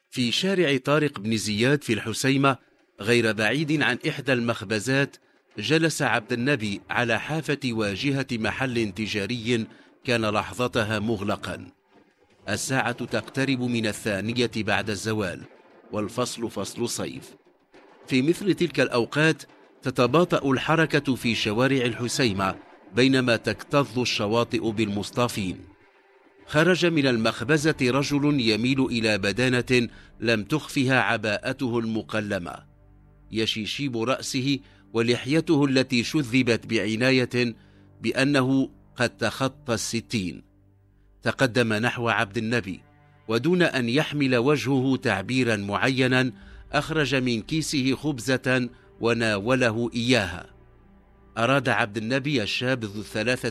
في شارع طارق بن زياد في الحسيمة غير بعيد عن إحدى المخبزات، جلس عبد النبي على حافة واجهة محل تجاري كان لحظتها مغلقا. الساعة تقترب من 2 بعد الزوال، والفصل فصل صيف. في مثل تلك الأوقات تتباطأ الحركة في شوارع الحسيمة، بينما تكتظ الشواطئ بالمصطافين. خرج من المخبزة رجل يميل إلى بدانة لم تخفها عباءته المقلمة، يشيشيب رأسه ولحيته التي شذبت بعناية بأنه قد تخطى 60. تقدم نحو عبد النبي، ودون أن يحمل وجهه تعبيرا معينا أخرج من كيسه خبزة وناوله إياها. أراد عبد النبي الشاب ذو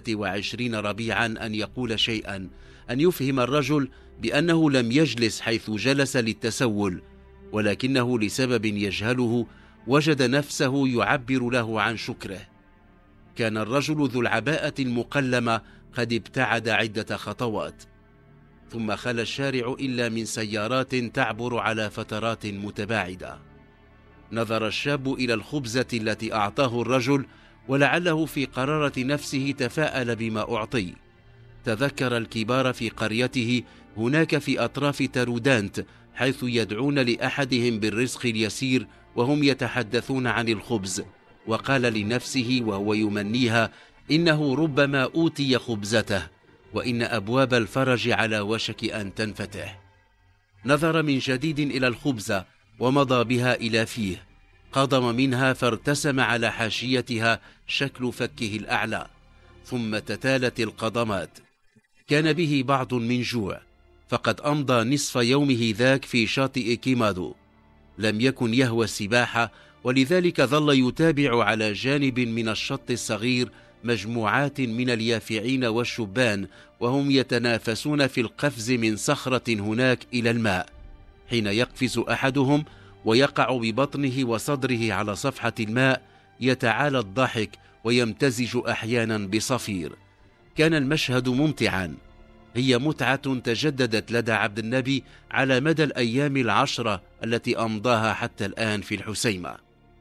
23 ربيعا أن يقول شيئا، أن يفهم الرجل بأنه لم يجلس حيث جلس للتسول، ولكنه لسبب يجهله وجد نفسه يعبر له عن شكره. كان الرجل ذو العباءة المقلمة قد ابتعد عدة خطوات، ثم خلا الشارع إلا من سيارات تعبر على فترات متباعدة. نظر الشاب إلى الخبزة التي أعطاه الرجل، ولعله في قرارة نفسه تفاءل بما أعطي. تذكر الكبار في قريته هناك في أطراف ترودانت، حيث يدعون لأحدهم بالرزق اليسير وهم يتحدثون عن الخبز، وقال لنفسه وهو يمنيها إنه ربما أوتي خبزته، وإن أبواب الفرج على وشك أن تنفتح. نظر من جديد إلى الخبزة ومضى بها إلى فيه، قضم منها فارتسم على حاشيتها شكل فكه الأعلى، ثم تتالت القضمات. كان به بعض من جوع، فقد أمضى نصف يومه ذاك في شاطئ كيمادو. لم يكن يهوى السباحة، ولذلك ظل يتابع على جانب من الشط الصغير مجموعات من اليافعين والشبان، وهم يتنافسون في القفز من صخرة هناك إلى الماء. حين يقفز أحدهم ويقع ببطنه وصدره على صفحة الماء، يتعالى الضحك ويمتزج أحيانا بصفير. كان المشهد ممتعا. هي متعة تجددت لدى عبد النبي على مدى الأيام 10 التي أمضاها حتى الآن في الحسيمة.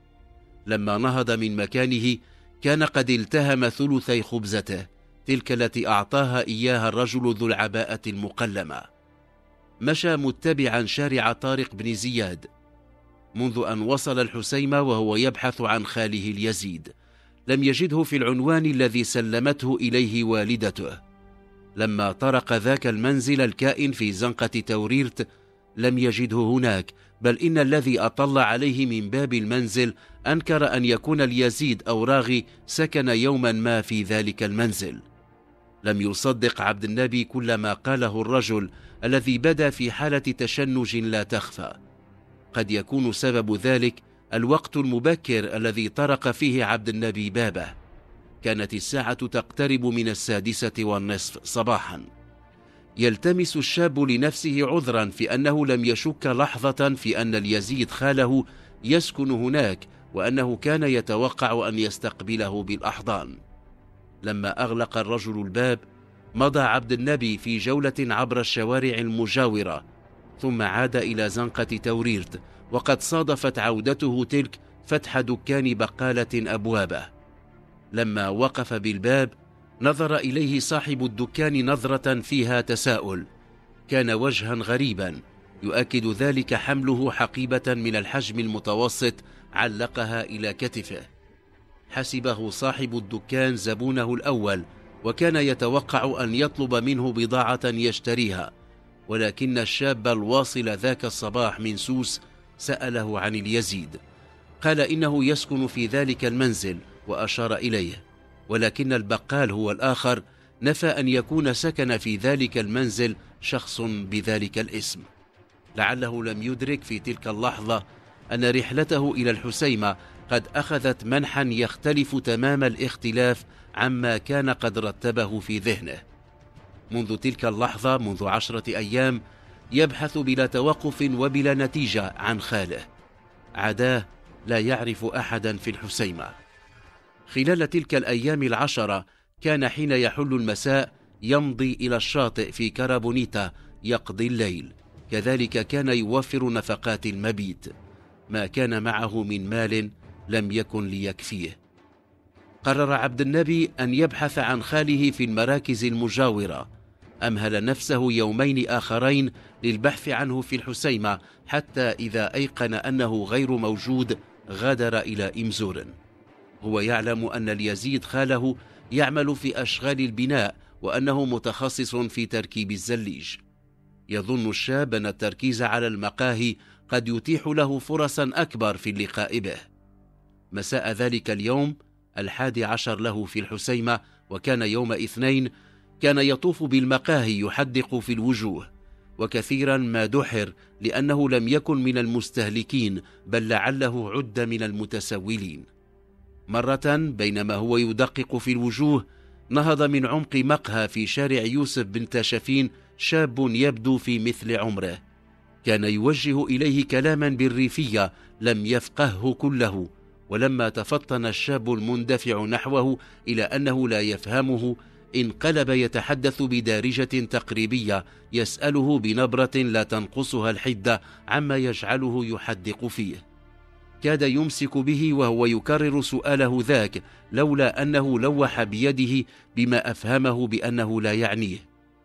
لما نهض من مكانه كان قد التهم ثلثي خبزته، تلك التي أعطاها إياها الرجل ذو العباءة المقلمة. مشى متبعا شارع طارق بن زياد منذ أن وصل الحسيمة وهو يبحث عن خاله اليزيد. لم يجده في العنوان الذي سلمته إليه والدته. لما طرق ذاك المنزل الكائن في زنقة توريرت لم يجده هناك، بل إن الذي أطل عليه من باب المنزل أنكر أن يكون اليزيد أو راغي سكن يوما ما في ذلك المنزل. لم يصدق عبد النبي كل ما قاله الرجل الذي بدا في حالة تشنج لا تخفى. قد يكون سبب ذلك الوقت المبكر الذي طرق فيه عبد النبي بابه. كانت الساعة تقترب من 6:30 صباحا. يلتمس الشاب لنفسه عذرا في أنه لم يشك لحظة في أن اليزيد خاله يسكن هناك، وأنه كان يتوقع أن يستقبله بالأحضان. لما أغلق الرجل الباب مضى عبد النبي في جولة عبر الشوارع المجاورة، ثم عاد إلى زنقة توريرت، وقد صادفت عودته تلك فتح دكان بقالة أبوابه. لما وقف بالباب نظر إليه صاحب الدكان نظرة فيها تساؤل. كان وجها غريبا، يؤكد ذلك حمله حقيبة من الحجم المتوسط علقها إلى كتفه. حسبه صاحب الدكان زبونه الأول، وكان يتوقع أن يطلب منه بضاعة يشتريها، ولكن الشاب الواصل ذاك الصباح من سوس سأله عن اليزيد. قال إنه يسكن في ذلك المنزل وأشار إليه، ولكن البقال هو الآخر نفى أن يكون سكن في ذلك المنزل شخص بذلك الاسم. لعله لم يدرك في تلك اللحظة أن رحلته إلى الحسيمة قد أخذت منحا يختلف تمام الاختلاف عما كان قد رتبه في ذهنه. منذ تلك اللحظة، منذ 10 أيام، يبحث بلا توقف وبلا نتيجة عن خاله. عداه لا يعرف أحدا في الحسيمة. خلال تلك الأيام 10 كان حين يحل المساء يمضي إلى الشاطئ في كارابونيتا يقضي الليل. كذلك كان يوفر نفقات المبيت. ما كان معه من مال لم يكن ليكفيه. قرر عبد النبي أن يبحث عن خاله في المراكز المجاورة. أمهل نفسه يومين آخرين للبحث عنه في الحسيمة، حتى إذا أيقن أنه غير موجود غادر إلى إمزور. هو يعلم أن اليزيد خاله يعمل في أشغال البناء، وأنه متخصص في تركيب الزليج. يظن الشاب أن التركيز على المقاهي قد يتيح له فرصا أكبر في اللقاء به. مساء ذلك اليوم 11 له في الحسيمة، وكان يوم اثنين، كان يطوف بالمقاهي يحدق في الوجوه، وكثيرا ما دحر لأنه لم يكن من المستهلكين، بل لعله عد من المتسولين. مرة بينما هو يدقق في الوجوه، نهض من عمق مقهى في شارع يوسف بن تاشفين شاب يبدو في مثل عمره. كان يوجه إليه كلاما بالريفية لم يفقهه كله، ولما تفطن الشاب المندفع نحوه إلى أنه لا يفهمه، انقلب يتحدث بدارجة تقريبية، يسأله بنبرة لا تنقصها الحدة عما يجعله يحدق فيه. كاد يمسك به وهو يكرر سؤاله ذاك، لولا أنه لوح بيده بما أفهمه بأنه لا يعنيه.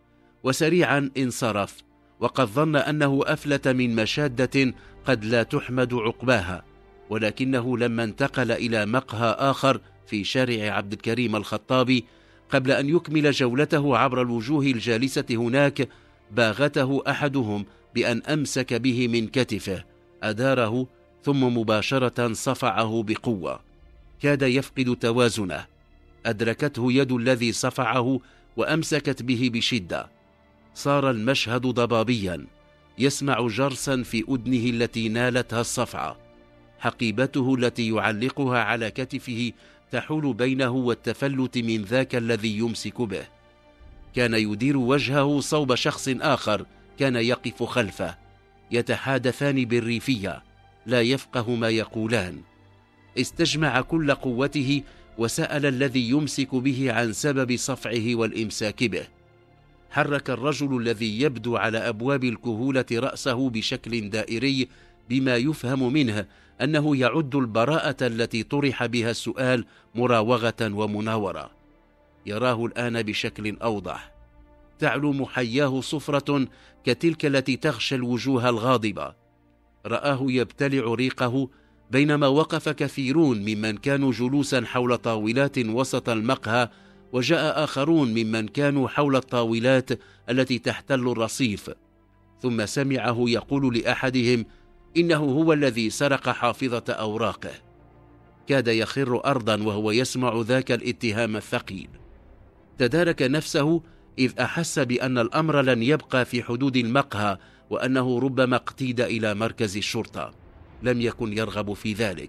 وسريعا انصرف، وقد ظن أنه أفلت من مشادة قد لا تحمد عقباها. ولكنه لما انتقل إلى مقهى آخر في شارع عبد الكريم الخطابي، قبل أن يكمل جولته عبر الوجوه الجالسة هناك، باغته أحدهم بأن أمسك به من كتفه، أداره ثم مباشرة صفعه بقوة. كاد يفقد توازنه، أدركته يد الذي صفعه وأمسكت به بشدة. صار المشهد ضبابيا، يسمع جرسا في أذنه التي نالتها الصفعة. حقيبته التي يعلقها على كتفه تحول بينه والتفلت من ذاك الذي يمسك به. كان يدير وجهه صوب شخص آخر كان يقف خلفه، يتحادثان بالريفية، لا يفقه ما يقولان. استجمع كل قوته وسأل الذي يمسك به عن سبب صفعه والإمساك به. حرك الرجل الذي يبدو على أبواب الكهولة رأسه بشكل دائري، بما يفهم منه أنه يعد البراءة التي طرح بها السؤال مراوغة ومناورة. يراه الآن بشكل أوضح، تعلو محياه صفرة كتلك التي تغشى الوجوه الغاضبة. رآه يبتلع ريقه، بينما وقف كثيرون ممن كانوا جلوسا حول طاولات وسط المقهى، وجاء آخرون ممن كانوا حول الطاولات التي تحتل الرصيف. ثم سمعه يقول لأحدهم إنه هو الذي سرق حافظة أوراقه. كاد يخر أرضا وهو يسمع ذاك الاتهام الثقيل. تدارك نفسه إذ أحس بأن الأمر لن يبقى في حدود المقهى، وأنه ربما اقتيد إلى مركز الشرطة. لم يكن يرغب في ذلك.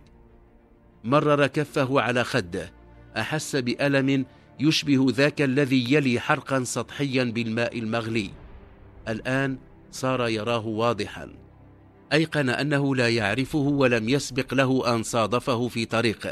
مرر كفه على خده، أحس بألم يشبه ذاك الذي يلي حرقا سطحيا بالماء المغلي. الآن صار يراه واضحا. أيقن أنه لا يعرفه ولم يسبق له أن صادفه في طريقه.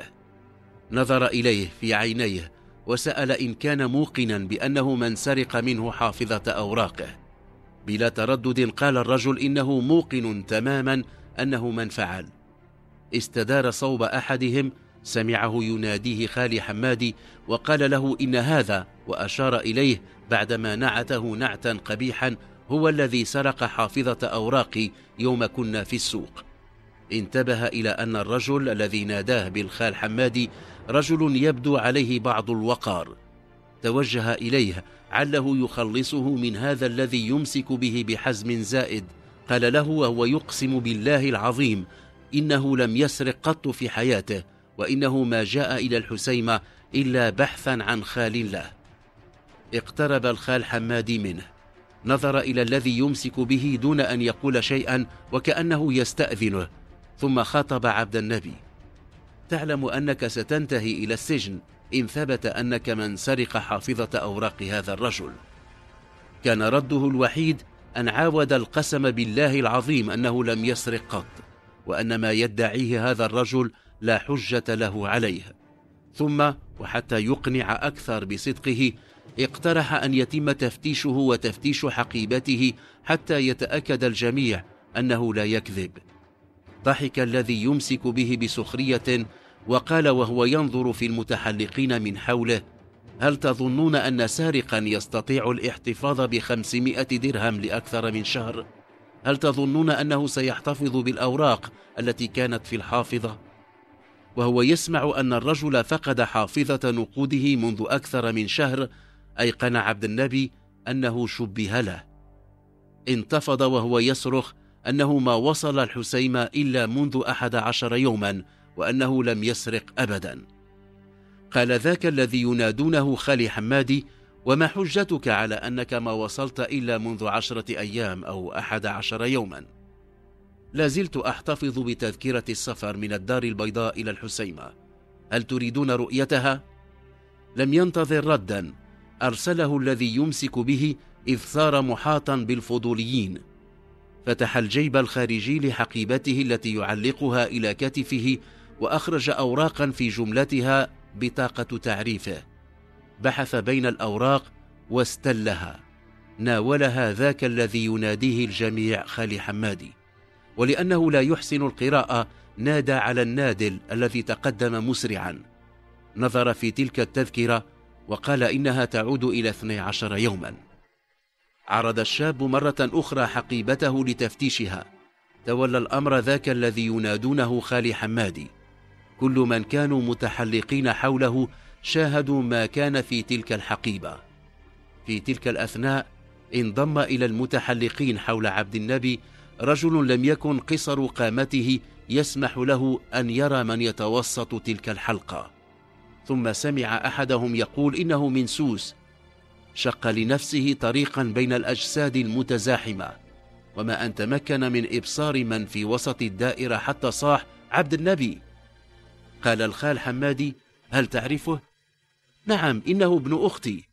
نظر إليه في عينيه وسأل إن كان موقنا بأنه من سرق منه حافظة أوراقه. بلا تردد قال الرجل إنه موقن تماما أنه من فعل. استدار صوب أحدهم، سمعه يناديه خالي حمادي، وقال له إن هذا، وأشار إليه بعدما نعته نعتا قبيحا، هو الذي سرق حافظة أوراقي يوم كنا في السوق. انتبه إلى أن الرجل الذي ناداه بالخال حمادي رجل يبدو عليه بعض الوقار. توجه إليه عله يخلصه من هذا الذي يمسك به بحزم زائد. قال له وهو يقسم بالله العظيم إنه لم يسرق قط في حياته، وإنه ما جاء إلى الحسيمة إلا بحثا عن خال له. اقترب الخال حمادي منه، نظر إلى الذي يمسك به دون أن يقول شيئا وكأنه يستأذنه، ثم خاطب عبد النبي: تعلم أنك ستنتهي إلى السجن إن ثبت أنك من سرق حافظة أوراق هذا الرجل. كان رده الوحيد أن عاود القسم بالله العظيم أنه لم يسرق قط، وأن ما يدعيه هذا الرجل لا حجة له عليه. ثم وحتى يقنع أكثر بصدقه، اقترح أن يتم تفتيشه وتفتيش حقيبته حتى يتأكد الجميع أنه لا يكذب. ضحك الذي يمسك به بسخرية وقال وهو ينظر في المتحلقين من حوله: هل تظنون أن سارقا يستطيع الاحتفاظ ب500 درهم لأكثر من شهر؟ هل تظنون أنه سيحتفظ بالأوراق التي كانت في الحافظة؟ وهو يسمع أن الرجل فقد حافظة نقوده منذ أكثر من شهر، أيقن عبد النبي أنه شبه له. انتفض وهو يصرخ أنه ما وصل الحسيمة إلا منذ 11 يوما، وأنه لم يسرق أبدا. قال ذاك الذي ينادونه خالي حمادي: وما حجتك على أنك ما وصلت إلا منذ 10 أيام أو 11 يوما؟ لازلت أحتفظ بتذكرة السفر من الدار البيضاء إلى الحسيمة، هل تريدون رؤيتها؟ لم ينتظر ردا، أرسله الذي يمسك به إذ صار محاطا بالفضوليين. فتح الجيب الخارجي لحقيبته التي يعلقها إلى كتفه وأخرج أوراقا في جملتها بطاقة تعريفه. بحث بين الأوراق واستلها، ناولها ذاك الذي يناديه الجميع خالي حمادي، ولأنه لا يحسن القراءة نادى على النادل الذي تقدم مسرعا. نظر في تلك التذكرة وقال إنها تعود إلى 12 يوما. عرض الشاب مرة أخرى حقيبته لتفتيشها. تولى الأمر ذاك الذي ينادونه خالي حمادي. كل من كانوا متحلقين حوله شاهدوا ما كان في تلك الحقيبة. في تلك الأثناء انضم إلى المتحلقين حول عبد النبي رجل لم يكن قصر قامته يسمح له أن يرى من يتوسط تلك الحلقة. ثم سمع أحدهم يقول إنه من سوس. شق لنفسه طريقا بين الأجساد المتزاحمة، وما أن تمكن من إبصار من في وسط الدائرة حتى صاح: عبد النبي. قال الخال حمادي: هل تعرفه؟ نعم، إنه ابن أختي.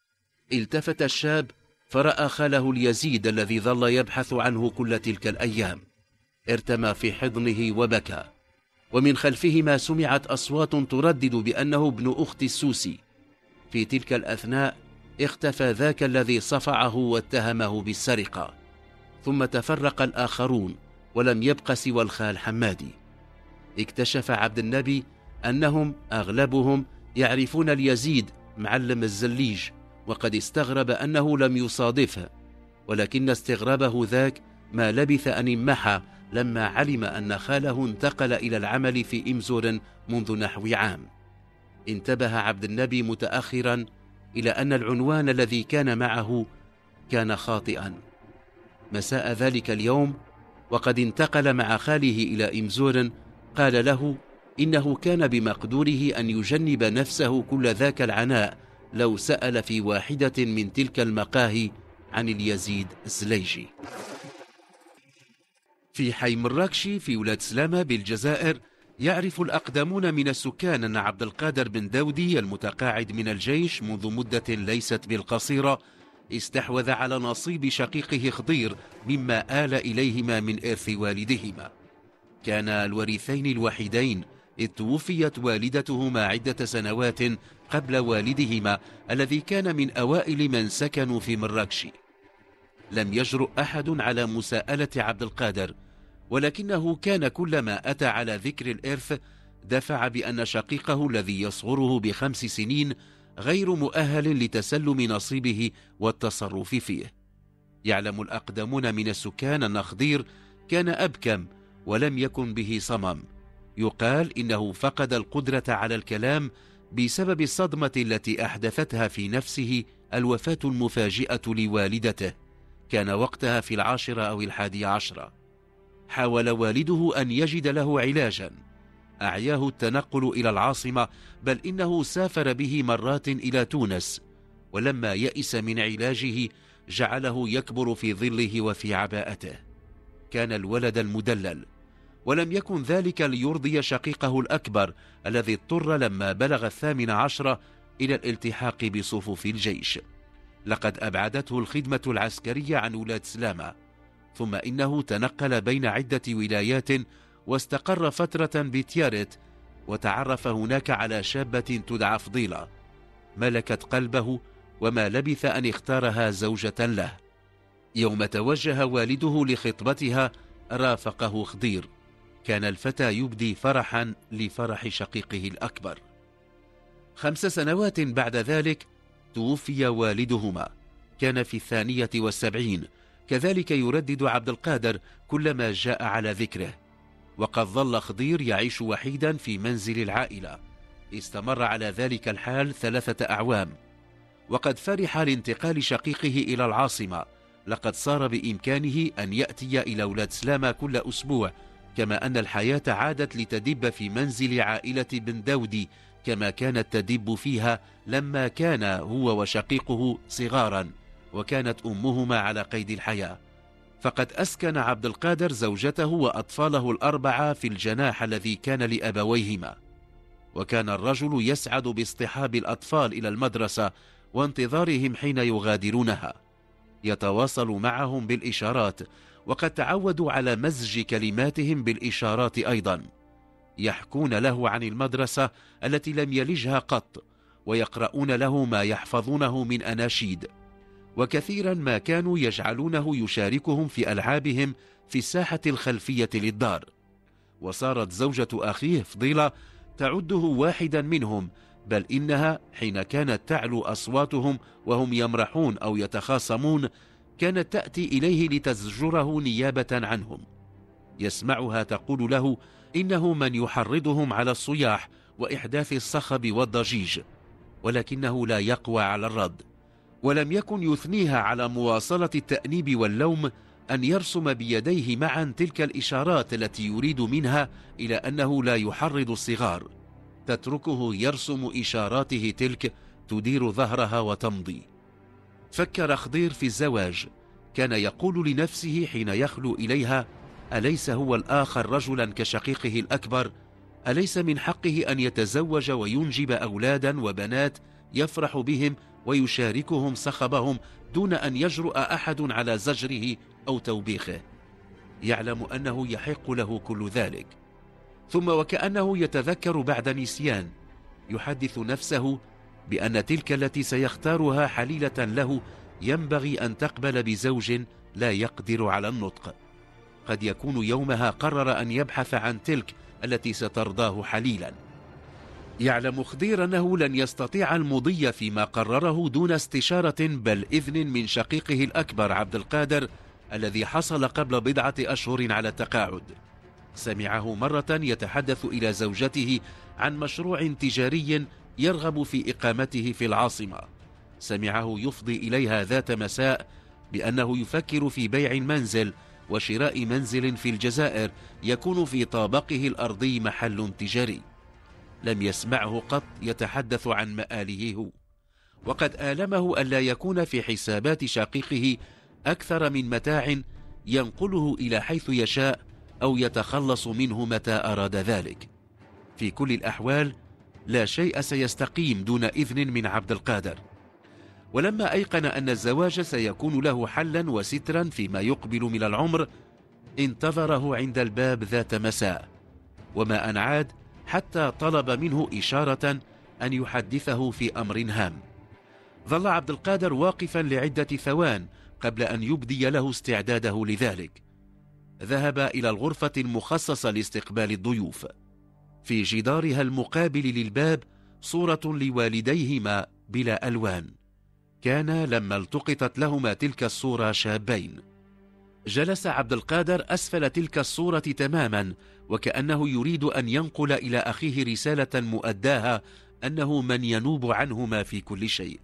التفت الشاب فرأى خاله اليزيد الذي ظل يبحث عنه كل تلك الأيام. ارتمى في حضنه وبكى، ومن خلفهما سمعت أصوات تردد بأنه ابن أخت السوسي. في تلك الأثناء اختفى ذاك الذي صفعه واتهمه بالسرقة، ثم تفرق الآخرون ولم يبق سوى الخال حمادي. اكتشف عبد النبي أنهم أغلبهم يعرفون اليزيد معلم الزليج، وقد استغرب أنه لم يصادفه، ولكن استغرابه ذاك ما لبث أن انمحى لما علم أن خاله انتقل إلى العمل في إمزور منذ نحو عام. انتبه عبد النبي متأخرا إلى أن العنوان الذي كان معه كان خاطئا. مساء ذلك اليوم وقد انتقل مع خاله إلى إمزور، قال له إنه كان بمقدوره أن يجنب نفسه كل ذاك العناء لو سأل في واحدة من تلك المقاهي عن اليزيد الزليجي. في حي مراكشي في ولاد سلامة بالجزائر، يعرف الأقدمون من السكان أن عبد القادر بن داودي المتقاعد من الجيش منذ مدة ليست بالقصيرة استحوذ على نصيب شقيقه خضير مما آل إليهما من إرث والدهما. كان الوريثين الوحيدين إذ توفيت والدتهما عدة سنوات قبل والدهما الذي كان من أوائل من سكنوا في مراكش. لم يجرؤ أحد على مساءلة عبد القادر، ولكنه كان كلما أتى على ذكر الإرث دفع بأن شقيقه الذي يصغره ب5 سنين غير مؤهل لتسلم نصيبه والتصرف فيه. يعلم الأقدمون من السكان أن خضير كان أبكم ولم يكن به صمم. يقال إنه فقد القدرة على الكلام بسبب الصدمة التي أحدثتها في نفسه الوفاة المفاجئة لوالدته. كان وقتها في 10 أو 11. حاول والده أن يجد له علاجا، أعياه التنقل إلى العاصمة، بل إنه سافر به مرات إلى تونس، ولما يئس من علاجه جعله يكبر في ظله وفي عباءته. كان الولد المدلل، ولم يكن ذلك ليرضي شقيقه الأكبر الذي اضطر لما بلغ 18 إلى الالتحاق بصفوف الجيش. لقد أبعدته الخدمة العسكرية عن ولاد سلامة، ثم إنه تنقل بين عدة ولايات واستقر فترة بتيارت، وتعرف هناك على شابة تدعى فضيلة، ملكت قلبه وما لبث أن اختارها زوجة له. يوم توجه والده لخطبتها رافقه خضير. كان الفتى يبدي فرحا لفرح شقيقه الأكبر. 5 سنوات بعد ذلك توفي والدهما، كان في 72، كذلك يردد عبد القادر كلما جاء على ذكره. وقد ظل خضير يعيش وحيدا في منزل العائلة، استمر على ذلك الحال 3 أعوام. وقد فرح لانتقال شقيقه إلى العاصمة، لقد صار بإمكانه أن يأتي إلى ولاد سلامة كل أسبوع، كما أن الحياة عادت لتدب في منزل عائلة بن دودي كما كانت تدب فيها لما كان هو وشقيقه صغارا وكانت أمهما على قيد الحياة. فقد أسكن عبد القادر زوجته وأطفاله ال4 في الجناح الذي كان لأبويهما. وكان الرجل يسعد باصطحاب الأطفال إلى المدرسة وانتظارهم حين يغادرونها، يتواصل معهم بالإشارات، وقد تعودوا على مزج كلماتهم بالإشارات أيضا. يحكون له عن المدرسة التي لم يلجها قط، ويقرؤون له ما يحفظونه من أناشيد. وكثيرا ما كانوا يجعلونه يشاركهم في ألعابهم في الساحة الخلفية للدار. وصارت زوجة أخيه فضيلة تعده واحدا منهم، بل إنها حين كانت تعلو أصواتهم وهم يمرحون أو يتخاصمون كانت تأتي إليه لتزجره نيابة عنهم. يسمعها تقول له إنه من يحرضهم على الصياح وإحداث الصخب والضجيج، ولكنه لا يقوى على الرد. ولم يكن يثنيها على مواصلة التأنيب واللوم أن يرسم بيديه معا تلك الإشارات التي يريد منها، إلى أنه لا يحرض الصغار، تتركه يرسم إشاراته تلك تدير ظهرها وتمضي. فكر خضير في الزواج، كان يقول لنفسه حين يخلو إليها: أليس هو الآخر رجلا كشقيقه الأكبر؟ أليس من حقه أن يتزوج وينجب أولادا وبنات يفرح بهم ويشاركهم صخبهم دون أن يجرؤ أحد على زجره أو توبيخه؟ يعلم أنه يحق له كل ذلك. ثم وكأنه يتذكر بعد نسيان، يحدث نفسه بأن تلك التي سيختارها حليلة له ينبغي أن تقبل بزوج لا يقدر على النطق. قد يكون يومها قرر أن يبحث عن تلك التي سترضاه حليلا. يعلم خضير أنه لن يستطيع المضي فيما قرره دون استشارة بل إذن من شقيقه الأكبر عبد القادر، الذي حصل قبل 10 أشهر على التقاعد. سمعه مرة يتحدث إلى زوجته عن مشروع تجاري يرغب في إقامته في العاصمة. سمعه يفضي إليها ذات مساء بأنه يفكر في بيع المنزل وشراء منزل في الجزائر يكون في طابقه الأرضي محل تجاري. لم يسمعه قط يتحدث عن مآله هو، وقد آلمه ألا يكون في حسابات شقيقه أكثر من متاع ينقله إلى حيث يشاء أو يتخلص منه متى أراد ذلك. في كل الأحوال لا شيء سيستقيم دون إذن من عبد القادر. ولما أيقن أن الزواج سيكون له حلا وسترا فيما يقبل من العمر، انتظره عند الباب ذات مساء، وما أن عاد حتى طلب منه إشارة أن يحدثه في أمر هام. ظل عبد القادر واقفا لعدة ثوان قبل أن يبدي له استعداده لذلك. ذهب إلى الغرفة المخصصة لاستقبال الضيوف. في جدارها المقابل للباب صورة لوالديهما بلا ألوان. كان لما التقطت لهما تلك الصورة شابين. جلس عبد القادر أسفل تلك الصورة تماما، وكأنه يريد أن ينقل إلى أخيه رسالة مؤداها أنه من ينوب عنهما في كل شيء.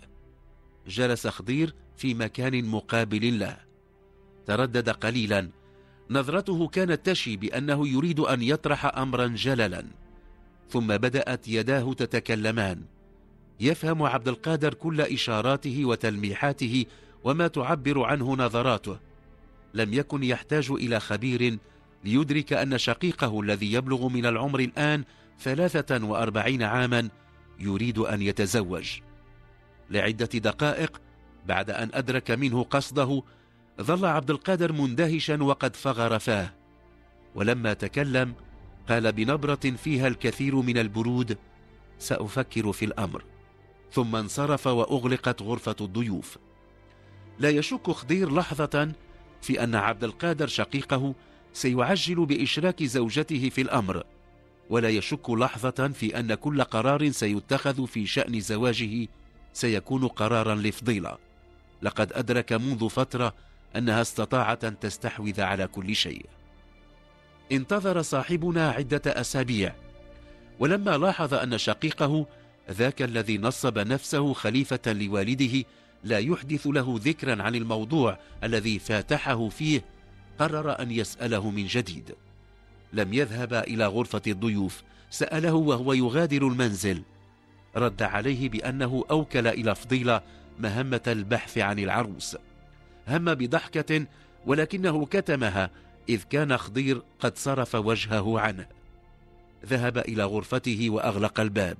جلس خضير في مكان مقابل له، تردد قليلا. نظرته كانت تشي بأنه يريد أن يطرح أمرا جللا، ثم بدأت يداه تتكلمان. يفهم عبد القادر كل إشاراته وتلميحاته وما تعبر عنه نظراته. لم يكن يحتاج إلى خبير ليدرك أن شقيقه الذي يبلغ من العمر الآن 43 عاما يريد أن يتزوج. لعدة دقائق بعد أن أدرك منه قصده ظل عبد القادر مندهشا وقد فغر فاه، ولما تكلم قال بنبرة فيها الكثير من البرود: سأفكر في الأمر. ثم انصرف وأغلقت غرفة الضيوف. لا يشك خضير لحظة في أن عبد القادر شقيقه سيعجل بإشراك زوجته في الأمر، ولا يشك لحظة في أن كل قرار سيتخذ في شأن زواجه سيكون قرارا لفضيلة. لقد أدرك منذ فترة أنها استطاعت أن تستحوذ على كل شيء. انتظر صاحبنا عدة أسابيع، ولما لاحظ أن شقيقه ذاك الذي نصب نفسه خليفة لوالده لا يحدث له ذكرا عن الموضوع الذي فاتحه فيه، قرر أن يسأله من جديد. لم يذهب إلى غرفة الضيوف، سأله وهو يغادر المنزل. رد عليه بأنه أوكل إلى فضيلة مهمة البحث عن العروس. هم بضحكة ولكنه كتمها، إذ كان خضير قد صرف وجهه عنه. ذهب إلى غرفته وأغلق الباب.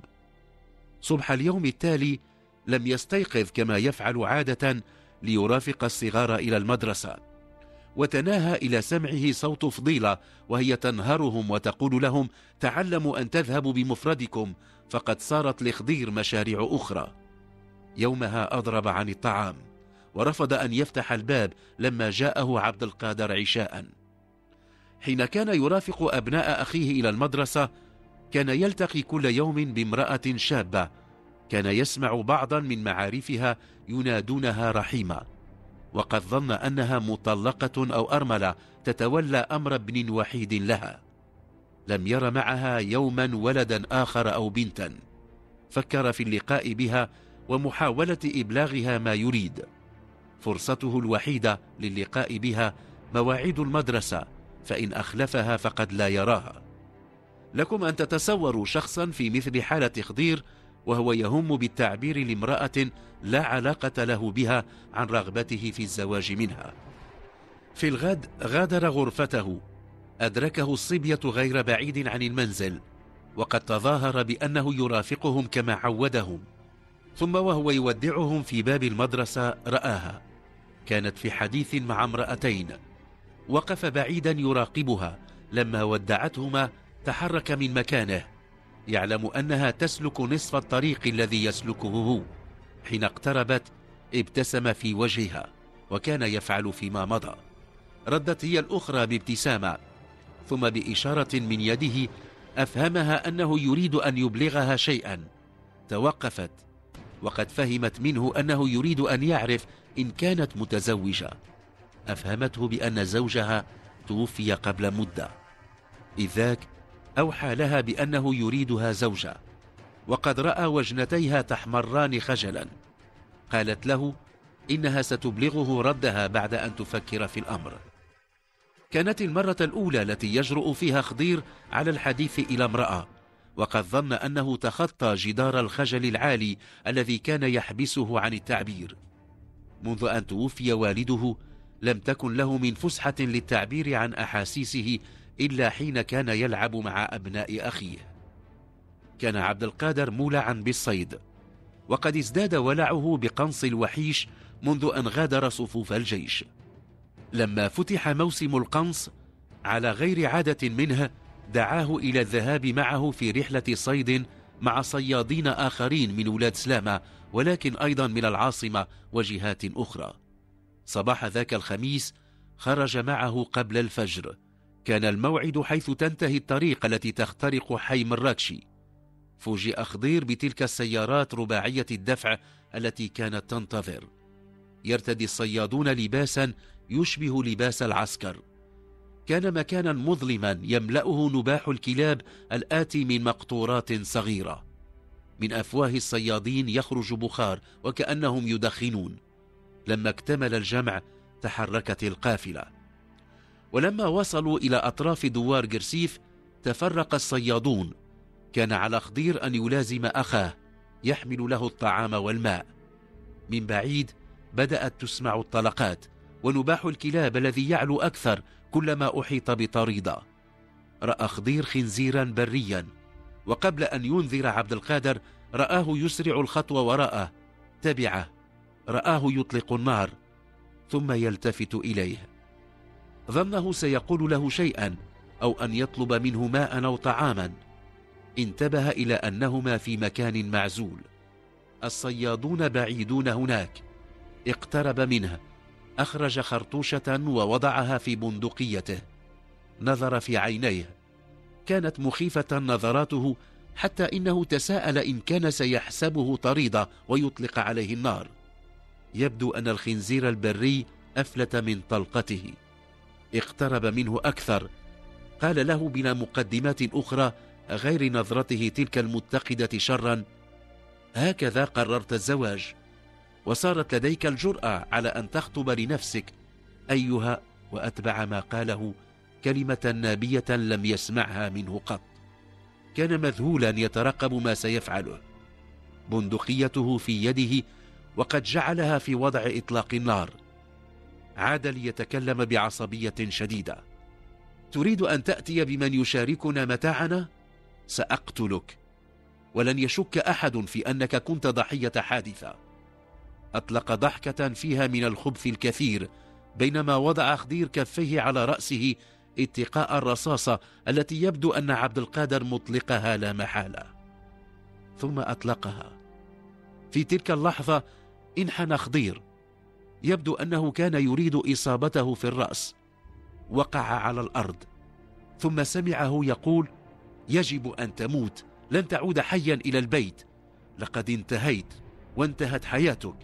صبح اليوم التالي لم يستيقظ كما يفعل عادة ليرافق الصغار إلى المدرسة، وتناهى إلى سمعه صوت فضيلة وهي تنهرهم وتقول لهم: تعلموا أن تذهبوا بمفردكم، فقد صارت لخضير مشاريع أخرى. يومها أضرب عن الطعام ورفض أن يفتح الباب لما جاءه عبد القادر عشاء. حين كان يرافق أبناء أخيه إلى المدرسة كان يلتقي كل يوم بامرأة شابة، كان يسمع بعضا من معارفها ينادونها رحيمة، وقد ظن أنها مطلقة أو أرملة تتولى أمر ابن وحيد لها. لم ير معها يوما ولدا آخر أو بنتا. فكر في اللقاء بها ومحاولة إبلاغها ما يريد. فرصته الوحيدة للقاء بها مواعيد المدرسة، فإن أخلفها فقد لا يراها. لكم أن تتصوروا شخصا في مثل حالة خضير وهو يهم بالتعبير لامرأة لا علاقة له بها عن رغبته في الزواج منها. في الغد غادر غرفته. أدركه الصبية غير بعيد عن المنزل، وقد تظاهر بأنه يرافقهم كما عودهم. ثم وهو يودعهم في باب المدرسة رآها، كانت في حديث مع امرأتين. وقف بعيدا يراقبها. لما ودعتهما تحرك من مكانه، يعلم أنها تسلك نصف الطريق الذي يسلكه هو. حين اقتربت ابتسم في وجهها، وكان يفعل فيما مضى. ردت هي الأخرى بابتسامة، ثم بإشارة من يده أفهمها أنه يريد أن يبلغها شيئا. توقفت، وقد فهمت منه أنه يريد أن يعرف إن كانت متزوجة. أفهمته بأن زوجها توفي قبل مدة. إذ ذاك أوحى لها بأنه يريدها زوجة، وقد رأى وجنتيها تحمران خجلا. قالت له إنها ستبلغه ردها بعد أن تفكر في الأمر. كانت المرة الأولى التي يجرؤ فيها خضير على الحديث إلى امرأة، وقد ظن أنه تخطى جدار الخجل العالي الذي كان يحبسه عن التعبير. منذ أن توفي والده لم تكن له من فسحة للتعبير عن أحاسيسه إلا حين كان يلعب مع أبناء أخيه. كان عبد القادر مولعا بالصيد، وقد ازداد ولعه بقنص الوحيش منذ أن غادر صفوف الجيش. لما فتح موسم القنص على غير عادة منه دعاه إلى الذهاب معه في رحلة صيد مع صيادين آخرين من ولاد سلامة، ولكن أيضا من العاصمة وجهات أخرى. صباح ذاك الخميس خرج معه قبل الفجر. كان الموعد حيث تنتهي الطريق التي تخترق حي مراكشي. فوجئ خضير بتلك السيارات رباعية الدفع التي كانت تنتظر. يرتدي الصيادون لباسا يشبه لباس العسكر. كان مكانا مظلما يملأه نباح الكلاب الآتي من مقطورات صغيرة. من أفواه الصيادين يخرج بخار وكأنهم يدخنون. لما اكتمل الجمع تحركت القافلة، ولما وصلوا إلى أطراف دوار قرسيف تفرق الصيادون. كان على خضير أن يلازم أخاه يحمل له الطعام والماء. من بعيد بدأت تسمع الطلقات ونباح الكلاب الذي يعلو أكثر كلما أحيط بطريدة. رأى خضير خنزيرا بريا، وقبل أن ينذر عبد القادر رآه يسرع الخطوة وراءه. تبعه، رآه يطلق النار ثم يلتفت إليه. ظنه سيقول له شيئا أو أن يطلب منه ماء أو طعاما. انتبه إلى أنهما في مكان معزول. الصيادون بعيدون هناك. اقترب منه، أخرج خرطوشة ووضعها في بندقيته، نظر في عينيه، كانت مخيفة نظراته، حتى إنه تساءل إن كان سيحسبه طريدة ويطلق عليه النار. يبدو أن الخنزير البري أفلت من طلقته. اقترب منه أكثر، قال له بلا مقدمات أخرى غير نظرته تلك المتقدة شرا: هكذا قررت الزواج، وصارت لديك الجرأة على أن تخطب لنفسك أيها، وأتبع ما قاله كلمة نابية لم يسمعها منه قط. كان مذهولا يترقب ما سيفعله. بندقيته في يده وقد جعلها في وضع إطلاق النار. عاد ليتكلم بعصبية شديدة: تريد أن تأتي بمن يشاركنا متاعنا؟ سأقتلك، ولن يشك أحد في أنك كنت ضحية حادثة. أطلق ضحكة فيها من الخبث الكثير، بينما وضع خضير كفيه على رأسه اتقاء الرصاصة التي يبدو أن عبد القادر مطلقها لا محالة. ثم أطلقها. في تلك اللحظة انحنى خضير، يبدو أنه كان يريد إصابته في الرأس. وقع على الأرض، ثم سمعه يقول: يجب أن تموت، لن تعود حيا إلى البيت، لقد انتهيت وانتهت حياتك.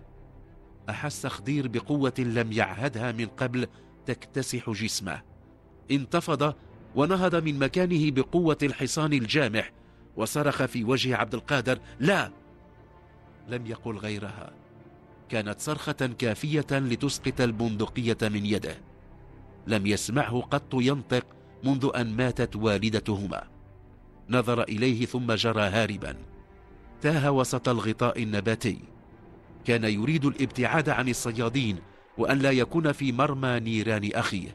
أحس خضير بقوة لم يعهدها من قبل تكتسح جسمه. انتفض ونهض من مكانه بقوة الحصان الجامح، وصرخ في وجه عبد القادر: لا! لم يقل غيرها. كانت صرخة كافية لتسقط البندقية من يده. لم يسمعه قط ينطق منذ أن ماتت والدتهما. نظر إليه ثم جرى هاربا، تاه وسط الغطاء النباتي. كان يريد الابتعاد عن الصيادين وأن لا يكون في مرمى نيران أخيه.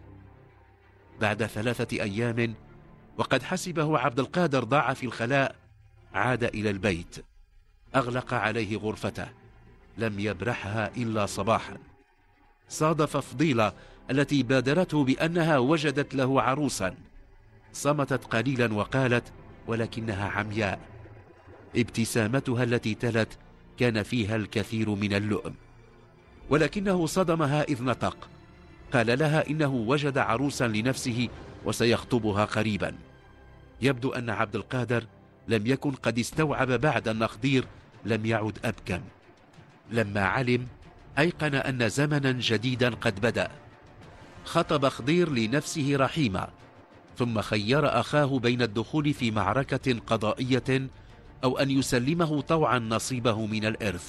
بعد 3 أيام وقد حسبه عبد القادر ضاع في الخلاء، عاد إلى البيت، أغلق عليه غرفته، لم يبرحها إلا صباحا. صادف فضيلة التي بادرته بأنها وجدت له عروسا. صمتت قليلا وقالت: ولكنها عمياء. ابتسامتها التي تلت كان فيها الكثير من اللؤم، ولكنه صدمها إذ نطق. قال لها إنه وجد عروسا لنفسه وسيخطبها قريبا. يبدو أن عبد القادر لم يكن قد استوعب بعد أن خضير لم يعد أبكم. لما علم أيقن أن زمنا جديدا قد بدأ. خطب خضير لنفسه رحيمة، ثم خير أخاه بين الدخول في معركة قضائية أو أن يسلمه طوعا نصيبه من الإرث.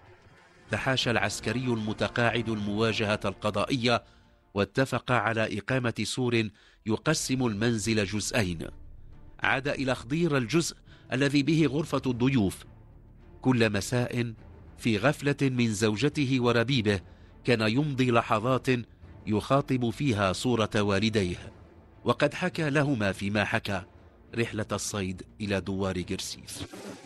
تحاشى العسكري المتقاعد المواجهة القضائية، واتفق على إقامة سور يقسم المنزل جزئين. عاد إلى خضير الجزء الذي به غرفة الضيوف. كل مساء في غفلة من زوجته وربيبه كان يمضي لحظات يخاطب فيها صورة والديه، وقد حكى لهما فيما حكى رحلة الصيد إلى دوار قرسيس.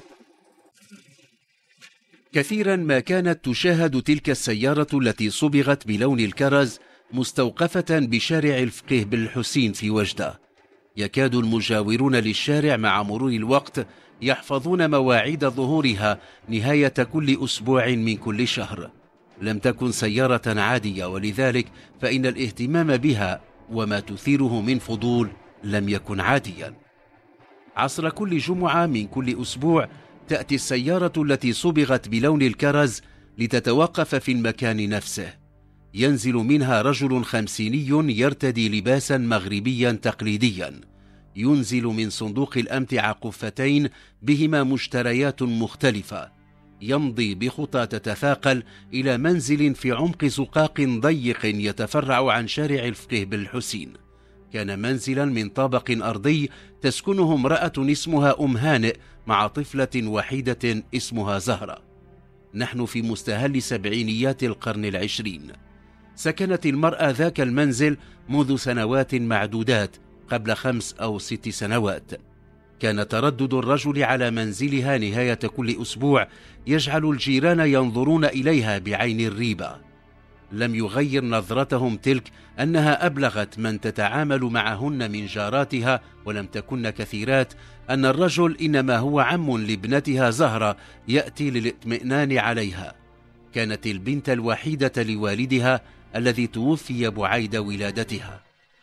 كثيرا ما كانت تشاهد تلك السيارة التي صبغت بلون الكرز مستوقفة بشارع الفقيه بالحسين في وجدة. يكاد المجاورون للشارع مع مرور الوقت يحفظون مواعيد ظهورها نهاية كل أسبوع من كل شهر. لم تكن سيارة عادية، ولذلك فإن الاهتمام بها وما تثيره من فضول لم يكن عاديا. عصر كل جمعة من كل أسبوع تأتي السيارة التي صبغت بلون الكرز لتتوقف في المكان نفسه. ينزل منها رجل خمسيني يرتدي لباسا مغربيا تقليديا، ينزل من صندوق الأمتعة قفتين بهما مشتريات مختلفة، يمضي بخطى تتثاقل إلى منزل في عمق زقاق ضيق يتفرع عن شارع الفقيه بالحسين. كان منزلا من طابق أرضي تسكنه امرأة اسمها هانئ مع طفلة وحيدة اسمها زهرة. نحن في مستهل سبعينيات القرن العشرين. سكنت المرأة ذاك المنزل منذ سنوات معدودات، قبل 5 أو 6 سنوات. كان تردد الرجل على منزلها نهاية كل أسبوع يجعل الجيران ينظرون إليها بعين الريبة. لم يغير نظرتهم تلك أنها أبلغت من تتعامل معهن من جاراتها ولم تكن كثيرات أن الرجل إنما هو عم لابنتها زهرة يأتي للاطمئنان عليها. كانت البنت الوحيدة لوالدها الذي توفي بعيد ولادتها.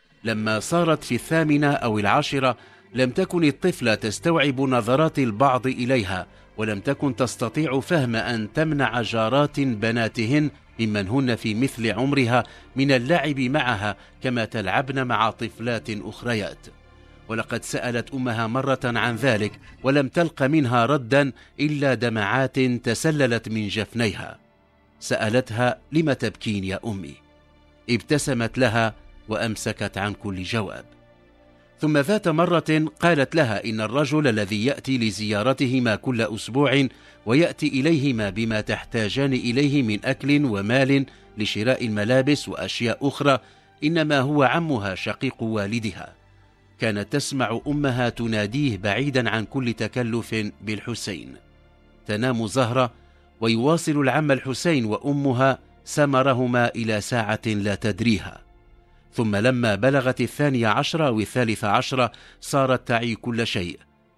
لما صارت في 18 أو 10 لم تكن الطفلة تستوعب نظرات البعض إليها، ولم تكن تستطيع فهم أن تمنع جارات بناتهن ممن هن في مثل عمرها من اللعب معها كما تلعبن مع طفلات أخريات. ولقد سألت أمها مرة عن ذلك ولم تلق منها ردا إلا دمعات تسللت من جفنيها. سألتها: لم تبكين يا أمي؟ ابتسمت لها وأمسكت عن كل جواب. ثم ذات مرة قالت لها إن الرجل الذي يأتي لزيارتهما كل أسبوع ويأتي إليهما بما تحتاجان إليه من أكل ومال لشراء الملابس وأشياء أخرى إنما هو عمها شقيق والدها. كانت تسمع أمها تناديه بعيدا عن كل تكلف بالحسين. تنام زهرة ويواصل العم الحسين وأمها سمرهما إلى ساعة لا تدريها. ثم لما بلغت 12 أو 13 صارت تعي كل شيء.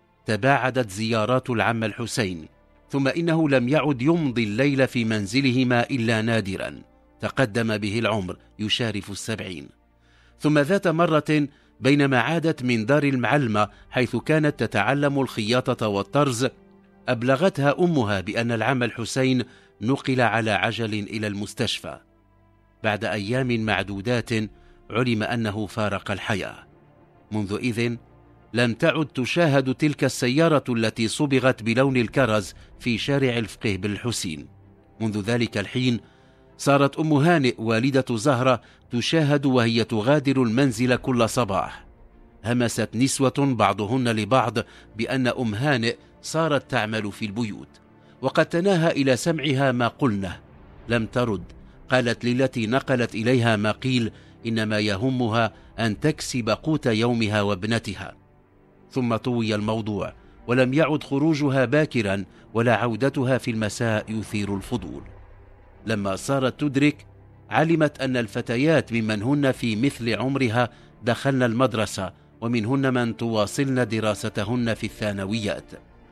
تباعدت زيارات العم الحسين، ثم إنه لم يعد يمضي الليل في منزلهما إلا نادرا، تقدم به العمر يشارف 70. ثم ذات مرة بينما عادت من دار المعلمة حيث كانت تتعلم الخياطة والطرز، أبلغتها أمها بأن العم الحسين نقل على عجل إلى المستشفى. بعد أيام معدودات علم أنه فارق الحياة. منذ إذن لم تعد تشاهد تلك السيارة التي صبغت بلون الكرز في شارع الفقيه بالحسين. منذ ذلك الحين صارت أم هانئ والدة زهرة تشاهد وهي تغادر المنزل كل صباح. همست نسوة بعضهن لبعض بأن أم هانئ صارت تعمل في البيوت، وقد تناهى إلى سمعها ما قلنه. لم ترد. قالت للتي نقلت إليها ما قيل إنما يهمها أن تكسب قوت يومها وابنتها. ثم طوي الموضوع، ولم يعد خروجها باكرا ولا عودتها في المساء يثير الفضول. لما صارت تدرك علمت أن الفتيات ممن هن في مثل عمرها دخلن المدرسة، ومنهن من تواصلن دراستهن في الثانويات.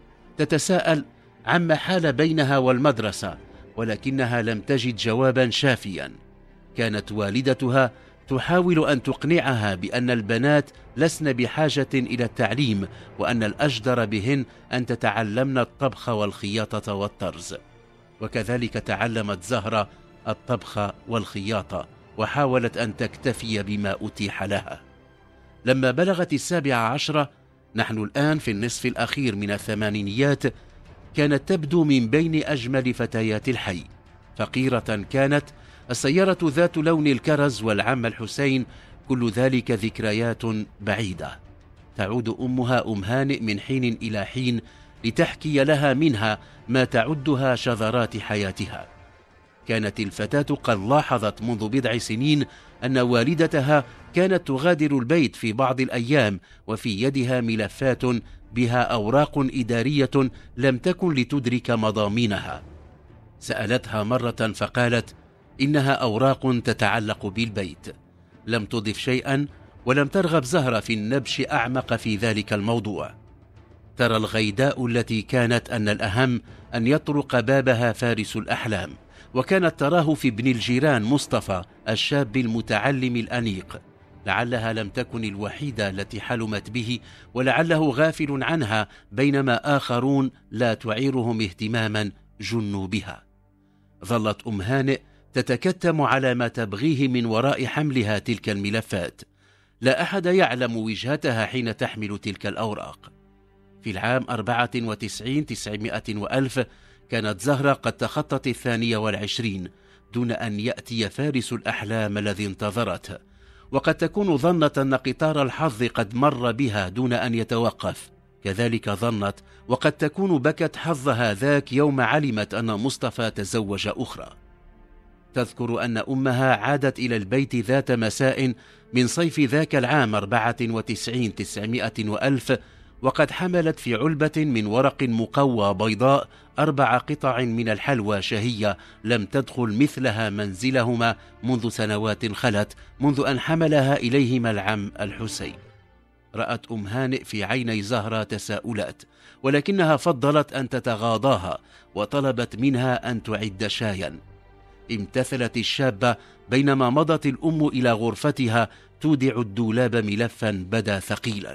تتساءل عما حال بينها والمدرسة، ولكنها لم تجد جوابا شافيا. كانت والدتها تحاول أن تقنعها بأن البنات لسن بحاجة إلى التعليم، وأن الأجدر بهن أن تتعلمن الطبخ والخياطة والطرز. وكذلك تعلمت زهرة الطبخ والخياطة، وحاولت أن تكتفي بما أتيح لها. لما بلغت 17، نحن الآن في النصف الأخير من الثمانينيات، كانت تبدو من بين أجمل فتيات الحي. فقيرة كانت، السيارة ذات لون الكرز والعم الحسين، كل ذلك ذكريات بعيدة. تعود أمها أم هانئ من حين إلى حين لتحكي لها منها ما تعدها شذرات حياتها. كانت الفتاة قد لاحظت منذ بضع سنين أن والدتها كانت تغادر البيت في بعض الأيام وفي يدها ملفات بها أوراق إدارية لم تكن لتدرك مضامينها. سألتها مرة فقالت إنها أوراق تتعلق بالبيت. لم تضف شيئا، ولم ترغب زهرة في النبش أعمق في ذلك الموضوع. ترى الغيداء التي كانت أن الأهم أن يطرق بابها فارس الأحلام، وكانت تراه في ابن الجيران مصطفى الشاب المتعلم الأنيق. لعلها لم تكن الوحيدة التي حلمت به، ولعله غافل عنها، بينما آخرون لا تعيرهم اهتماما جنوا بها. ظلت أم هانئ تتكتم على ما تبغيه من وراء حملها تلك الملفات. لا أحد يعلم وجهتها حين تحمل تلك الأوراق. في العام 94 900 وألف كانت زهرة قد تخطت 22 دون أن يأتي فارس الأحلام الذي انتظرته، وقد تكون ظنت أن قطار الحظ قد مر بها دون أن يتوقف. كذلك ظنت، وقد تكون بكت حظها ذاك يوم علمت أن مصطفى تزوج أخرى. تذكر أن أمها عادت إلى البيت ذات مساء من صيف ذاك العام 94 900 وألف، وقد حملت في علبة من ورق مقوى بيضاء 4 قطع من الحلوى شهية لم تدخل مثلها منزلهما منذ سنوات خلت، منذ أن حملها إليهما العم الحسين. رأت هانئ في عيني زهرة تساؤلات، ولكنها فضلت أن تتغاضاها وطلبت منها أن تعد شايا. امتثلت الشابة، بينما مضت الأم إلى غرفتها تودع الدولاب ملفا بدا ثقيلا.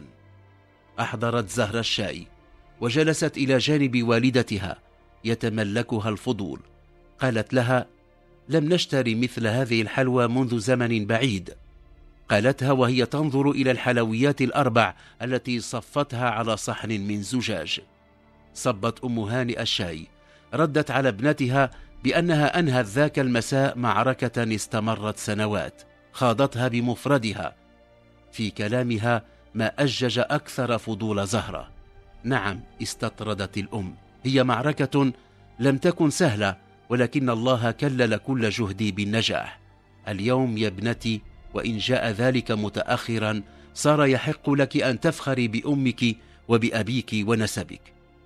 أحضرت زهرة الشاي وجلست إلى جانب والدتها يتملكها الفضول. قالت لها: لم نشتري مثل هذه الحلوى منذ زمن بعيد. قالتها وهي تنظر إلى الحلويات ال4 التي صفتها على صحن من زجاج. صبت هانئ الشاي، ردت على ابنتها بأنها أنهت ذاك المساء معركة استمرت سنوات، خاضتها بمفردها. في كلامها ما أجج أكثر فضول زهرة. نعم، استطردت الأم، هي معركة لم تكن سهلة، ولكن الله كلل كل جهدي بالنجاح. اليوم يا ابنتي، وإن جاء ذلك متأخرا، صار يحق لك أن تفخري بأمك وبأبيك ونسبك.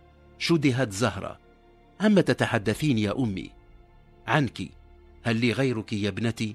شدهت زهرة: عما تتحدثين يا أمي؟ عنك، هل لي غيرك يا ابنتي؟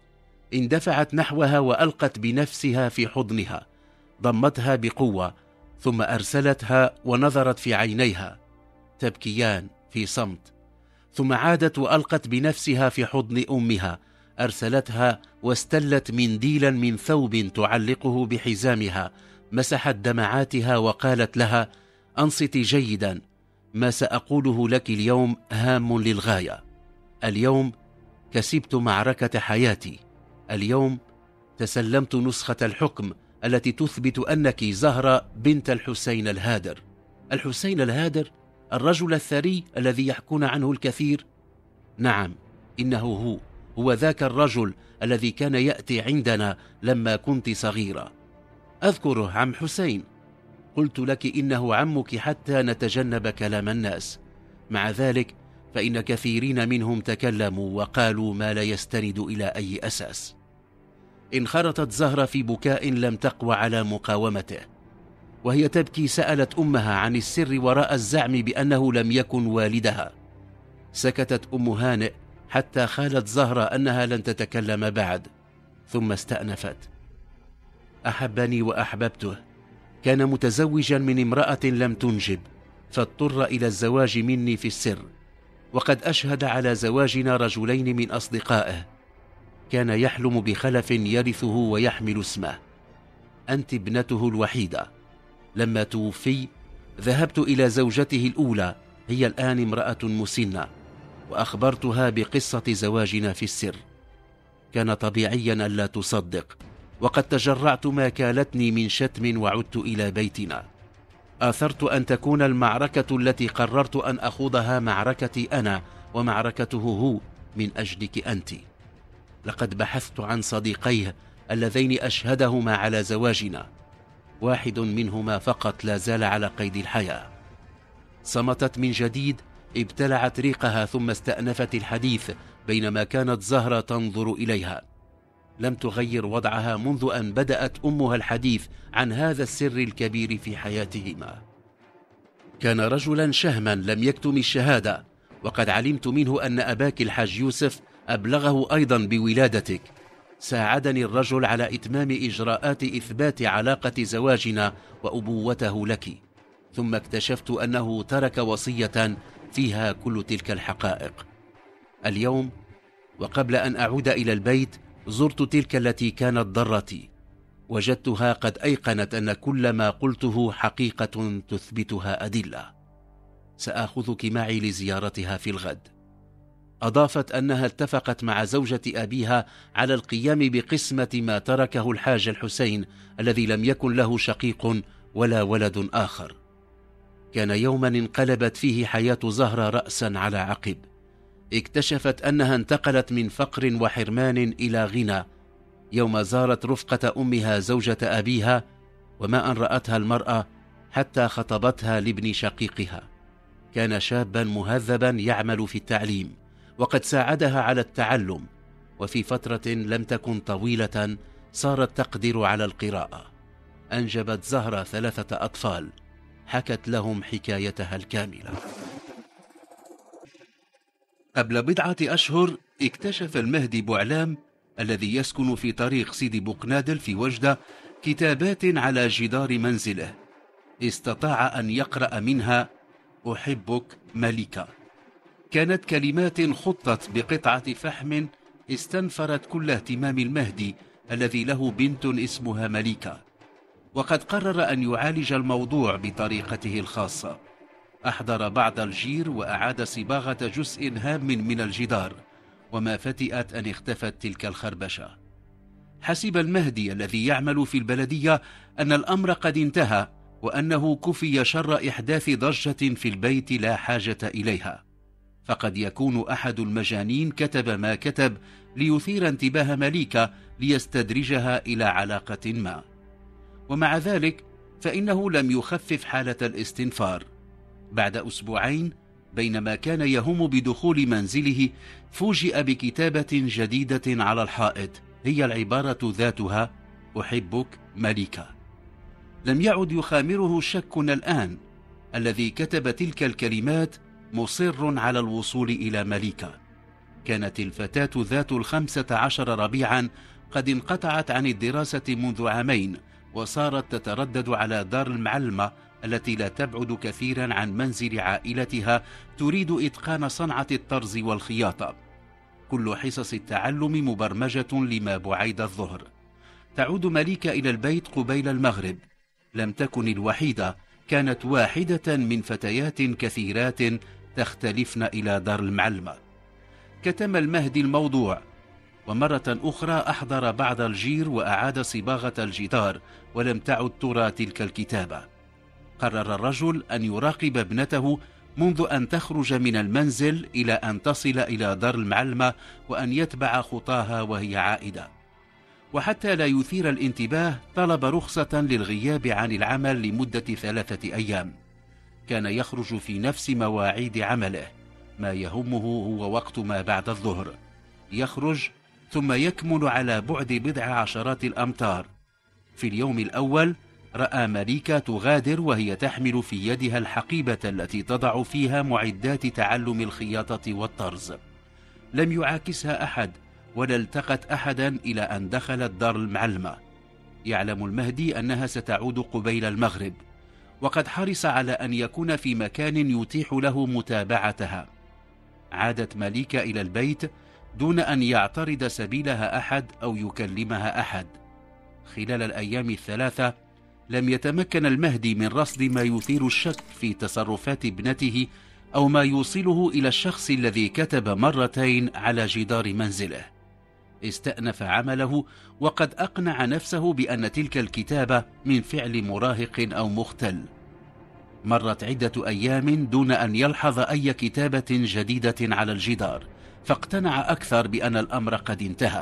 اندفعت نحوها وألقت بنفسها في حضنها، ضمتها بقوة، ثم أرسلتها ونظرت في عينيها تبكيان في صمت، ثم عادت وألقت بنفسها في حضن أمها، أرسلتها واستلت منديلا من ثوب تعلقه بحزامها، مسحت دمعاتها وقالت لها: أنصتي جيدا، ما سأقوله لك اليوم هام للغاية. اليوم كسبت معركة حياتي، اليوم تسلمت نسخة الحكم التي تثبت أنك زهرة بنت الحسين الهادر. الحسين الهادر، الرجل الثري الذي يحكون عنه الكثير؟ نعم، إنه هو ذاك الرجل الذي كان يأتي عندنا لما كنت صغيرة. أذكره عم حسين، قلت لك إنه عمك حتى نتجنب كلام الناس. مع ذلك فإن كثيرين منهم تكلموا وقالوا ما لا يستند إلى أي أساس. انخرطت زهرة في بكاء لم تقوى على مقاومته، وهي تبكي سألت أمها عن السر وراء الزعم بأنه لم يكن والدها. سكتت هانئ حتى خالت زهرة أنها لن تتكلم بعد، ثم استأنفت: أحبني وأحببته، كان متزوجا من امرأة لم تنجب، فاضطر إلى الزواج مني في السر، وقد أشهد على زواجنا رجلين من أصدقائه، كان يحلم بخلف يرثه ويحمل اسمه. أنت ابنته الوحيدة. لما توفي ذهبت إلى زوجته الأولى، هي الآن امرأة مسنة، وأخبرتها بقصة زواجنا في السر. كان طبيعيا ألا تصدق، وقد تجرعت ما كالتني من شتم وعدت إلى بيتنا. آثرت أن تكون المعركة التي قررت أن أخوضها معركتي أنا ومعركته هو من أجلك أنت. لقد بحثت عن صديقيه اللذين أشهدهما على زواجنا، واحد منهما فقط لا زال على قيد الحياة. صمتت من جديد، ابتلعت ريقها، ثم استأنفت الحديث بينما كانت زهرة تنظر إليها. لم تغير وضعها منذ أن بدأت أمها الحديث عن هذا السر الكبير في حياتهما. كان رجلا شهما لم يكتم الشهادة، وقد علمت منه أن أباك الحاج يوسف أبلغه أيضا بولادتك. ساعدني الرجل على إتمام إجراءات إثبات علاقة زواجنا وأبوته لك، ثم اكتشفت أنه ترك وصية فيها كل تلك الحقائق. اليوم وقبل أن أعود إلى البيت زرت تلك التي كانت ضرتي، وجدتها قد أيقنت أن كل ما قلته حقيقة تثبتها أدلة. سآخذك معي لزيارتها في الغد. أضافت أنها اتفقت مع زوجة أبيها على القيام بقسمة ما تركه الحاج الحسين الذي لم يكن له شقيق ولا ولد آخر. كان يوما انقلبت فيه حياة زهرة رأسا على عقب. اكتشفت أنها انتقلت من فقر وحرمان إلى غنى يوم زارت رفقة أمها زوجة أبيها، وما أن رأتها المرأة حتى خطبتها لابن شقيقها. كان شابا مهذبا يعمل في التعليم، وقد ساعدها على التعلم، وفي فترة لم تكن طويلة صارت تقدر على القراءة. أنجبت زهرة 3 أطفال، حكت لهم حكايتها الكاملة. قبل بضعة أشهر اكتشف المهدي بوعلام الذي يسكن في طريق سيدي بوقنادل في وجدة كتابات على جدار منزله، استطاع أن يقرأ منها: أحبك ملكة. كانت كلمات خطت بقطعة فحم استنفرت كل اهتمام المهدي الذي له بنت اسمها ملكة، وقد قرر أن يعالج الموضوع بطريقته الخاصة. أحضر بعض الجير وأعاد صباغة جزء هام من الجدار، وما فتئت أن اختفت تلك الخربشة. حسب المهدي الذي يعمل في البلدية أن الأمر قد انتهى، وأنه كفي شر إحداث ضجة في البيت لا حاجة إليها، فقد يكون أحد المجانين كتب ما كتب ليثير انتباه مليكة ليستدرجها إلى علاقة ما. ومع ذلك فإنه لم يخفف حالة الاستنفار. بعد أسبوعين بينما كان يهم بدخول منزله فوجئ بكتابة جديدة على الحائط، هي العبارة ذاتها: أحبك ملكة. لم يعد يخامره شك الآن. الذي كتب تلك الكلمات مصر على الوصول إلى ملكة. كانت الفتاة ذات 15 ربيعا قد انقطعت عن الدراسة منذ عامين، وصارت تتردد على دار المعلمة التي لا تبعد كثيرا عن منزل عائلتها، تريد إتقان صنعة الطرز والخياطة. كل حصص التعلم مبرمجة لما بعيد الظهر. تعود مليكة إلى البيت قبيل المغرب. لم تكن الوحيدة، كانت واحدة من فتيات كثيرات تختلفن إلى دار المعلمة. كتم المهدي الموضوع، ومرة أخرى أحضر بعض الجير وأعاد صباغة الجدار، ولم تعد ترى تلك الكتابة. قرر الرجل أن يراقب ابنته منذ أن تخرج من المنزل إلى أن تصل إلى دار المعلمة، وأن يتبع خطاها وهي عائدة. وحتى لا يثير الانتباه طلب رخصة للغياب عن العمل لمدة 3 أيام. كان يخرج في نفس مواعيد عمله. ما يهمه هو وقت ما بعد الظهر. يخرج ثم يكمن على بعد بضع عشرات الأمتار. في اليوم الأول رأى مليكة تغادر وهي تحمل في يدها الحقيبة التي تضع فيها معدات تعلم الخياطة والطرز. لم يعاكسها أحد ولا التقت أحدا إلى أن دخلت دار المعلمة. يعلم المهدي أنها ستعود قبيل المغرب، وقد حرص على أن يكون في مكان يتيح له متابعتها. عادت مليكة إلى البيت دون أن يعترض سبيلها أحد أو يكلمها أحد. خلال الأيام 3 لم يتمكن المهدي من رصد ما يثير الشك في تصرفات ابنته أو ما يوصله إلى الشخص الذي كتب مرتين على جدار منزله. استأنف عمله، وقد أقنع نفسه بأن تلك الكتابة من فعل مراهق أو مختل. مرت عدة أيام دون أن يلحظ أي كتابة جديدة على الجدار، فاقتنع أكثر بأن الأمر قد انتهى.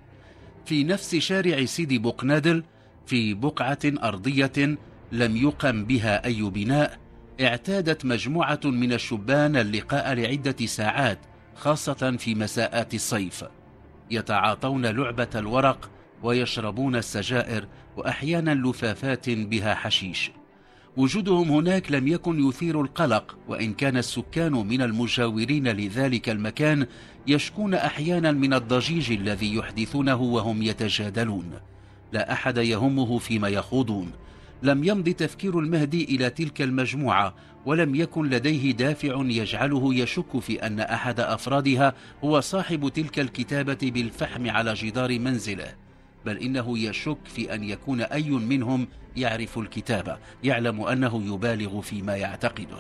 في نفس شارع سيدي بوقنادل، في بقعة أرضية لم يقم بها أي بناء، اعتادت مجموعة من الشبان اللقاء لعدة ساعات، خاصة في مساءات الصيف. يتعاطون لعبة الورق ويشربون السجائر، وأحيانا لفافات بها حشيش. وجودهم هناك لم يكن يثير القلق، وإن كان السكان من المجاورين لذلك المكان يشكون أحيانا من الضجيج الذي يحدثونه وهم يتجادلون. لا أحد يهمه فيما يخوضون. لم يمض تفكير المهدي إلى تلك المجموعة، ولم يكن لديه دافع يجعله يشك في أن أحد أفرادها هو صاحب تلك الكتابة بالفحم على جدار منزله، بل إنه يشك في أن يكون أي منهم يعرف الكتابة، يعلم أنه يبالغ فيما يعتقده.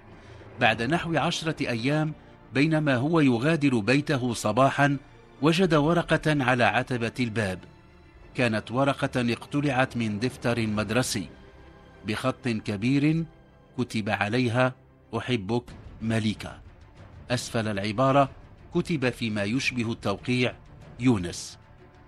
بعد نحو 10 أيام، بينما هو يغادر بيته صباحا، وجد ورقة على عتبة الباب. كانت ورقة اقتلعت من دفتر مدرسي بخط كبير، كتب عليها: أحبك مليكة. أسفل العبارة كتب فيما يشبه التوقيع: يونس.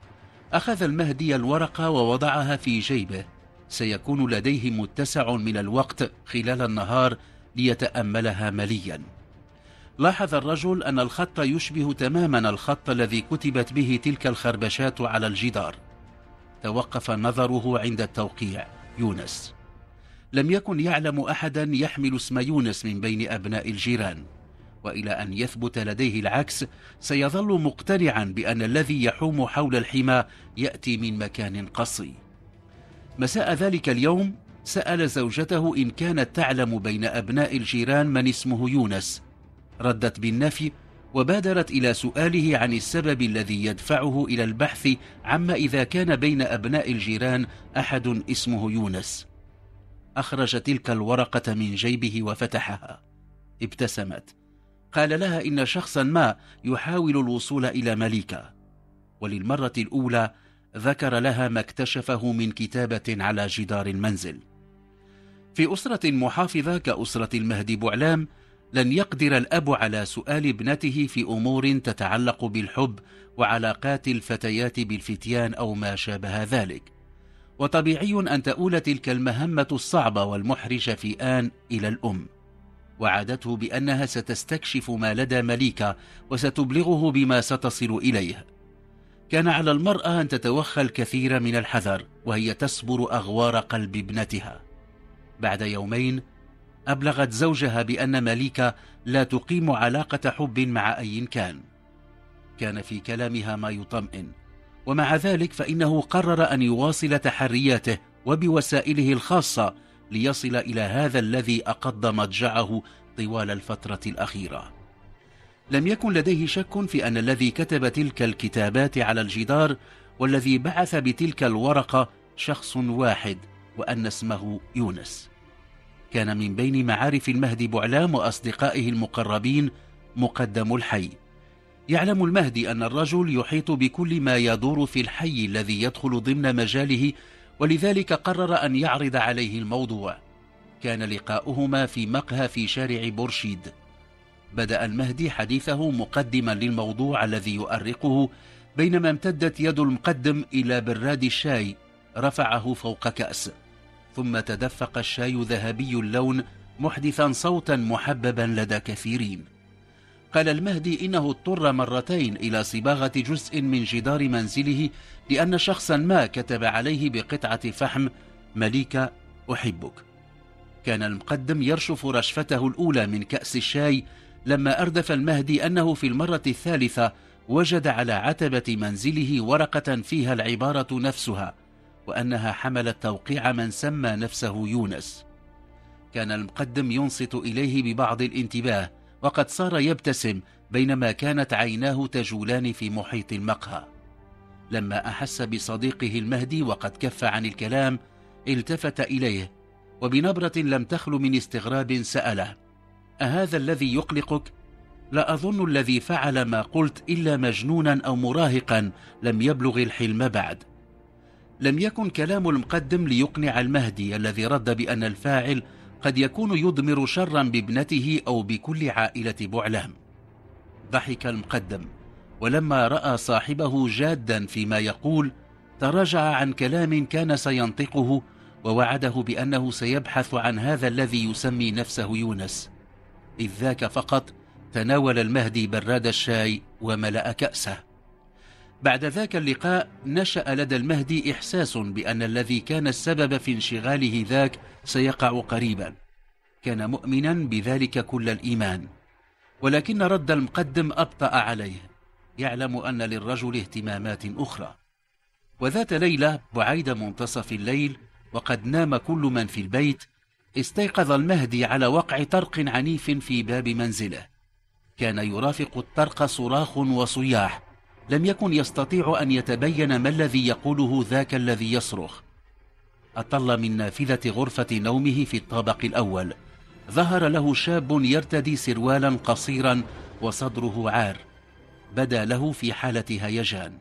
أخذ المهدي الورقة ووضعها في جيبه. سيكون لديه متسع من الوقت خلال النهار ليتأملها مليا. لاحظ الرجل أن الخط يشبه تماما الخط الذي كتبت به تلك الخربشات على الجدار. توقف نظره عند التوقيع: يونس. لم يكن يعلم أحدا يحمل اسم يونس من بين أبناء الجيران، وإلى أن يثبت لديه العكس سيظل مقتنعا بأن الذي يحوم حول الحمى يأتي من مكان قصي. مساء ذلك اليوم سأل زوجته إن كانت تعلم بين أبناء الجيران من اسمه يونس. ردت بالنفي، وبادرت إلى سؤاله عن السبب الذي يدفعه إلى البحث عما إذا كان بين أبناء الجيران أحد اسمه يونس. أخرج تلك الورقة من جيبه وفتحها. ابتسمت. قال لها إن شخصا ما يحاول الوصول إلى مليكة، وللمرة الأولى ذكر لها ما اكتشفه من كتابة على جدار المنزل. في أسرة محافظة كأسرة المهدي بوعلام لن يقدر الأب على سؤال ابنته في أمور تتعلق بالحب وعلاقات الفتيات بالفتيان أو ما شابه ذلك، وطبيعي أن تؤول تلك المهمة الصعبة والمحرجة في آن إلى الأم، وعدته بأنها ستستكشف ما لدى مليكة وستبلغه بما ستصل إليه. كان على المرأة أن تتوخى الكثير من الحذر وهي تصبر أغوار قلب ابنتها. بعد يومين أبلغت زوجها بأن مليكة لا تقيم علاقة حب مع أي كان. كان في كلامها ما يطمئن، ومع ذلك فإنه قرر أن يواصل تحرياته وبوسائله الخاصة ليصل إلى هذا الذي أقض مضجعه طوال الفترة الأخيرة. لم يكن لديه شك في أن الذي كتب تلك الكتابات على الجدار والذي بعث بتلك الورقة شخص واحد، وأن اسمه يونس. كان من بين معارف المهدي بوعلام وأصدقائه المقربين مقدم الحي. يعلم المهدي أن الرجل يحيط بكل ما يدور في الحي الذي يدخل ضمن مجاله، ولذلك قرر أن يعرض عليه الموضوع. كان لقاؤهما في مقهى في شارع بورشيد. بدأ المهدي حديثه مقدما للموضوع الذي يؤرقه، بينما امتدت يد المقدم إلى براد الشاي رفعه فوق كأس، ثم تدفق الشاي ذهبي اللون محدثا صوتا محببا لدى كثيرين. قال المهدي إنه اضطر مرتين إلى صباغة جزء من جدار منزله لأن شخصا ما كتب عليه بقطعة فحم: مليكة أحبك. كان المقدم يرشف رشفته الأولى من كأس الشاي لما أردف المهدي أنه في المرة الثالثة وجد على عتبة منزله ورقة فيها العبارة نفسها، وأنها حملت توقيع من سمى نفسه يونس. كان المقدم ينصت إليه ببعض الانتباه، وقد صار يبتسم بينما كانت عيناه تجولان في محيط المقهى. لما أحس بصديقه المهدي وقد كف عن الكلام التفت إليه، وبنبرة لم تخل من استغراب سأله: أهذا الذي يقلقك؟ لا أظن الذي فعل ما قلت إلا مجنونا أو مراهقا لم يبلغ الحلم بعد. لم يكن كلام المقدم ليقنع المهدي الذي رد بأن الفاعل قد يكون يضمر شرا بابنته أو بكل عائلة بوعلام. ضحك المقدم، ولما رأى صاحبه جادا فيما يقول تراجع عن كلام كان سينطقه، ووعده بأنه سيبحث عن هذا الذي يسمي نفسه يونس. إذ ذاك فقط تناول المهدي براد الشاي وملأ كأسه. بعد ذاك اللقاء نشأ لدى المهدي إحساس بأن الذي كان السبب في انشغاله ذاك سيقع قريبا. كان مؤمنا بذلك كل الإيمان، ولكن رد المقدم أبطأ عليه. يعلم أن للرجل اهتمامات أخرى. وذات ليلة بعيد منتصف الليل وقد نام كل من في البيت، استيقظ المهدي على وقع طرق عنيف في باب منزله. كان يرافق الطرق صراخ وصياح، لم يكن يستطيع أن يتبين ما الذي يقوله ذاك الذي يصرخ. أطل من نافذة غرفة نومه في الطابق الأول، ظهر له شاب يرتدي سروالا قصيرا وصدره عار. بدا له في حالة هيجان.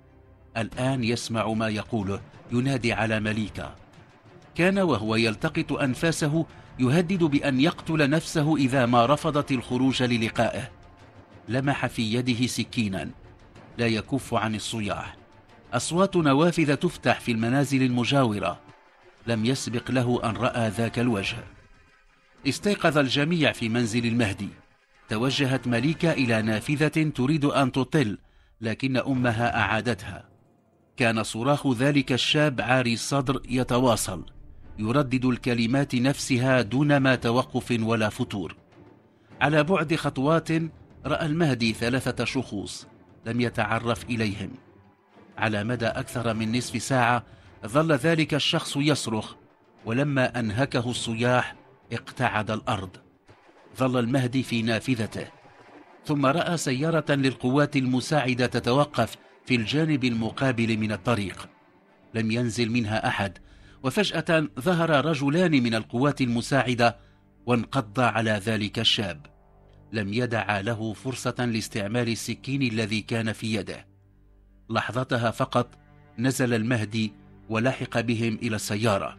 الآن يسمع ما يقوله، ينادي على مليكة. كان وهو يلتقط أنفاسه يهدد بأن يقتل نفسه إذا ما رفضت الخروج للقائه. لمح في يده سكينا، لا يكف عن الصياح. أصوات نوافذ تفتح في المنازل المجاورة. لم يسبق له أن رأى ذاك الوجه. استيقظ الجميع في منزل المهدي. توجهت مليكة إلى نافذة تريد أن تطل، لكن أمها أعادتها. كان صراخ ذلك الشاب عاري الصدر يتواصل، يردد الكلمات نفسها دون ما توقف ولا فتور. على بعد خطوات رأى المهدي 3 شخوص لم يتعرف إليهم. على مدى أكثر من نصف ساعة ظل ذلك الشخص يصرخ، ولما أنهكه الصياح اقتعد الأرض. ظل المهدي في نافذته، ثم رأى سيارة للقوات المساعدة تتوقف في الجانب المقابل من الطريق. لم ينزل منها أحد، وفجأة ظهر رجلان من القوات المساعدة وانقض على ذلك الشاب. لم يدع له فرصة لاستعمال السكين الذي كان في يده. لحظتها فقط نزل المهدي ولحق بهم إلى السيارة.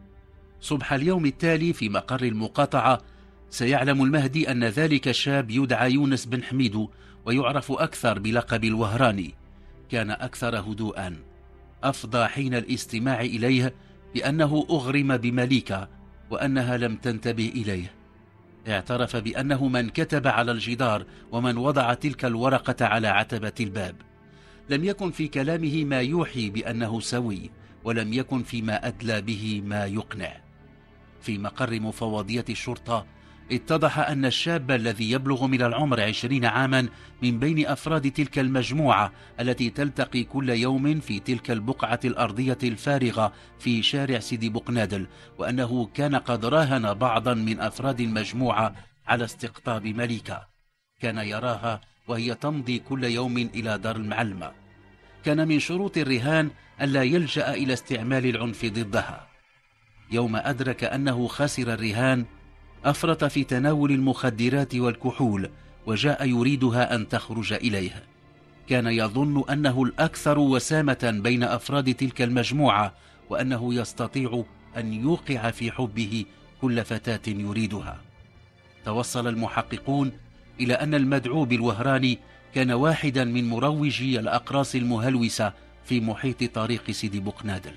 صبح اليوم التالي في مقر المقاطعة سيعلم المهدي أن ذلك الشاب يدعى يونس بن حميدو، ويعرف أكثر بلقب الوهراني. كان أكثر هدوءا. أفضى حين الاستماع إليه بأنه أغرم بمليكة وأنها لم تنتبه إليه. اعترف بأنه من كتب على الجدار ومن وضع تلك الورقة على عتبة الباب. لم يكن في كلامه ما يوحي بأنه سوي، ولم يكن فيما أدلى به ما يقنع. في مقر مفوضية الشرطة اتضح أن الشاب الذي يبلغ من العمر 20 عاما من بين أفراد تلك المجموعة التي تلتقي كل يوم في تلك البقعة الأرضية الفارغة في شارع سيدي بوقنادل، وأنه كان قد راهن بعضا من أفراد المجموعة على استقطاب مليكة. كان يراها وهي تمضي كل يوم إلى دار المعلمة. كان من شروط الرهان ألا يلجأ إلى استعمال العنف ضدها. يوم أدرك أنه خسر الرهان أفرط في تناول المخدرات والكحول، وجاء يريدها أن تخرج إليه. كان يظن أنه الأكثر وسامة بين أفراد تلك المجموعة، وأنه يستطيع أن يوقع في حبه كل فتاة يريدها. توصل المحققون إلى أن المدعو بالوهراني كان واحدا من مروجي الأقراص المهلوسة في محيط طريق سيدي بوقنادل.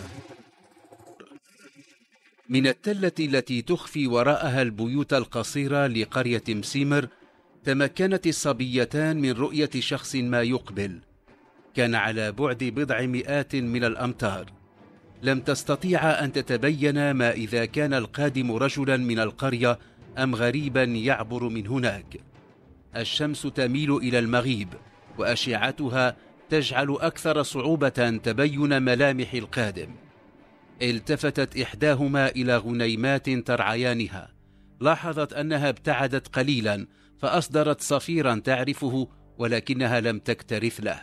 من التلة التي تخفي وراءها البيوت القصيرة لقرية مسيمر تمكنت الصبيتان من رؤية شخص ما يقبل. كان على بعد بضع مئات من الأمتار. لم تستطيع أن تتبين ما إذا كان القادم رجلا من القرية أم غريبا يعبر من هناك. الشمس تميل إلى المغيب، وأشعتها تجعل أكثر صعوبة تبين ملامح القادم. التفتت إحداهما إلى غنيمات ترعيانها. لاحظت أنها ابتعدت قليلا، فأصدرت صفيرا تعرفه، ولكنها لم تكترث له.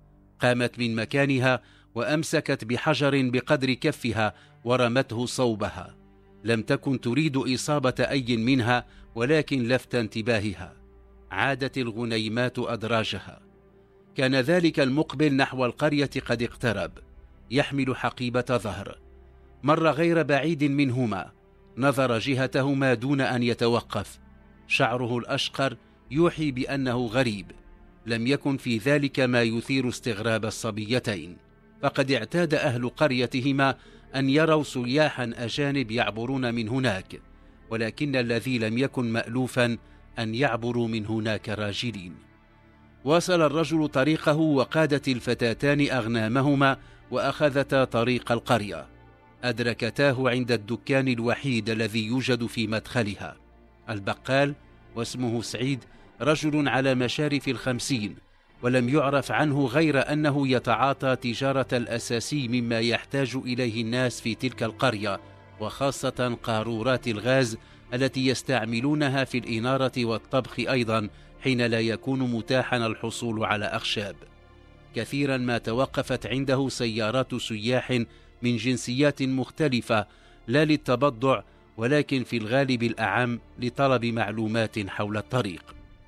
قامت من مكانها وأمسكت بحجر بقدر كفها ورمته صوبها. لم تكن تريد إصابة أي منها، ولكن لفت انتباهها. عادت الغنيمات أدراجها. كان ذلك المقبل نحو القرية قد اقترب، يحمل حقيبة ظهر. مر غير بعيد منهما، نظر جهتهما دون أن يتوقف. شعره الأشقر يوحي بأنه غريب. لم يكن في ذلك ما يثير استغراب الصبيتين، فقد اعتاد أهل قريتهما أن يروا سياحا أجانب يعبرون من هناك، ولكن الذي لم يكن مألوفا أن يعبروا من هناك راجلين. واصل الرجل طريقه، وقادت الفتاتان أغنامهما وأخذتا طريق القرية. أدركتاه عند الدكان الوحيد الذي يوجد في مدخلها. البقال، واسمه سعيد، رجل على مشارف 50، ولم يعرف عنه غير أنه يتعاطى تجارة الأساسي مما يحتاج إليه الناس في تلك القرية، وخاصة قارورات الغاز التي يستعملونها في الإنارة والطبخ أيضا حين لا يكون متاحا الحصول على أخشاب. كثيرا ما توقفت عنده سيارات سياح من جنسيات مختلفة، لا للتبضع ولكن في الغالب الأعم لطلب معلومات حول الطريق.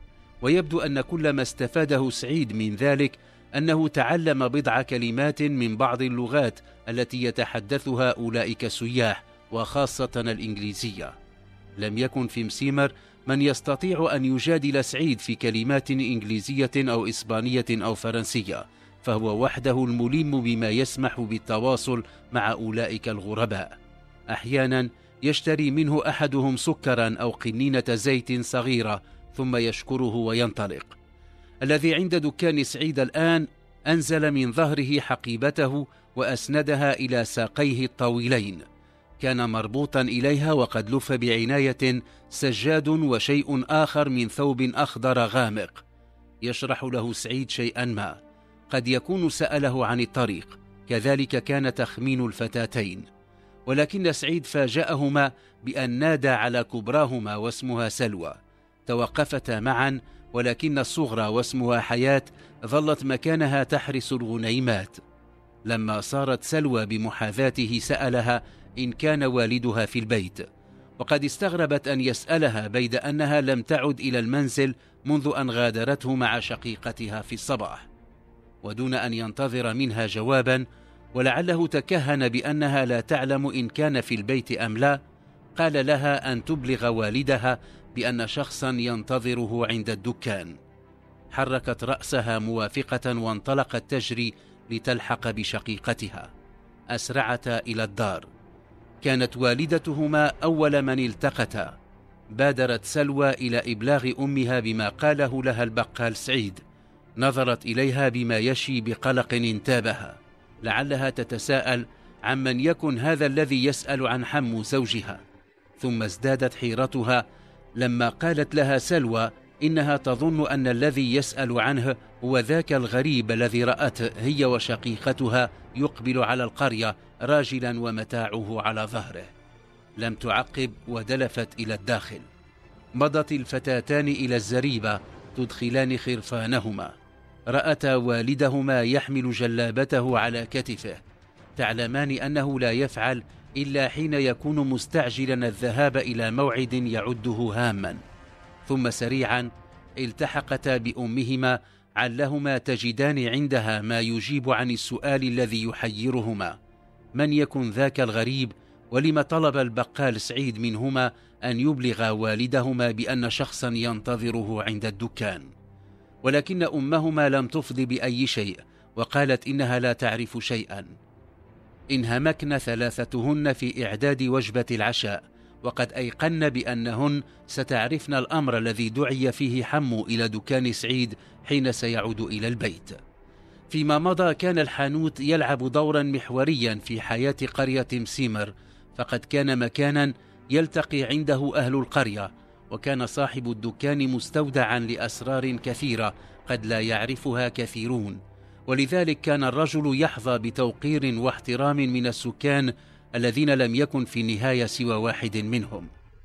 ويبدو أن كل ما استفاده سعيد من ذلك أنه تعلم بضع كلمات من بعض اللغات التي يتحدثها أولئك السياح، وخاصة الإنجليزية. لم يكن في مسيمر من يستطيع أن يجادل سعيد في كلمات إنجليزية أو إسبانية أو فرنسية، فهو وحده الملم بما يسمح بالتواصل مع أولئك الغرباء. أحيانا يشتري منه أحدهم سكرا أو قنينة زيت صغيرة، ثم يشكره وينطلق. الذي عند دكان سعيد الآن أنزل من ظهره حقيبته وأسندها إلى ساقيه الطويلين. كان مربوطا إليها وقد لف بعناية سجاد وشيء آخر من ثوب أخضر غامق. يشرح له سعيد شيئا ما، قد يكون سأله عن الطريق، كذلك كان تخمين الفتاتين، ولكن سعيد فاجأهما بأن نادى على كبراهما واسمها سلوى. توقفتا معا، ولكن الصغرى واسمها حياة ظلت مكانها تحرس الغنيمات. لما صارت سلوى بمحاذاته سألها إن كان والدها في البيت، وقد استغربت أن يسألها بيد أنها لم تعد إلى المنزل منذ أن غادرته مع شقيقتها في الصباح. ودون أن ينتظر منها جوابا، ولعله تكهن بأنها لا تعلم إن كان في البيت أم لا، قال لها أن تبلغ والدها بأن شخصا ينتظره عند الدكان. حركت رأسها موافقة وانطلقت تجري لتلحق بشقيقتها. أسرعتا إلى الدار. كانت والدتهما أول من التقتا. بادرت سلوى إلى إبلاغ أمها بما قاله لها البقال سعيد. نظرت إليها بما يشي بقلق انتابها، لعلها تتساءل عمن يكن هذا الذي يسأل عن حمو زوجها. ثم ازدادت حيرتها لما قالت لها سلوى إنها تظن أن الذي يسأل عنه هو ذاك الغريب الذي رأته هي وشقيقتها يقبل على القرية راجلا ومتاعه على ظهره. لم تعقب ودلفت إلى الداخل. مضت الفتاتان إلى الزريبة تدخلان خرفانهما. رأتا والدهما يحمل جلابته على كتفه، تعلمان أنه لا يفعل إلا حين يكون مستعجلا الذهاب إلى موعد يعده هاما. ثم سريعا التحقتا بأمهما علهما تجدان عندها ما يجيب عن السؤال الذي يحيرهما: من يكن ذاك الغريب؟ ولم طلب البقال سعيد منهما أن يبلغ والدهما بأن شخصا ينتظره عند الدكان؟ ولكن أمهما لم تفض بأي شيء، وقالت إنها لا تعرف شيئا. انهمكن ثلاثتهن في إعداد وجبة العشاء، وقد أيقن بأنهن ستعرفن الأمر الذي دعي فيه حمو إلى دكان سعيد حين سيعود إلى البيت. فيما مضى كان الحانوت يلعب دورا محوريا في حياة قرية مسيمر، فقد كان مكانا يلتقي عنده أهل القرية، وكان صاحب الدكان مستودعا لأسرار كثيرة قد لا يعرفها كثيرون، ولذلك كان الرجل يحظى بتوقير واحترام من السكان الذين لم يكن في النهاية سوى واحد منهم.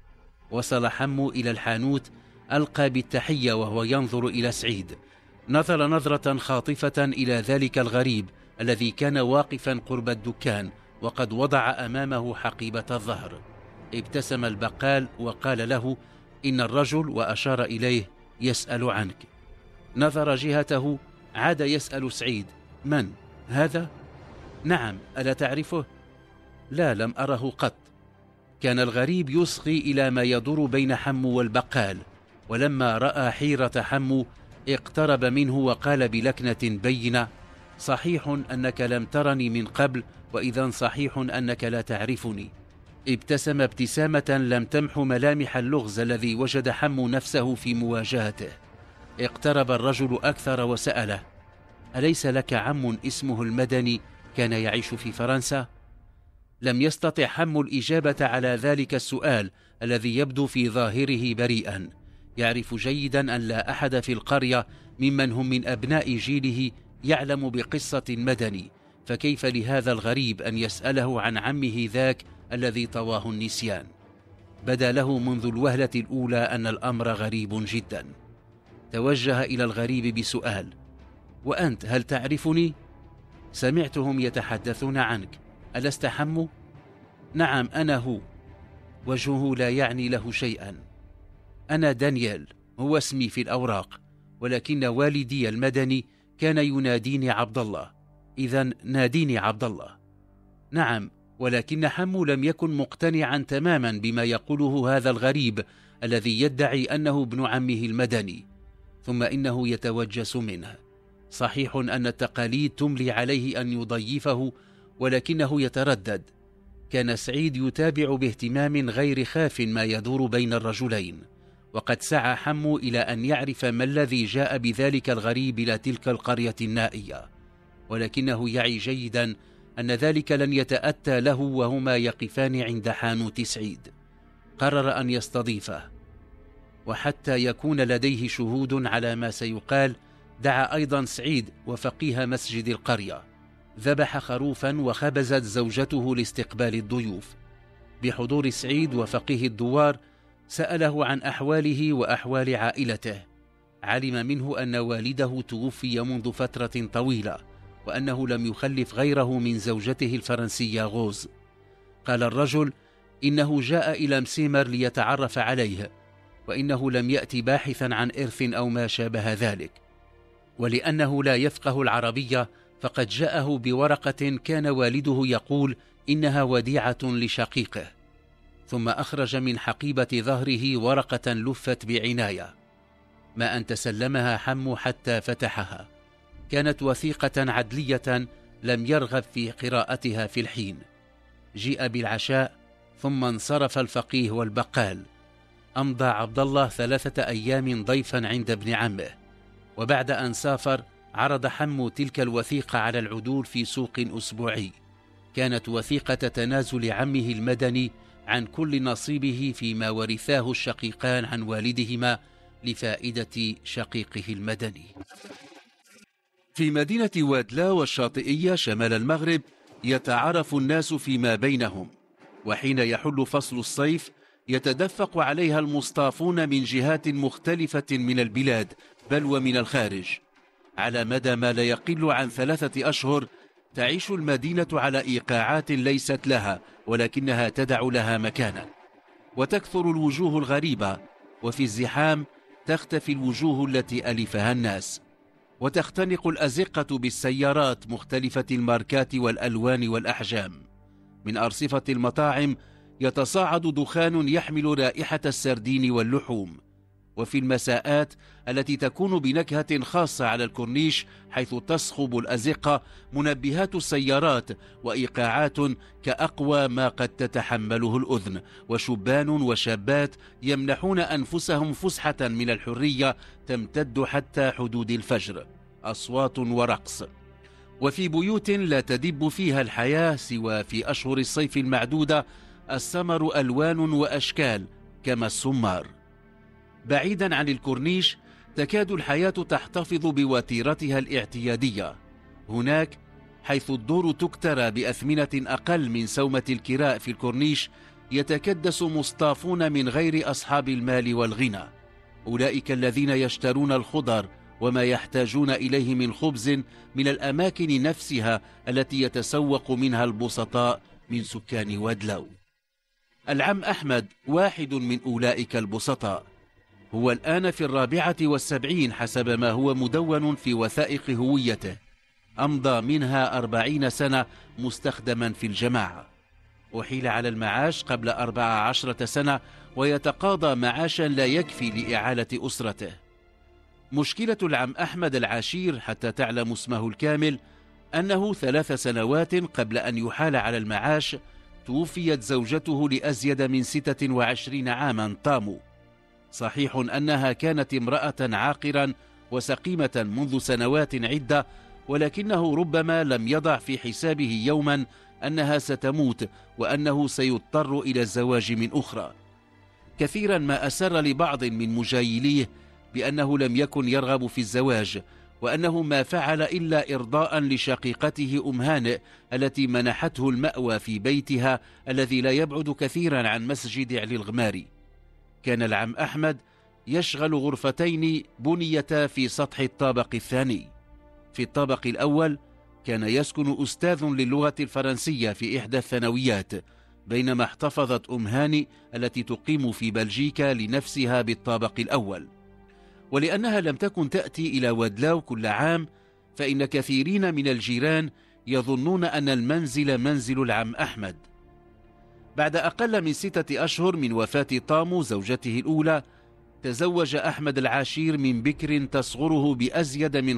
وصل حمو إلى الحانوت، ألقى بالتحية وهو ينظر إلى سعيد. نظر نظرة خاطفة إلى ذلك الغريب الذي كان واقفا قرب الدكان وقد وضع أمامه حقيبة الظهر. ابتسم البقال وقال له: إن الرجل، وأشار إليه، يسأل عنك. نظر جهته، عاد يسأل سعيد: من هذا؟ نعم، ألا تعرفه؟ لا، لم أره قط. كان الغريب يصغي إلى ما يدور بين حمو والبقال، ولما رأى حيرة حمو اقترب منه وقال بلكنة بينة: صحيح أنك لم ترني من قبل، وإذا صحيح أنك لا تعرفني. ابتسم ابتسامة لم تمح ملامح اللغز الذي وجد حمو نفسه في مواجهته. اقترب الرجل أكثر وسأله: أليس لك عم اسمه المدني كان يعيش في فرنسا؟ لم يستطع حمو الإجابة على ذلك السؤال الذي يبدو في ظاهره بريئا. يعرف جيدا أن لا أحد في القرية ممن هم من أبناء جيله يعلم بقصة المدني، فكيف لهذا الغريب أن يسأله عن عمه ذاك الذي طواه النسيان؟ بدا له منذ الوهلة الأولى أن الأمر غريب جدا. توجه إلى الغريب بسؤال: وأنت هل تعرفني؟ سمعتهم يتحدثون عنك، ألست حمو؟ نعم، أنا هو. وجهه لا يعني له شيئا. أنا دانيال، هو اسمي في الأوراق، ولكن والدي المدني كان يناديني عبد الله، إذا ناديني عبد الله. نعم، ولكن حمو لم يكن مقتنعا تماما بما يقوله هذا الغريب الذي يدعي أنه ابن عمه المدني، ثم إنه يتوجس منه. صحيح أن التقاليد تملي عليه أن يضيفه، ولكنه يتردد. كان سعيد يتابع باهتمام غير خاف ما يدور بين الرجلين، وقد سعى حمو إلى أن يعرف ما الذي جاء بذلك الغريب إلى تلك القرية النائية، ولكنه يعي جيدا أن ذلك لن يتأتى له وهما يقفان عند حانوت سعيد. قرر أن يستضيفه، وحتى يكون لديه شهود على ما سيقال دعا أيضا سعيد وفقيه مسجد القرية، ذبح خروفا وخبزت زوجته لاستقبال الضيوف. بحضور سعيد وفقيه الدوار سأله عن أحواله وأحوال عائلته. علم منه أن والده توفي منذ فترة طويلة، وأنه لم يخلف غيره من زوجته الفرنسية غوز. قال الرجل إنه جاء إلى مسيمر ليتعرف عليه، وإنه لم يأتي باحثا عن إرث أو ما شابه ذلك، ولأنه لا يفقه العربية فقد جاءه بورقة كان والده يقول إنها وديعة لشقيقه. ثم أخرج من حقيبة ظهره ورقة لفت بعناية، ما أن تسلمها حم حتى فتحها. كانت وثيقة عدلية لم يرغب في قراءتها في الحين. جيء بالعشاء، ثم انصرف الفقيه والبقال. أمضى عبد الله 3 أيام ضيفا عند ابن عمه، وبعد أن سافر عرض حم تلك الوثيقة على العدول في سوق أسبوعي. كانت وثيقة تنازل عمه المدني عن كل نصيبه فيما ورثاه الشقيقان عن والدهما لفائدة شقيقه المدني. في مدينة وادلا والشاطئية شمال المغرب يتعارف الناس فيما بينهم، وحين يحل فصل الصيف يتدفق عليها المصطافون من جهات مختلفة من البلاد بل ومن الخارج. على مدى ما لا يقل عن 3 أشهر تعيش المدينة على إيقاعات ليست لها ولكنها تدع لها مكانا، وتكثر الوجوه الغريبة، وفي الزحام تختفي الوجوه التي ألفها الناس، وتختنق الأزقة بالسيارات مختلفة الماركات والألوان والأحجام. من أرصفة المطاعم يتصاعد دخان يحمل رائحة السردين واللحوم. وفي المساءات التي تكون بنكهة خاصة على الكورنيش حيث تصخب الأزقة منبهات السيارات وإيقاعات كأقوى ما قد تتحمله الأذن، وشبان وشابات يمنحون أنفسهم فسحة من الحرية تمتد حتى حدود الفجر، أصوات ورقص. وفي بيوت لا تدب فيها الحياة سوى في أشهر الصيف المعدودة السمر ألوان وأشكال كما السمار. بعيدا عن الكورنيش تكاد الحياة تحتفظ بوتيرتها الاعتيادية. هناك حيث الدور تكترى بأثمنة أقل من سومة الكراء في الكورنيش يتكدس مصطافون من غير أصحاب المال والغنى، أولئك الذين يشترون الخضر وما يحتاجون إليه من خبز من الأماكن نفسها التي يتسوق منها البسطاء من سكان وادلو. العم أحمد واحد من أولئك البسطاء، هو الآن في 74 حسب ما هو مدون في وثائق هويته، أمضى منها 40 سنة مستخدما في الجماعة، أحيل على المعاش قبل 14 سنة ويتقاضى معاشا لا يكفي لإعالة أسرته. مشكلة العم أحمد العاشير حتى تعلم اسمه الكامل أنه 3 سنوات قبل أن يحال على المعاش توفيت زوجته لأزيد من 26 عاما طامو. صحيح أنها كانت امرأة عاقرا وسقيمة منذ سنوات عدة، ولكنه ربما لم يضع في حسابه يوما أنها ستموت وأنه سيضطر إلى الزواج من أخرى. كثيرا ما أسر لبعض من مجايليه بأنه لم يكن يرغب في الزواج، وأنه ما فعل إلا إرضاء لشقيقته هانئ التي منحته المأوى في بيتها الذي لا يبعد كثيرا عن مسجد علي الغماري. كان العم أحمد يشغل غرفتين بنيتا في سطح الطابق الثاني. في الطابق الأول كان يسكن أستاذ للغة الفرنسية في إحدى الثانويات، بينما احتفظت هاني التي تقيم في بلجيكا لنفسها بالطابق الأول. ولأنها لم تكن تأتي إلى وادلاو كل عام، فإن كثيرين من الجيران يظنون أن المنزل منزل العم أحمد. بعد أقل من 6 أشهر من وفاة طامو زوجته الأولى، تزوج أحمد العاشير من بكر تصغره بأزيد من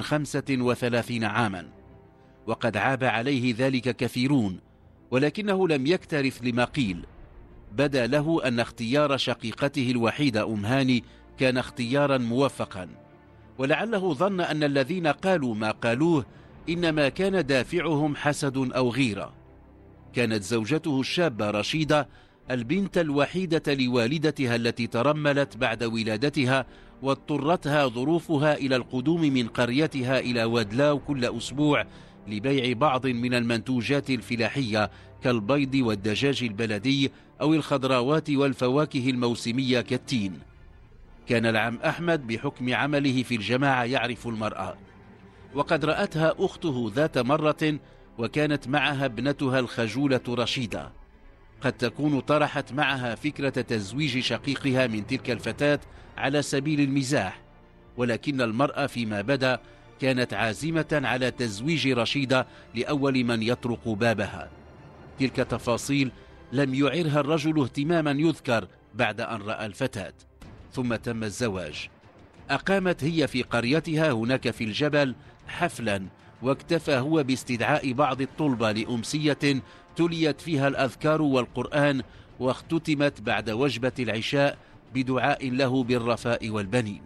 35 عاما، وقد عاب عليه ذلك كثيرون، ولكنه لم يكترث لما قيل. بدا له أن اختيار شقيقته الوحيدة هاني كان اختيارا موفقا، ولعله ظن أن الذين قالوا ما قالوه إنما كان دافعهم حسد أو غيرة. كانت زوجته الشابة رشيدة البنت الوحيدة لوالدتها التي ترملت بعد ولادتها، واضطرتها ظروفها إلى القدوم من قريتها إلى ودلاو كل أسبوع لبيع بعض من المنتوجات الفلاحية كالبيض والدجاج البلدي أو الخضروات والفواكه الموسمية كالتين. كان العم أحمد بحكم عمله في الجماعة يعرف المرأة، وقد رأتها أخته ذات مرة وكانت معها ابنتها الخجولة رشيدة. قد تكون طرحت معها فكرة تزويج شقيقها من تلك الفتاة على سبيل المزاح، ولكن المرأة فيما بدا كانت عازمة على تزويج رشيدة لأول من يطرق بابها. تلك تفاصيل لم يعرها الرجل اهتماما يذكر بعد أن رأى الفتاة، ثم تم الزواج. أقامت هي في قريتها هناك في الجبل حفلا، واكتفى هو باستدعاء بعض الطلبة لأمسية تليت فيها الأذكار والقرآن، واختتمت بعد وجبة العشاء بدعاء له بالرفاء والبنين.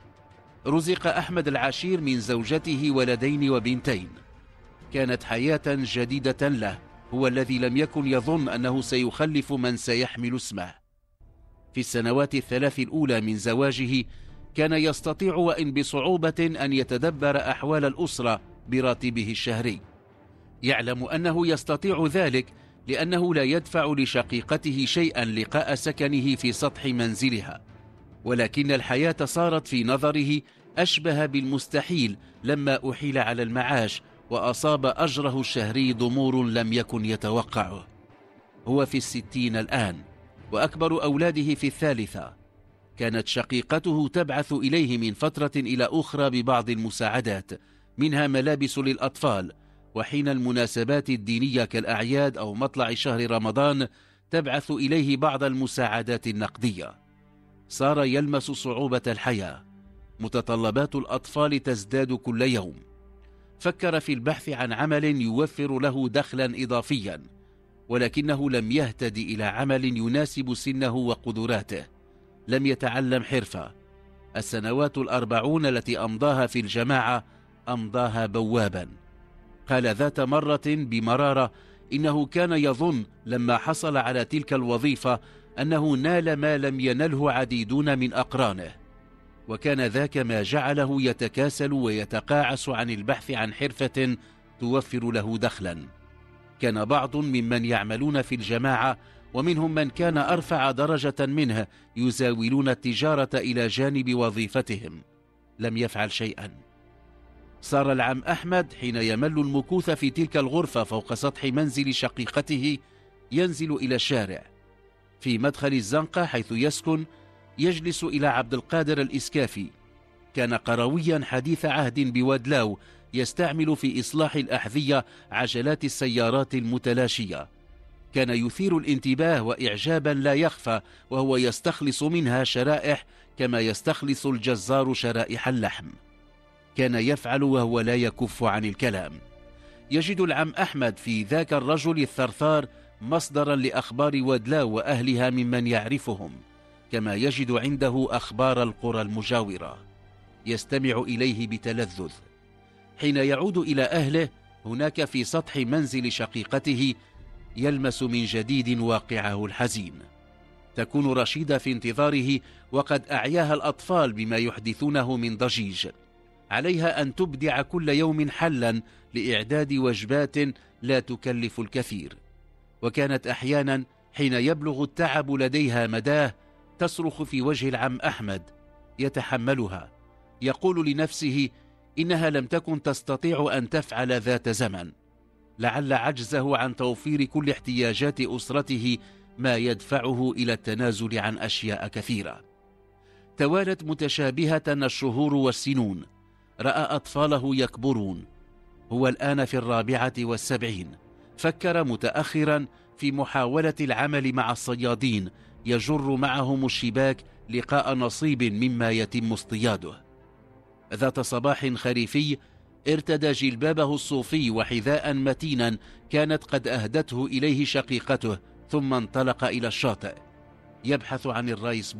رزق أحمد العشير من زوجته ولدين وبنتين. كانت حياة جديدة له، هو الذي لم يكن يظن أنه سيخلف من سيحمل اسمه. في السنوات الثلاث الأولى من زواجه كان يستطيع وإن بصعوبة أن يتدبر أحوال الأسرة براتبه الشهري. يعلم أنه يستطيع ذلك لأنه لا يدفع لشقيقته شيئا لقاء سكنه في سطح منزلها، ولكن الحياة صارت في نظره أشبه بالمستحيل لما أحيل على المعاش وأصاب أجره الشهري ضمور لم يكن يتوقعه. هو في 60 الآن، وأكبر أولاده في 3. كانت شقيقته تبعث إليه من فترة إلى أخرى ببعض المساعدات، منها ملابس للأطفال، وحين المناسبات الدينية كالأعياد أو مطلع شهر رمضان تبعث إليه بعض المساعدات النقدية. صار يلمس صعوبة الحياة، متطلبات الأطفال تزداد كل يوم. فكر في البحث عن عمل يوفر له دخلا إضافيا، ولكنه لم يهتد إلى عمل يناسب سنه وقدراته. لم يتعلم حرفة. السنوات 40 التي أمضاها في الجماعة أمضاها بوابا. قال ذات مرة بمرارة إنه كان يظن لما حصل على تلك الوظيفة أنه نال ما لم ينله عديدون من أقرانه، وكان ذاك ما جعله يتكاسل ويتقاعس عن البحث عن حرفة توفر له دخلا. كان بعض ممن يعملون في الجماعة ومنهم من كان أرفع درجة منه يزاولون التجارة إلى جانب وظيفتهم. لم يفعل شيئا. صار العم أحمد حين يمل المكوث في تلك الغرفة فوق سطح منزل شقيقته ينزل إلى الشارع. في مدخل الزنقة حيث يسكن يجلس إلى عبد القادر الإسكافي. كان قرويا حديث عهد بودلاو، يستعمل في إصلاح الأحذية عجلات السيارات المتلاشية. كان يثير الانتباه وإعجابا لا يخفى، وهو يستخلص منها شرائح كما يستخلص الجزار شرائح اللحم. كان يفعل وهو لا يكف عن الكلام. يجد العم أحمد في ذاك الرجل الثرثار مصدرا لأخبار ودلاو وأهلها ممن يعرفهم، كما يجد عنده أخبار القرى المجاورة. يستمع إليه بتلذذ. حين يعود إلى أهله هناك في سطح منزل شقيقته يلمس من جديد واقعه الحزين. تكون رشيدة في انتظاره وقد أعياها الأطفال بما يحدثونه من ضجيج. عليها أن تبدع كل يوم حلا لإعداد وجبات لا تكلف الكثير. وكانت أحيانا حين يبلغ التعب لديها مداه تصرخ في وجه العم أحمد، يتحملها. يقول لنفسه إنها لم تكن تستطيع أن تفعل ذات زمن، لعل عجزه عن توفير كل احتياجات أسرته ما يدفعه إلى التنازل عن أشياء كثيرة. توالت متشابهة الشهور والسنون. رأى أطفاله يكبرون. هو الآن في 74. فكر متأخرا في محاولة العمل مع الصيادين، يجر معهم الشباك لقاء نصيب مما يتم اصطياده. ذات صباح خريفي ارتدى جلبابه الصوفي وحذاء متينا كانت قد أهدته إليه شقيقته، ثم انطلق إلى الشاطئ يبحث عن الرئيس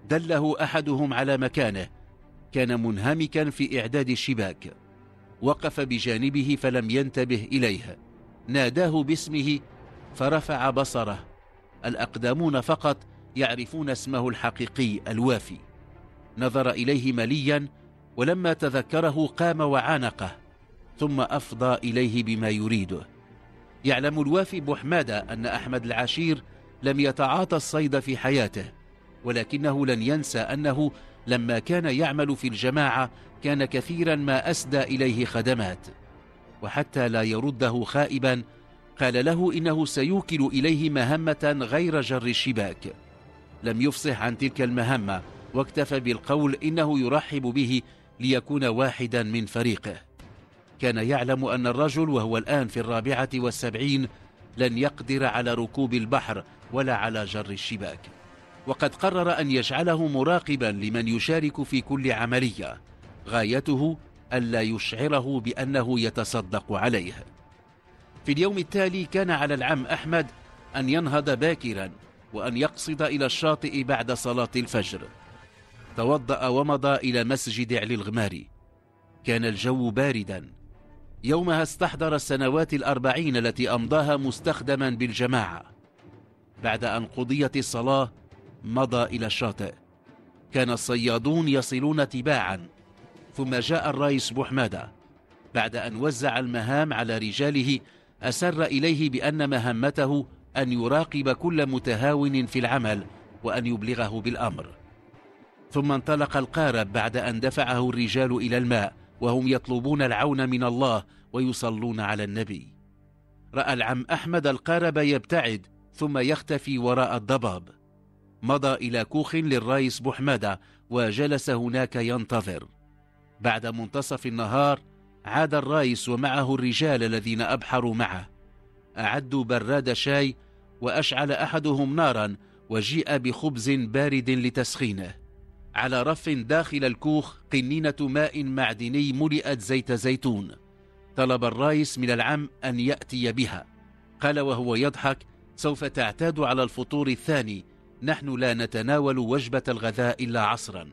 دله أحدهم على مكانه، كان منهمكا في إعداد الشباك، وقف بجانبه فلم ينتبه إليه، ناداه باسمه فرفع بصره. الأقدمون فقط يعرفون اسمه الحقيقي الوافي. نظر إليه مليا، ولما تذكره قام وعانقه، ثم أفضى إليه بما يريده. يعلم الوافي بوحمادة أن أحمد العشير لم يتعاطى الصيد في حياته، ولكنه لن ينسى أنه لما كان يعمل في الجماعة كان كثيرا ما أسدى إليه خدمات، وحتى لا يرده خائبا قال له إنه سيوكل إليه مهمة غير جر الشباك. لم يفصح عن تلك المهمة، واكتفى بالقول إنه يرحب به ليكون واحدا من فريقه. كان يعلم أن الرجل وهو الآن في 74 لن يقدر على ركوب البحر ولا على جر الشباك، وقد قرر أن يجعله مراقبا لمن يشارك في كل عملية، غايته ألا يشعره بأنه يتصدق عليه. في اليوم التالي كان على العم أحمد أن ينهض باكرا وأن يقصد إلى الشاطئ بعد صلاة الفجر. توضأ ومضى إلى مسجد علي الغماري. كان الجو باردا. يومها استحضر السنوات 40 التي أمضاها مستخدما بالجماعة. بعد أن قضيت الصلاة مضى إلى الشاطئ. كان الصيادون يصلون تباعا، ثم جاء الرئيس بوحمادة. بعد أن وزع المهام على رجاله أسر إليه بأن مهمته أن يراقب كل متهاون في العمل وأن يبلغه بالأمر. ثم انطلق القارب بعد أن دفعه الرجال إلى الماء وهم يطلبون العون من الله ويصلون على النبي. رأى العم أحمد القارب يبتعد ثم يختفي وراء الضباب. مضى إلى كوخ للرئيس بوحمادة وجلس هناك ينتظر. بعد منتصف النهار عاد الرئيس ومعه الرجال الذين أبحروا معه. أعدوا براد شاي وأشعل أحدهم نارا وجيء بخبز بارد لتسخينه. على رف داخل الكوخ قنينة ماء معدني ملئت زيت زيتون. طلب الرئيس من العم أن يأتي بها. قال وهو يضحك: سوف تعتاد على الفطور الثاني، نحن لا نتناول وجبة الغذاء إلا عصرا.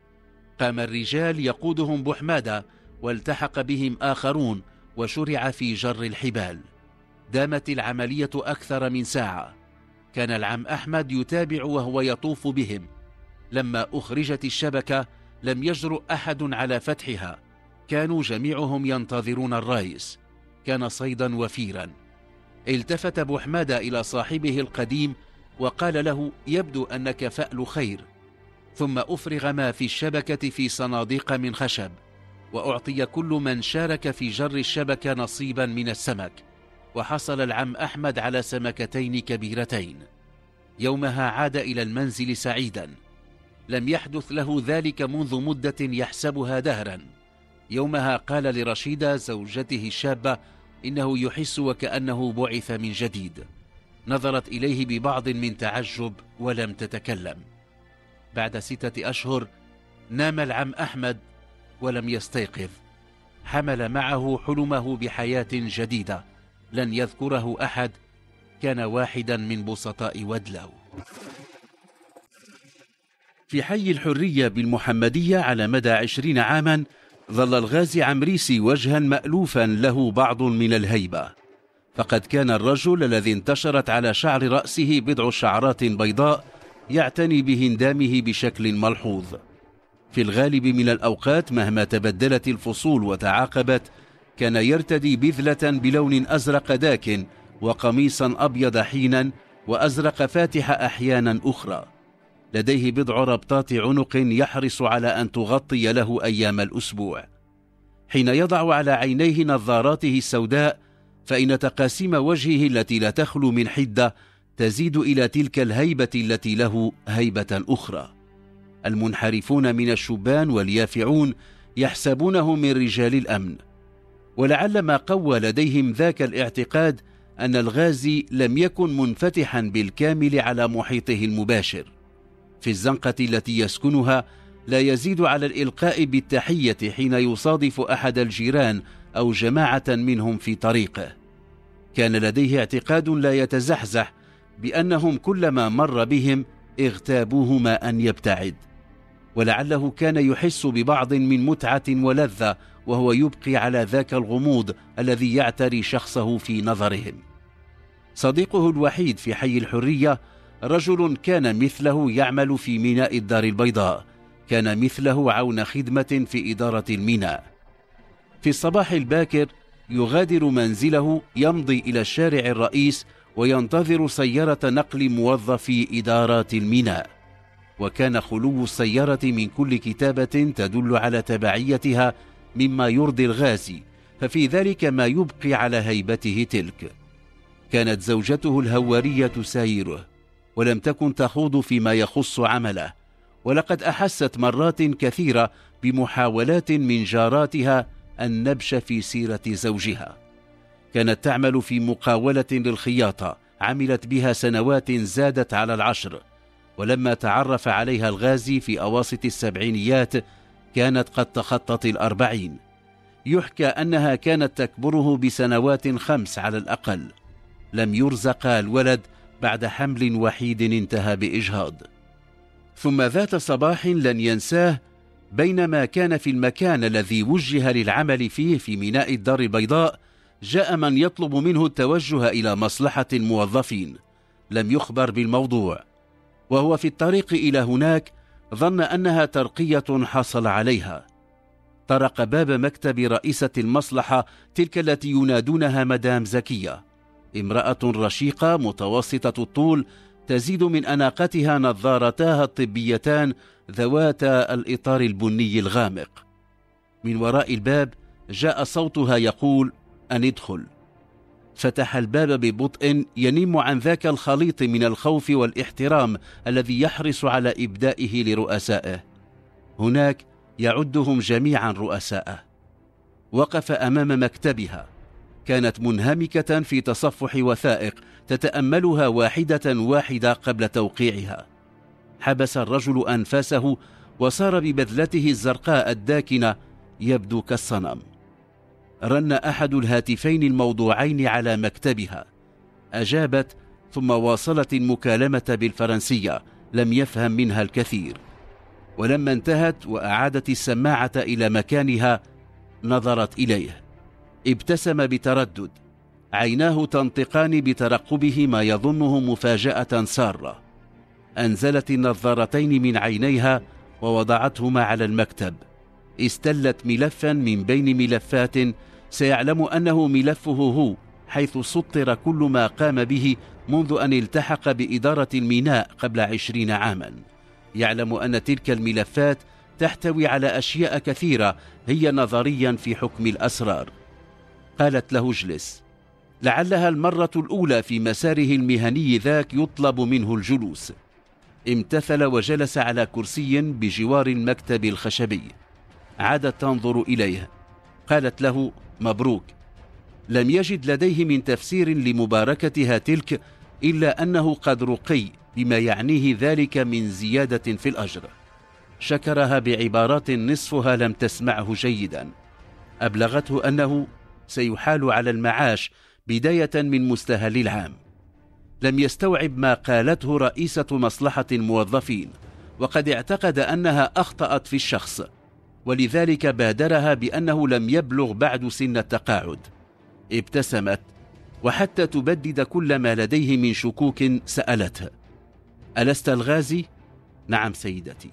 قام الرجال يقودهم بوحمادة والتحق بهم آخرون وشرع في جر الحبال. دامت العملية أكثر من ساعة. كان العم أحمد يتابع وهو يطوف بهم. لما أخرجت الشبكة لم يجرؤ أحد على فتحها. كانوا جميعهم ينتظرون الرئيس. كان صيدا وفيرا. التفت بوحمادة إلى صاحبه القديم وقال له: يبدو أنك فأل خير. ثم أفرغ ما في الشبكة في صناديق من خشب، وأعطي كل من شارك في جر الشبكة نصيبا من السمك، وحصل العم أحمد على سمكتين كبيرتين. يومها عاد إلى المنزل سعيدا. لم يحدث له ذلك منذ مدة يحسبها دهرا. يومها قال لرشيدة زوجته الشابة إنه يحس وكأنه بعث من جديد. نظرت إليه ببعض من تعجب ولم تتكلم. بعد 6 أشهر نام العم أحمد ولم يستيقظ. حمل معه حلمه بحياة جديدة لن يذكره أحد. كان واحدا من بسطاء ودلو. في حي الحرية بالمحمدية على مدى 20 عاما ظل الغازي عمريسي وجها مألوفا له بعض من الهيبة. فقد كان الرجل الذي انتشرت على شعر رأسه بضع شعرات بيضاء يعتني بهندامه بشكل ملحوظ. في الغالب من الأوقات مهما تبدلت الفصول وتعاقبت كان يرتدي بذلة بلون أزرق داكن وقميصا أبيض حينا وأزرق فاتح أحيانا أخرى. لديه بضع ربطات عنق يحرص على أن تغطي له أيام الأسبوع. حين يضع على عينيه نظاراته السوداء فإن تقاسيم وجهه التي لا تخلو من حدة تزيد إلى تلك الهيبة التي له هيبة أخرى. المنحرفون من الشبان واليافعون يحسبونه من رجال الأمن، ولعل ما قوى لديهم ذاك الاعتقاد أن الغازي لم يكن منفتحا بالكامل على محيطه المباشر. في الزنقة التي يسكنها لا يزيد على الإلقاء بالتحية حين يصادف أحد الجيران أو جماعة منهم في طريقه. كان لديه اعتقاد لا يتزحزح بأنهم كلما مر بهم اغتابوهما أن يبتعد، ولعله كان يحس ببعض من متعة ولذة وهو يبقي على ذاك الغموض الذي يعتري شخصه في نظرهم. صديقه الوحيد في حي الحرية رجل كان مثله يعمل في ميناء الدار البيضاء، كان مثله عون خدمة في إدارة الميناء. في الصباح الباكر يغادر منزله، يمضي إلى الشارع الرئيس وينتظر سيارة نقل موظفي إدارات الميناء، وكان خلو السيارة من كل كتابة تدل على تبعيتها مما يرضي الغازي، ففي ذلك ما يبقي على هيبته تلك. كانت زوجته الهوارية تسايره، ولم تكن تخوض فيما يخص عمله، ولقد أحست مرات كثيرة بمحاولات من جاراتها النبش في سيرة زوجها. كانت تعمل في مقاولة للخياطة، عملت بها سنوات زادت على 10، ولما تعرف عليها الغازي في أواسط السبعينيات كانت قد تخطت 40. يحكى أنها كانت تكبره بسنوات 5 على الأقل. لم يرزق الولد بعد حمل وحيد انتهى بإجهاض. ثم ذات صباح لن ينساه، بينما كان في المكان الذي وجه للعمل فيه في ميناء الدار البيضاء، جاء من يطلب منه التوجه إلى مصلحة الموظفين. لم يخبر بالموضوع، وهو في الطريق إلى هناك ظن أنها ترقية حصل عليها. طرق باب مكتب رئيسة المصلحة، تلك التي ينادونها مدام زكية، امرأة رشيقة متوسطة الطول، تزيد من أناقتها نظارتاها الطبيتان ذواتا الإطار البني الغامق. من وراء الباب جاء صوتها يقول: أن ادخل. فتح الباب ببطء، ينم عن ذاك الخليط من الخوف والاحترام الذي يحرص على إبدائه لرؤسائه. هناك يعدهم جميعا رؤساءه. وقف أمام مكتبها، كانت منهمكة في تصفح وثائق تتأملها واحدة واحدة قبل توقيعها. حبس الرجل أنفاسه وصار ببذلته الزرقاء الداكنة يبدو كالصنم. رن أحد الهاتفين الموضوعين على مكتبها، أجابت، ثم واصلت المكالمة بالفرنسية، لم يفهم منها الكثير. ولما انتهت وأعادت السماعة إلى مكانها نظرت إليه، ابتسم بتردد، عيناه تنطقان بترقبه ما يظنه مفاجأة سارة. أنزلت النظارتين من عينيها ووضعتهما على المكتب. استلت ملفا من بين ملفات سيعلم أنه ملفه هو، حيث سطر كل ما قام به منذ أن التحق بإدارة الميناء قبل 20 عاما. يعلم أن تلك الملفات تحتوي على أشياء كثيرة هي نظريا في حكم الأسرار. قالت له: اجلس. لعلها المرة الأولى في مساره المهني ذاك يطلب منه الجلوس. امتثل وجلس على كرسي بجوار المكتب الخشبي. عادت تنظر إليه. قالت له: مبروك. لم يجد لديه من تفسير لمباركتها تلك إلا أنه قد رقي، بما يعنيه ذلك من زيادة في الأجر. شكرها بعبارات نصفها لم تسمعه جيدا. أبلغته أنه سيحال على المعاش بداية من مستهل العام. لم يستوعب ما قالته رئيسة مصلحة الموظفين، وقد اعتقد أنها أخطأت في الشخص، ولذلك بادرها بأنه لم يبلغ بعد سن التقاعد. ابتسمت، وحتى تبدد كل ما لديه من شكوك سألته: ألست الغازي؟ نعم سيدتي.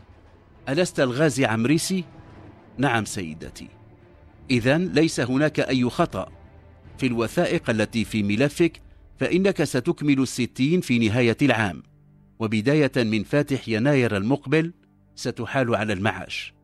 ألست الغازي عمريسي؟ نعم سيدتي. إذن ليس هناك أي خطأ. في الوثائق التي في ملفك فإنك ستكمل 60 في نهاية العام، وبداية من فاتح يناير المقبل ستحال على المعاش.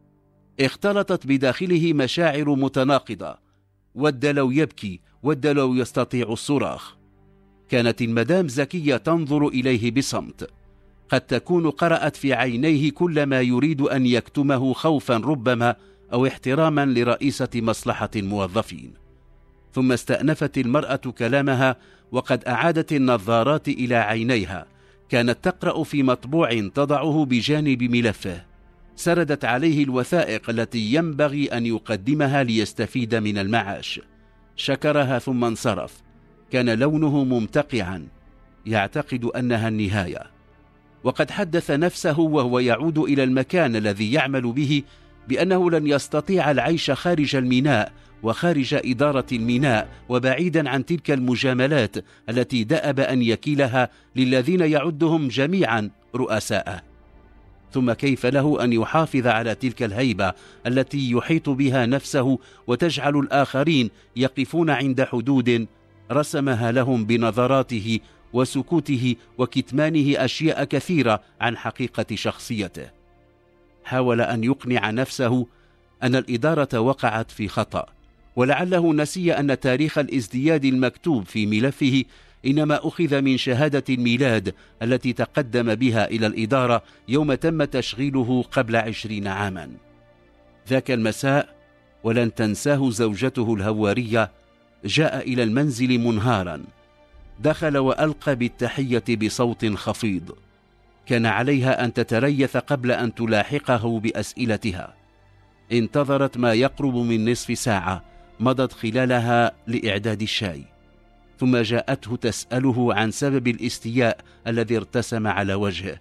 اختلطت بداخله مشاعر متناقضة، ود لو يبكي، ود لو يستطيع الصراخ. كانت المدام زكية تنظر إليه بصمت، قد تكون قرأت في عينيه كل ما يريد أن يكتمه، خوفا ربما أو احتراما لرئيسة مصلحة الموظفين. ثم استأنفت المرأة كلامها وقد أعادت النظارات إلى عينيها. كانت تقرأ في مطبوع تضعه بجانب ملفه، سردت عليه الوثائق التي ينبغي أن يقدمها ليستفيد من المعاش. شكرها ثم انصرف. كان لونه ممتقعا، يعتقد أنها النهاية. وقد حدث نفسه وهو يعود إلى المكان الذي يعمل به بأنه لن يستطيع العيش خارج الميناء وخارج إدارة الميناء وبعيدا عن تلك المجاملات التي دأب أن يكيلها للذين يعدهم جميعا رؤساءه. ثم كيف له أن يحافظ على تلك الهيبة التي يحيط بها نفسه وتجعل الآخرين يقفون عند حدود رسمها لهم بنظراته وسكوته وكتمانه أشياء كثيرة عن حقيقة شخصيته. حاول أن يقنع نفسه أن الإدارة وقعت في خطأ، ولعله نسي أن تاريخ الازدياد المكتوب في ملفه إنما أخذ من شهادة الميلاد التي تقدم بها إلى الإدارة يوم تم تشغيله قبل 20 عاما. ذاك المساء ولن تنساه زوجته الهوارية جاء إلى المنزل منهارا، دخل وألقى بالتحية بصوت خفيض، كان عليها أن تتريث قبل أن تلاحقه بأسئلتها. انتظرت ما يقرب من نصف ساعة مضت خلالها لإعداد الشاي، ثم جاءته تسأله عن سبب الاستياء الذي ارتسم على وجهه.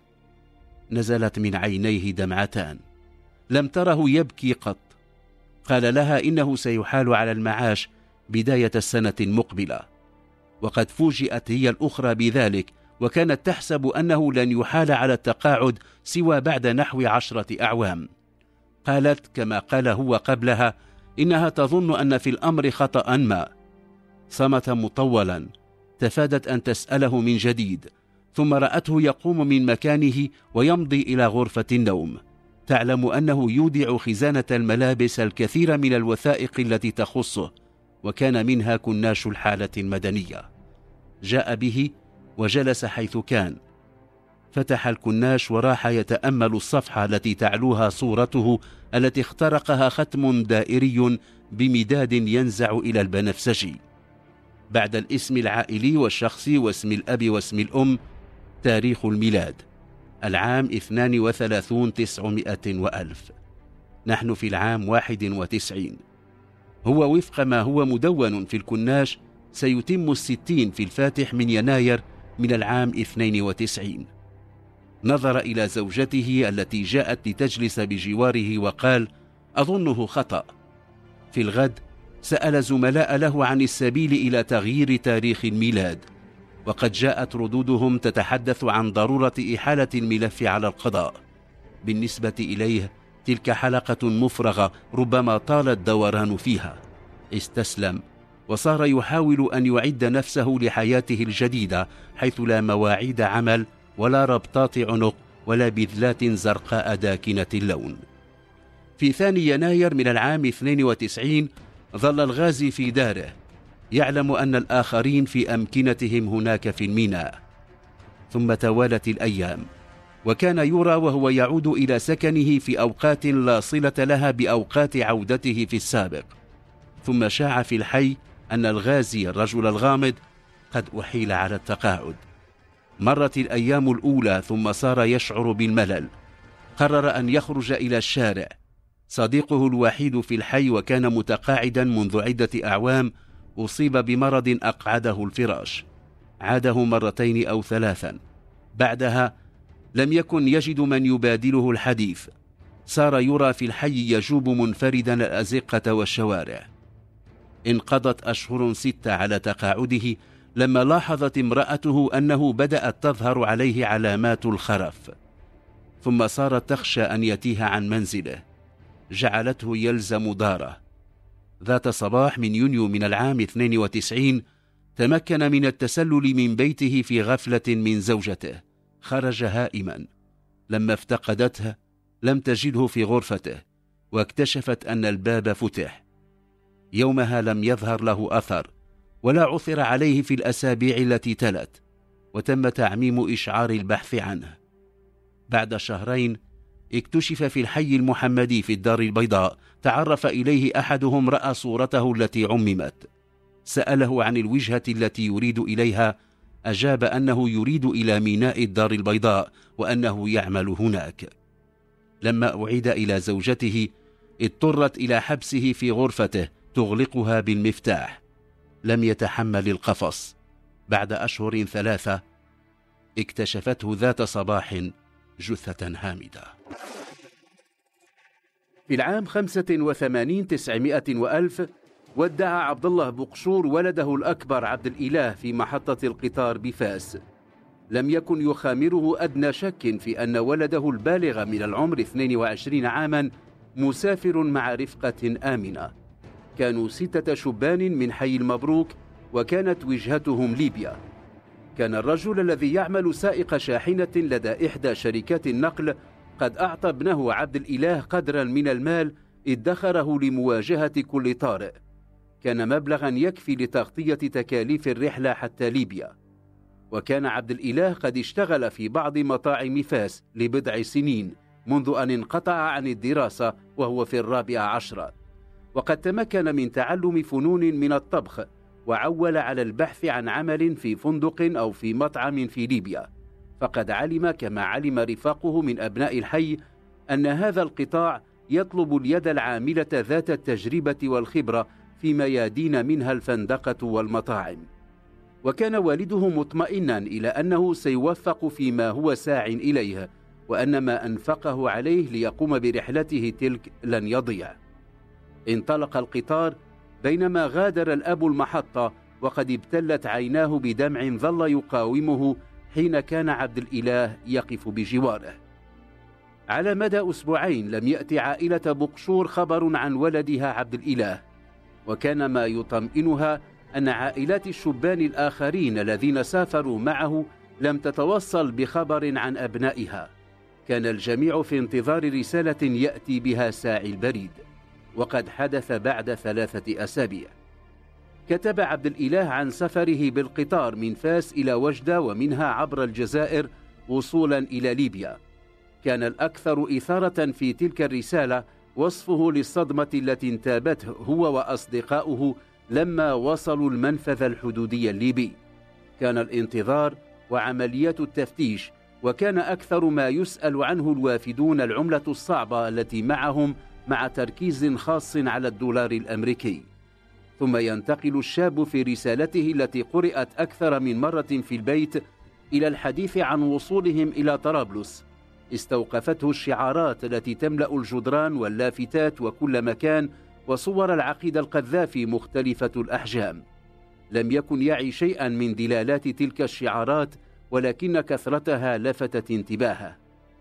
نزلت من عينيه دمعتان، لم تره يبكي قط. قال لها إنه سيحال على المعاش بداية السنة المقبلة، وقد فوجئت هي الأخرى بذلك، وكانت تحسب أنه لن يحال على التقاعد سوى بعد نحو 10 أعوام. قالت كما قال هو قبلها إنها تظن أن في الأمر خطأ ما. صمت مطولا، تفادت أن تسأله من جديد، ثم رأته يقوم من مكانه ويمضي إلى غرفة النوم، تعلم أنه يودع خزانة الملابس الكثير من الوثائق التي تخصه، وكان منها كناش الحالة المدنية. جاء به وجلس حيث كان، فتح الكناش وراح يتأمل الصفحة التي تعلوها صورته التي اخترقها ختم دائري بمداد ينزع إلى البنفسجي. بعد الاسم العائلي والشخصي واسم الأب واسم الأم تاريخ الميلاد العام 32 و1000. نحن في العام 91. هو وفق ما هو مدون في الكناش سيتم 60 في الفاتح من يناير من العام 92. نظر إلى زوجته التي جاءت لتجلس بجواره وقال: أظنه خطأ. في الغد سأل زملاء له عن السبيل إلى تغيير تاريخ الميلاد، وقد جاءت ردودهم تتحدث عن ضرورة إحالة الملف على القضاء. بالنسبة إليه تلك حلقة مفرغة ربما طال الدوران فيها. استسلم وصار يحاول أن يعد نفسه لحياته الجديدة، حيث لا مواعيد عمل ولا ربطات عنق ولا بذلات زرقاء داكنة اللون. في 2 يناير من العام 92 ظل الغازي في داره، يعلم أن الآخرين في أمكنتهم هناك في الميناء. ثم توالت الأيام، وكان يرى وهو يعود إلى سكنه في أوقات لا صلة لها بأوقات عودته في السابق. ثم شاع في الحي أن الغازي الرجل الغامض قد أحيل على التقاعد. مرت الأيام الأولى ثم صار يشعر بالملل. قرر أن يخرج إلى الشارع. صديقه الوحيد في الحي وكان متقاعدا منذ عدة أعوام أصيب بمرض أقعده الفراش، عاده 2 أو 3. بعدها لم يكن يجد من يبادله الحديث. صار يرى في الحي يجوب منفردا الأزقة والشوارع. انقضت أشهر 6 على تقاعده لما لاحظت امرأته أنه بدأت تظهر عليه علامات الخرف، ثم صارت تخشى أن يتيه عن منزله، جعلته يلزم داره. ذات صباح من يونيو من العام 92 تمكن من التسلل من بيته في غفلة من زوجته. خرج هائما. لما افتقدته لم تجده في غرفته، واكتشفت أن الباب فتح. يومها لم يظهر له أثر ولا عثر عليه في الأسابيع التي تلت، وتم تعميم إشعار البحث عنه. بعد 2 شهر اكتشف في الحي المحمدي في الدار البيضاء. تعرف إليه أحدهم، رأى صورته التي عممت. سأله عن الوجهة التي يريد إليها، أجاب أنه يريد إلى ميناء الدار البيضاء وأنه يعمل هناك. لما أعيد إلى زوجته اضطرت إلى حبسه في غرفته تغلقها بالمفتاح. لم يتحمل القفص. بعد 3 أشهر اكتشفته ذات صباح جثة هامدة. في العام 85 900 وألف ودع عبد الله بقشور ولده الأكبر عبد الإله في محطة القطار بفاس. لم يكن يخامره أدنى شك في أن ولده البالغ من العمر 22 عاما مسافر مع رفقة آمنة. كانوا 6 شبان من حي المبروك، وكانت وجهتهم ليبيا. كان الرجل الذي يعمل سائق شاحنة لدى إحدى شركات النقل قد أعطى ابنه عبد الإله قدرا من المال ادخره لمواجهة كل طارئ. كان مبلغا يكفي لتغطية تكاليف الرحلة حتى ليبيا. وكان عبد الإله قد اشتغل في بعض مطاعم فاس لبضع سنين منذ أن انقطع عن الدراسة وهو في 14، وقد تمكن من تعلم فنون من الطبخ، وعول على البحث عن عمل في فندق أو في مطعم في ليبيا. فقد علم كما علم رفاقه من أبناء الحي أن هذا القطاع يطلب اليد العاملة ذات التجربة والخبرة في ميادين منها الفندقة والمطاعم. وكان والده مطمئنا إلى أنه سيوفق فيما هو ساع إليه، وأن ما أنفقه عليه ليقوم برحلته تلك لن يضيع. انطلق القطار بينما غادر الأب المحطة وقد ابتلت عيناه بدمع ظل يقاومه حين كان عبد الإله يقف بجواره. على مدى أسبوعين لم يأتي عائلة بقشور خبر عن ولدها عبد الإله، وكان ما يطمئنها أن عائلات الشبان الآخرين الذين سافروا معه لم تتوصل بخبر عن أبنائها. كان الجميع في انتظار رسالة يأتي بها ساعي البريد، وقد حدث بعد 3 أسابيع. كتب عبد الإله عن سفره بالقطار من فاس إلى وجدة ومنها عبر الجزائر وصولا إلى ليبيا. كان الأكثر إثارة في تلك الرسالة وصفه للصدمة التي انتابته هو وأصدقاؤه لما وصلوا المنفذ الحدودي الليبي. كان الانتظار وعمليات التفتيش، وكان أكثر ما يسأل عنه الوافدون العملة الصعبة التي معهم، مع تركيز خاص على الدولار الأمريكي. ثم ينتقل الشاب في رسالته التي قرأت أكثر من مرة في البيت إلى الحديث عن وصولهم إلى طرابلس. استوقفته الشعارات التي تملأ الجدران واللافتات وكل مكان، وصور العقيد القذافي مختلفة الأحجام. لم يكن يعي شيئا من دلالات تلك الشعارات، ولكن كثرتها لفتت انتباهه.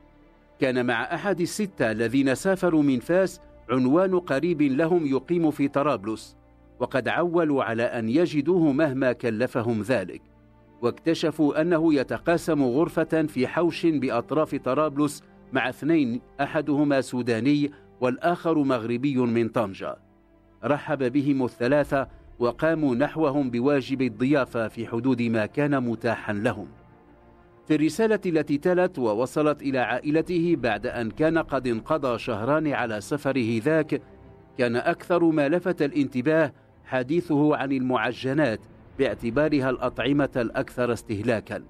كان مع أحد ال6 الذين سافروا من فاس عنوان قريب لهم يقيم في طرابلس، وقد عولوا على أن يجدوه مهما كلفهم ذلك. واكتشفوا أنه يتقاسم غرفة في حوش بأطراف طرابلس مع 2، أحدهما سوداني والآخر مغربي من طنجة. رحب بهم ال3 وقاموا نحوهم بواجب الضيافة في حدود ما كان متاحا لهم. في الرسالة التي تلت ووصلت إلى عائلته بعد أن كان قد انقضى 2 شهران على سفره ذاك، كان أكثر ما لفت الانتباه حديثه عن المعجنات باعتبارها الأطعمة الأكثر استهلاكا.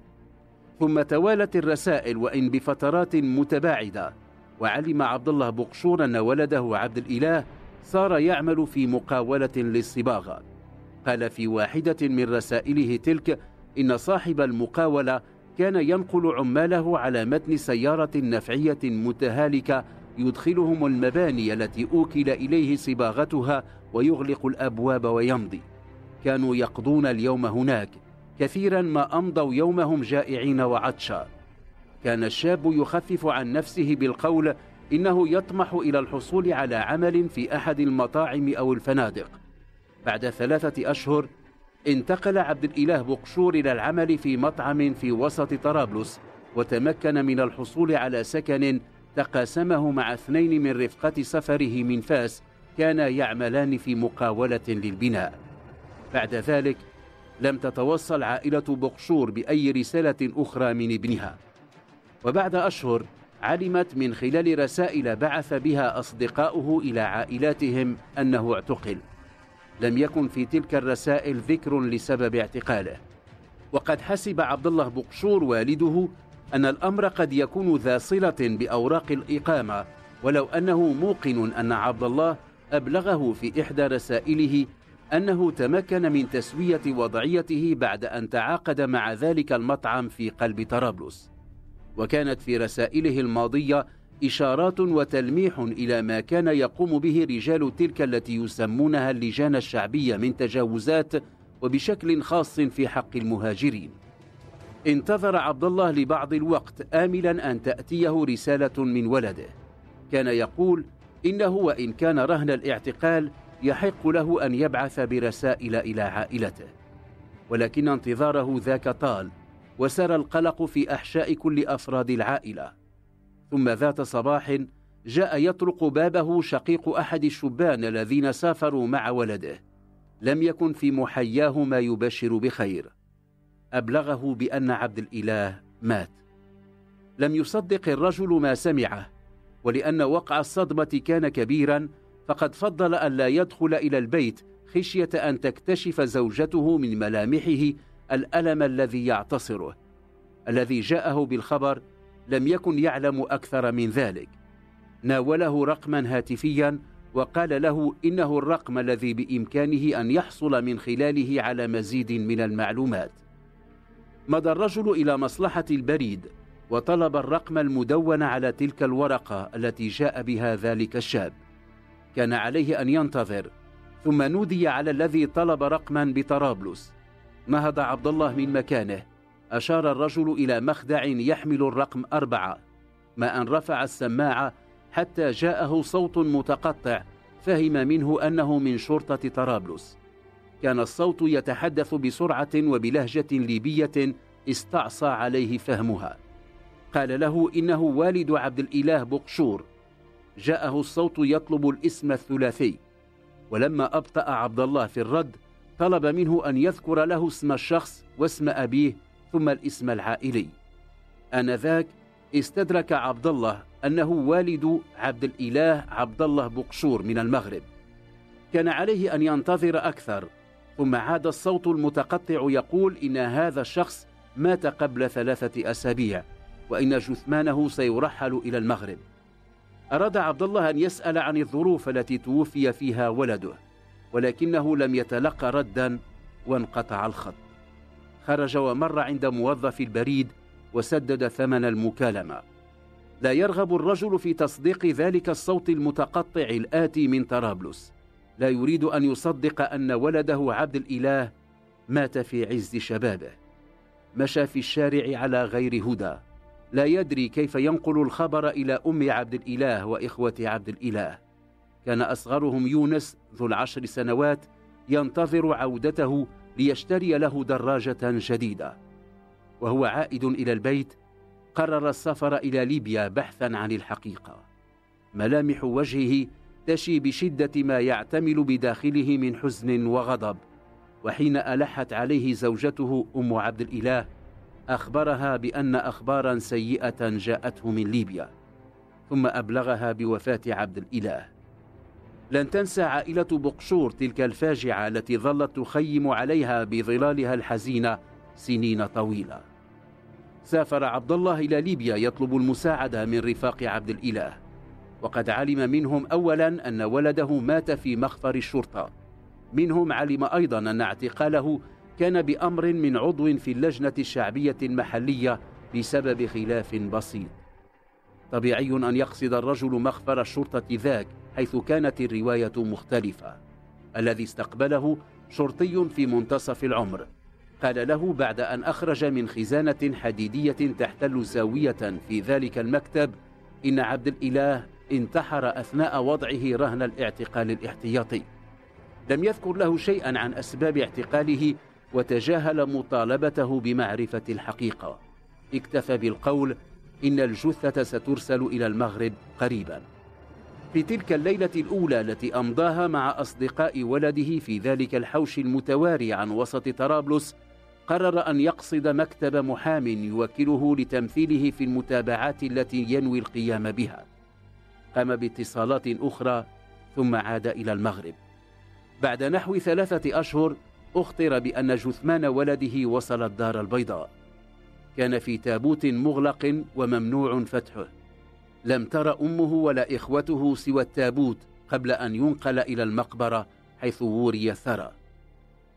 ثم توالت الرسائل وإن بفترات متباعدة، وعلم عبد الله بقشور أن ولده عبد الإله صار يعمل في مقاولة للصباغة. قال في واحدة من رسائله تلك إن صاحب المقاولة كان ينقل عماله على متن سيارة نفعية متهالكة يدخلهم المباني التي أوكل إليه صباغتها ويغلق الأبواب ويمضي. كانوا يقضون اليوم هناك، كثيرا ما أمضوا يومهم جائعين وعطشا. كان الشاب يخفف عن نفسه بالقول إنه يطمح إلى الحصول على عمل في أحد المطاعم أو الفنادق. بعد 3 أشهر انتقل عبد الإله بقشور إلى العمل في مطعم في وسط طرابلس، وتمكن من الحصول على سكن تقاسمه مع 2 من رفقة سفره من فاس كانا يعملان في مقاولة للبناء. بعد ذلك لم تتوصل عائلة بقشور بأي رسالة أخرى من ابنها. وبعد أشهر علمت من خلال رسائل بعث بها أصدقاؤه إلى عائلاتهم أنه اعتقل. لم يكن في تلك الرسائل ذكر لسبب اعتقاله، وقد حسب عبد الله بقشور والده أن الأمر قد يكون ذا صلة بأوراق الإقامة، ولو أنه موقن أن عبد الله أبلغه في إحدى رسائله أنه تمكن من تسوية وضعيته بعد أن تعاقد مع ذلك المطعم في قلب طرابلس. وكانت في رسائله الماضية إشارات وتلميح إلى ما كان يقوم به رجال تلك التي يسمونها اللجان الشعبية من تجاوزات، وبشكل خاص في حق المهاجرين. انتظر عبد الله لبعض الوقت آملا أن تأتيه رسالة من ولده. كان يقول إنه وإن كان رهن الاعتقال يحق له أن يبعث برسائل إلى عائلته، ولكن انتظاره ذاك طال، وسار القلق في أحشاء كل أفراد العائلة. ثم ذات صباح جاء يطرق بابه شقيق أحد الشبان الذين سافروا مع ولده. لم يكن في محياه ما يبشر بخير. أبلغه بأن عبد الإله مات. لم يصدق الرجل ما سمعه، ولأن وقع الصدمة كان كبيرا فقد فضل أن لا يدخل إلى البيت خشية أن تكتشف زوجته من ملامحه الألم الذي يعتصره. الذي جاءه بالخبر لم يكن يعلم أكثر من ذلك. ناوله رقما هاتفيا وقال له إنه الرقم الذي بإمكانه أن يحصل من خلاله على مزيد من المعلومات. مضى الرجل إلى مصلحة البريد وطلب الرقم المدون على تلك الورقة التي جاء بها ذلك الشاب. كان عليه أن ينتظر، ثم نودي على الذي طلب رقما بطرابلس. نهض عبد الله من مكانه. أشار الرجل إلى مخدع يحمل الرقم 4، ما أن رفع السماعة حتى جاءه صوت متقطع فهم منه أنه من شرطة طرابلس. كان الصوت يتحدث بسرعة وبلهجة ليبية استعصى عليه فهمها. قال له إنه والد عبد الإله بقشور. جاءه الصوت يطلب الاسم الثلاثي، ولما أبطأ عبد الله في الرد طلب منه أن يذكر له اسم الشخص واسم أبيه ثم الاسم العائلي. آنذاك استدرك عبد الله أنه والد عبد الإله عبد الله بقشور من المغرب. كان عليه أن ينتظر أكثر، ثم عاد الصوت المتقطع يقول إن هذا الشخص مات قبل 3 أسابيع، وإن جثمانه سيرحل إلى المغرب. أراد عبد الله أن يسأل عن الظروف التي توفي فيها ولده، ولكنه لم يتلقى ردا وانقطع الخط. خرج ومر عند موظف البريد وسدد ثمن المكالمة. لا يرغب الرجل في تصديق ذلك الصوت المتقطع الآتي من طرابلس. لا يريد أن يصدق أن ولده عبد الإله مات في عز شبابه. مشى في الشارع على غير هدى، لا يدري كيف ينقل الخبر إلى أم عبد الإله وإخوة عبد الإله. كان أصغرهم يونس ذو 10 سنوات ينتظر عودته ليشتري له دراجة جديدة. وهو عائد إلى البيت قرر السفر إلى ليبيا بحثا عن الحقيقة. ملامح وجهه تشي بشدة ما يعتمل بداخله من حزن وغضب. وحين ألحت عليه زوجته أم عبد الإله أخبرها بأن أخبارا سيئة جاءته من ليبيا، ثم أبلغها بوفاة عبد الإله. لن تنسى عائلة بقشور تلك الفاجعة التي ظلت تخيم عليها بظلالها الحزينة سنين طويلة. سافر عبد الله إلى ليبيا يطلب المساعدة من رفاق عبد الإله، وقد علم منهم أولا أن ولده مات في مخفر الشرطة. منهم علم أيضا أن اعتقاله كان بأمر من عضو في اللجنة الشعبية المحلية بسبب خلاف بسيط. طبيعي أن يقصد الرجل مخفر الشرطة ذاك، حيث كانت الرواية مختلفة. الذي استقبله شرطي في منتصف العمر، قال له بعد أن أخرج من خزانة حديدية تحتل زاوية في ذلك المكتب إن عبد الإله انتحر أثناء وضعه رهن الاعتقال الاحتياطي. لم يذكر له شيئا عن أسباب اعتقاله، وتجاهل مطالبته بمعرفة الحقيقة. اكتفى بالقول إن الجثة سترسل إلى المغرب قريبا. في تلك الليلة الأولى التي أمضاها مع أصدقاء ولده في ذلك الحوش المتواري عن وسط طرابلس، قرر أن يقصد مكتب محام يوكله لتمثيله في المتابعات التي ينوي القيام بها. قام باتصالات أخرى ثم عاد إلى المغرب. بعد نحو 3 أشهر أخطر بأن جثمان ولده وصل الدار البيضاء. كان في تابوت مغلق وممنوع فتحه. لم تر أمه ولا إخوته سوى التابوت قبل أن ينقل إلى المقبرة حيث وري الثرى.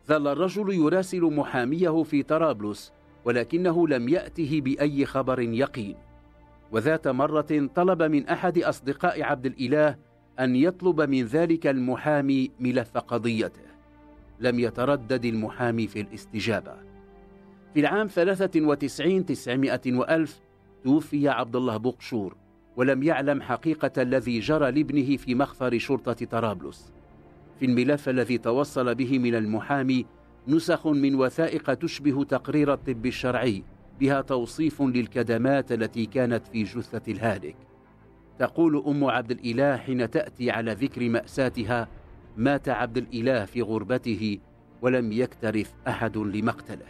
ظل الرجل يراسل محاميه في طرابلس، ولكنه لم يأته بأي خبر يقين. وذات مرة طلب من أحد أصدقاء عبد الإله أن يطلب من ذلك المحامي ملف قضيته. لم يتردد المحامي في الاستجابة. في العام 93 توفي عبد الله بقشور، ولم يعلم حقيقة الذي جرى لابنه في مخفر شرطة طرابلس. في الملف الذي توصل به من المحامي نسخ من وثائق تشبه تقرير الطب الشرعي، بها توصيف للكدمات التي كانت في جثة الهالك. تقول أم عبد الإله حين تأتي على ذكر مأساتها: مات عبد الإله في غربته ولم يكترث أحد لمقتله.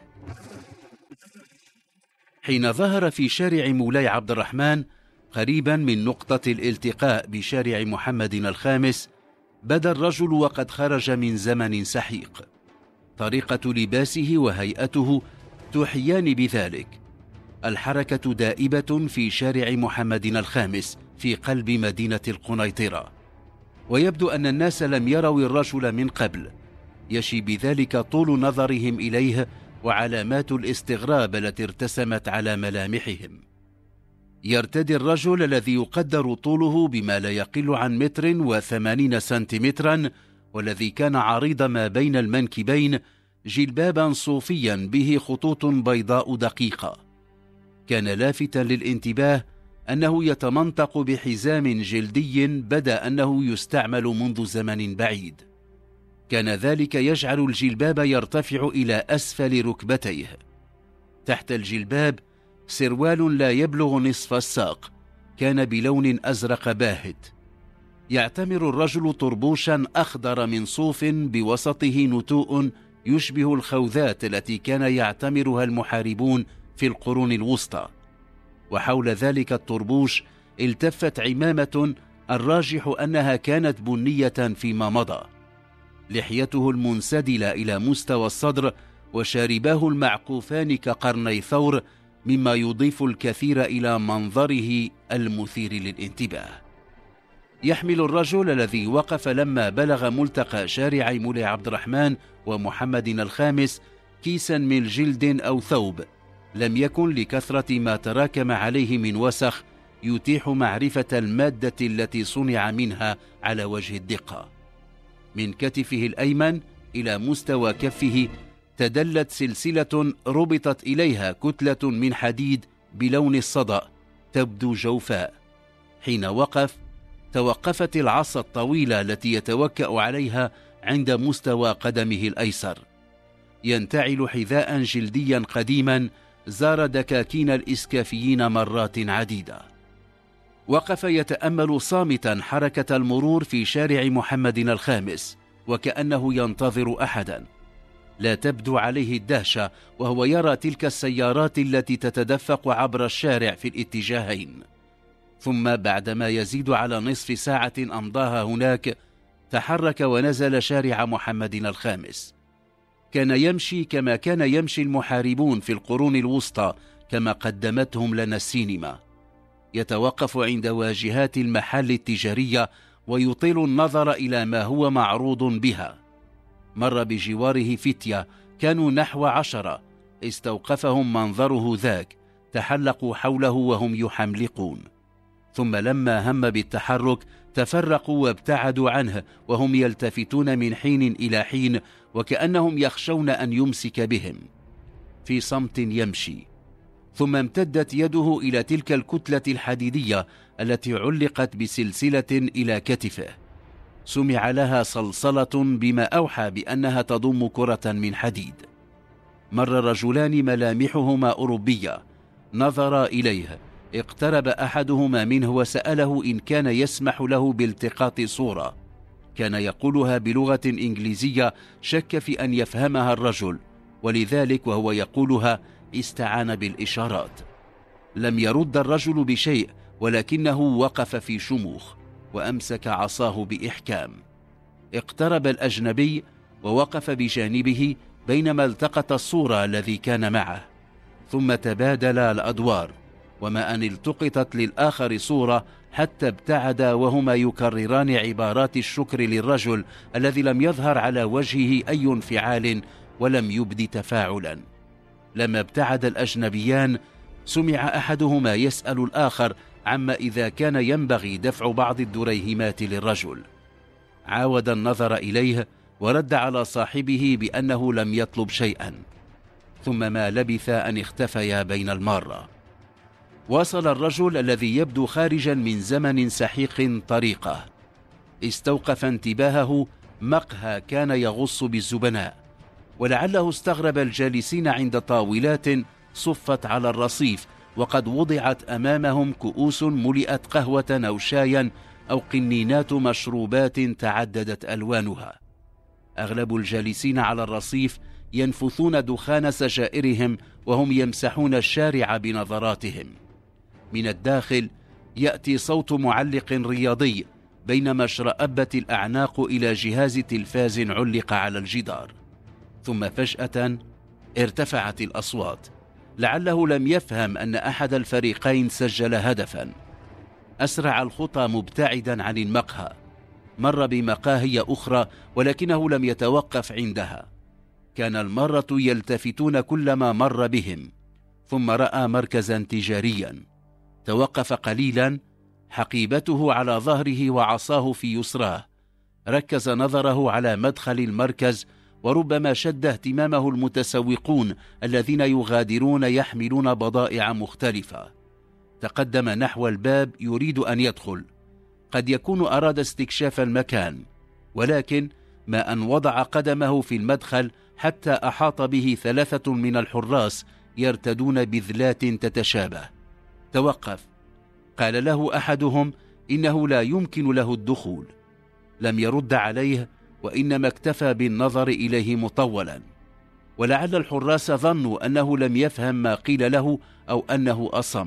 حين ظهر في شارع مولاي عبد الرحمن قريبا من نقطة الالتقاء بشارع محمد الخامس، بدا الرجل وقد خرج من زمن سحيق. طريقة لباسه وهيئته توحيان بذلك. الحركة دائبة في شارع محمد الخامس في قلب مدينة القنيطرة، ويبدو أن الناس لم يروا الرجل من قبل. يشي بذلك طول نظرهم إليه وعلامات الاستغراب التي ارتسمت على ملامحهم. يرتدي الرجل الذي يقدر طوله بما لا يقل عن 1.80 سنتيمترا، والذي كان عريض ما بين المنكبين، جلبابا صوفيا به خطوط بيضاء دقيقة. كان لافتا للانتباه أنه يتمنطق بحزام جلدي بدا أنه يستعمل منذ زمن بعيد. كان ذلك يجعل الجلباب يرتفع إلى أسفل ركبتيه. تحت الجلباب سروال لا يبلغ نصف الساق، كان بلون أزرق باهت. يعتمر الرجل طربوشا أخضر من صوف بوسطه نتوء يشبه الخوذات التي كان يعتمرها المحاربون في القرون الوسطى. وحول ذلك الطربوش التفت عمامة الراجح أنها كانت بنية فيما مضى. لحيته المنسدلة إلى مستوى الصدر وشارباه المعقوفان كقرني ثور، مما يضيف الكثير إلى منظره المثير للانتباه. يحمل الرجل الذي وقف لما بلغ ملتقى شارع مولاي عبد الرحمن ومحمد الخامس كيسا من جلد أو ثوب، لم يكن لكثرة ما تراكم عليه من وسخ يتيح معرفة المادة التي صنع منها على وجه الدقة. من كتفه الأيمن إلى مستوى كفه تدلت سلسلة ربطت إليها كتلة من حديد بلون الصدأ تبدو جوفاء. حين وقف توقفت العصا الطويلة التي يتوكأ عليها عند مستوى قدمه الأيسر. ينتعل حذاء جلديا قديما زار دكاكين الإسكافيين مرات عديدة. وقف يتأمل صامتا حركة المرور في شارع محمد الخامس، وكأنه ينتظر أحدا. لا تبدو عليه الدهشة وهو يرى تلك السيارات التي تتدفق عبر الشارع في الاتجاهين. ثم بعدما يزيد على نصف ساعة أمضاها هناك، تحرك ونزل شارع محمد الخامس. كان يمشي كما كان يمشي المحاربون في القرون الوسطى، كما قدمتهم لنا السينما. يتوقف عند واجهات المحل التجارية ويطيل النظر إلى ما هو معروض بها. مر بجواره فتية كانوا نحو 10، استوقفهم منظره ذاك، تحلقوا حوله وهم يحملقون. ثم لما هم بالتحرك تفرقوا وابتعدوا عنه، وهم يلتفتون من حين إلى حين وكأنهم يخشون أن يمسك بهم. في صمت يمشي، ثم امتدت يده إلى تلك الكتلة الحديدية التي علقت بسلسلة إلى كتفه. سمع لها صلصلة بما أوحى بأنها تضم كرة من حديد. مر رجلان ملامحهما أوروبية، نظر إليه، اقترب أحدهما منه وسأله إن كان يسمح له بالتقاط صورة. كان يقولها بلغة إنجليزية شك في أن يفهمها الرجل، ولذلك وهو يقولها استعان بالإشارات. لم يرد الرجل بشيء، ولكنه وقف في شموخ وأمسك عصاه بإحكام. اقترب الأجنبي ووقف بجانبه بينما التقط الصورة الذي كان معه، ثم تبادلا الأدوار، وما أن التقطت للآخر صورة حتى ابتعدا وهما يكرران عبارات الشكر للرجل الذي لم يظهر على وجهه أي انفعال ولم يبد تفاعلا. لما ابتعد الأجنبيان سمع أحدهما يسأل الآخر عما إذا كان ينبغي دفع بعض الدريهمات للرجل. عاود النظر إليه ورد على صاحبه بأنه لم يطلب شيئا، ثم ما لبث أن اختفيا بين المارة. واصل الرجل الذي يبدو خارجا من زمن سحيق طريقه. استوقف انتباهه مقهى كان يغص بالزبناء، ولعله استغرب الجالسين عند طاولات صفت على الرصيف وقد وضعت أمامهم كؤوس ملئت قهوة أو شايا أو قنينات مشروبات تعددت ألوانها. أغلب الجالسين على الرصيف ينفثون دخان سجائرهم وهم يمسحون الشارع بنظراتهم. من الداخل يأتي صوت معلق رياضي بينما اشرأبت الأعناق إلى جهاز تلفاز علق على الجدار. ثم فجأة ارتفعت الأصوات، لعله لم يفهم أن أحد الفريقين سجل هدفا. أسرع الخطى مبتعدا عن المقهى، مر بمقاهي أخرى ولكنه لم يتوقف عندها. كان المارة يلتفتون كلما مر بهم. ثم رأى مركزا تجاريا، توقف قليلا، حقيبته على ظهره وعصاه في يسراه. ركز نظره على مدخل المركز، وربما شد اهتمامه المتسوقون الذين يغادرون يحملون بضائع مختلفة. تقدم نحو الباب يريد أن يدخل، قد يكون أراد استكشاف المكان، ولكن ما أن وضع قدمه في المدخل حتى أحاط به 3 من الحراس يرتدون بذلات تتشابه. توقف. قال له أحدهم إنه لا يمكن له الدخول. لم يرد عليه، وإنما اكتفى بالنظر إليه مطولا، ولعل الحراس ظنوا أنه لم يفهم ما قيل له أو أنه أصم.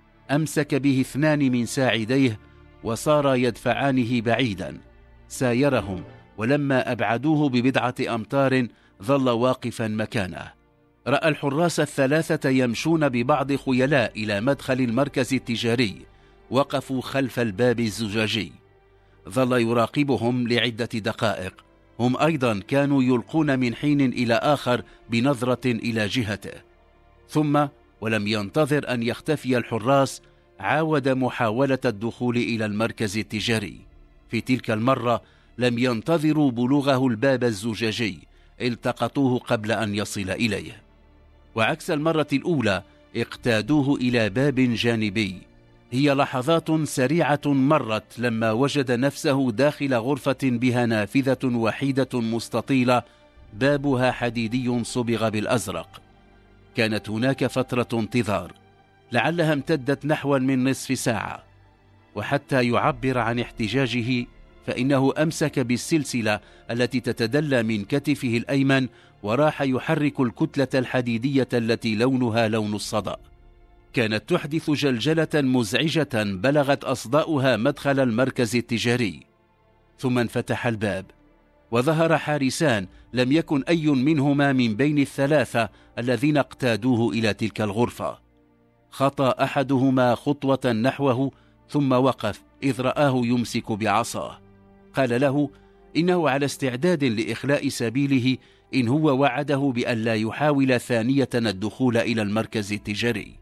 أمسك به 2 من ساعديه وصار يدفعانه بعيدا. سايرهم، ولما أبعدوه ب1 أمتار ظل واقفا مكانه. رأى الحراس 3 يمشون ببعض خيلاء إلى مدخل المركز التجاري، وقفوا خلف الباب الزجاجي. ظل يراقبهم لعدة دقائق. هم أيضا كانوا يلقون من حين إلى آخر بنظرة إلى جهته. ثم ولم ينتظر أن يختفي الحراس، عاود محاولة الدخول إلى المركز التجاري. في تلك المرة لم ينتظروا بلوغه الباب الزجاجي، التقطوه قبل أن يصل إليه. وعكس المرة الأولى اقتادوه إلى باب جانبي. هي لحظات سريعة مرت لما وجد نفسه داخل غرفة بها نافذة وحيدة مستطيلة، بابها حديدي صبغ بالأزرق. كانت هناك فترة انتظار، لعلها امتدت نحو من نصف ساعة. وحتى يعبر عن احتجاجه فإنه أمسك بالسلسلة التي تتدلى من كتفه الأيمن، وراح يحرك الكتلة الحديدية التي لونها لون الصدأ. كانت تحدث جلجلة مزعجة بلغت أصداؤها مدخل المركز التجاري. ثم انفتح الباب، وظهر حارسان لم يكن أي منهما من بين ال3 الذين اقتادوه إلى تلك الغرفة. خطى أحدهما خطوة نحوه ثم وقف إذ رآه يمسك بعصاه. قال له إنه على استعداد لإخلاء سبيله إن هو وعده بأن لا يحاول ثانية الدخول إلى المركز التجاري.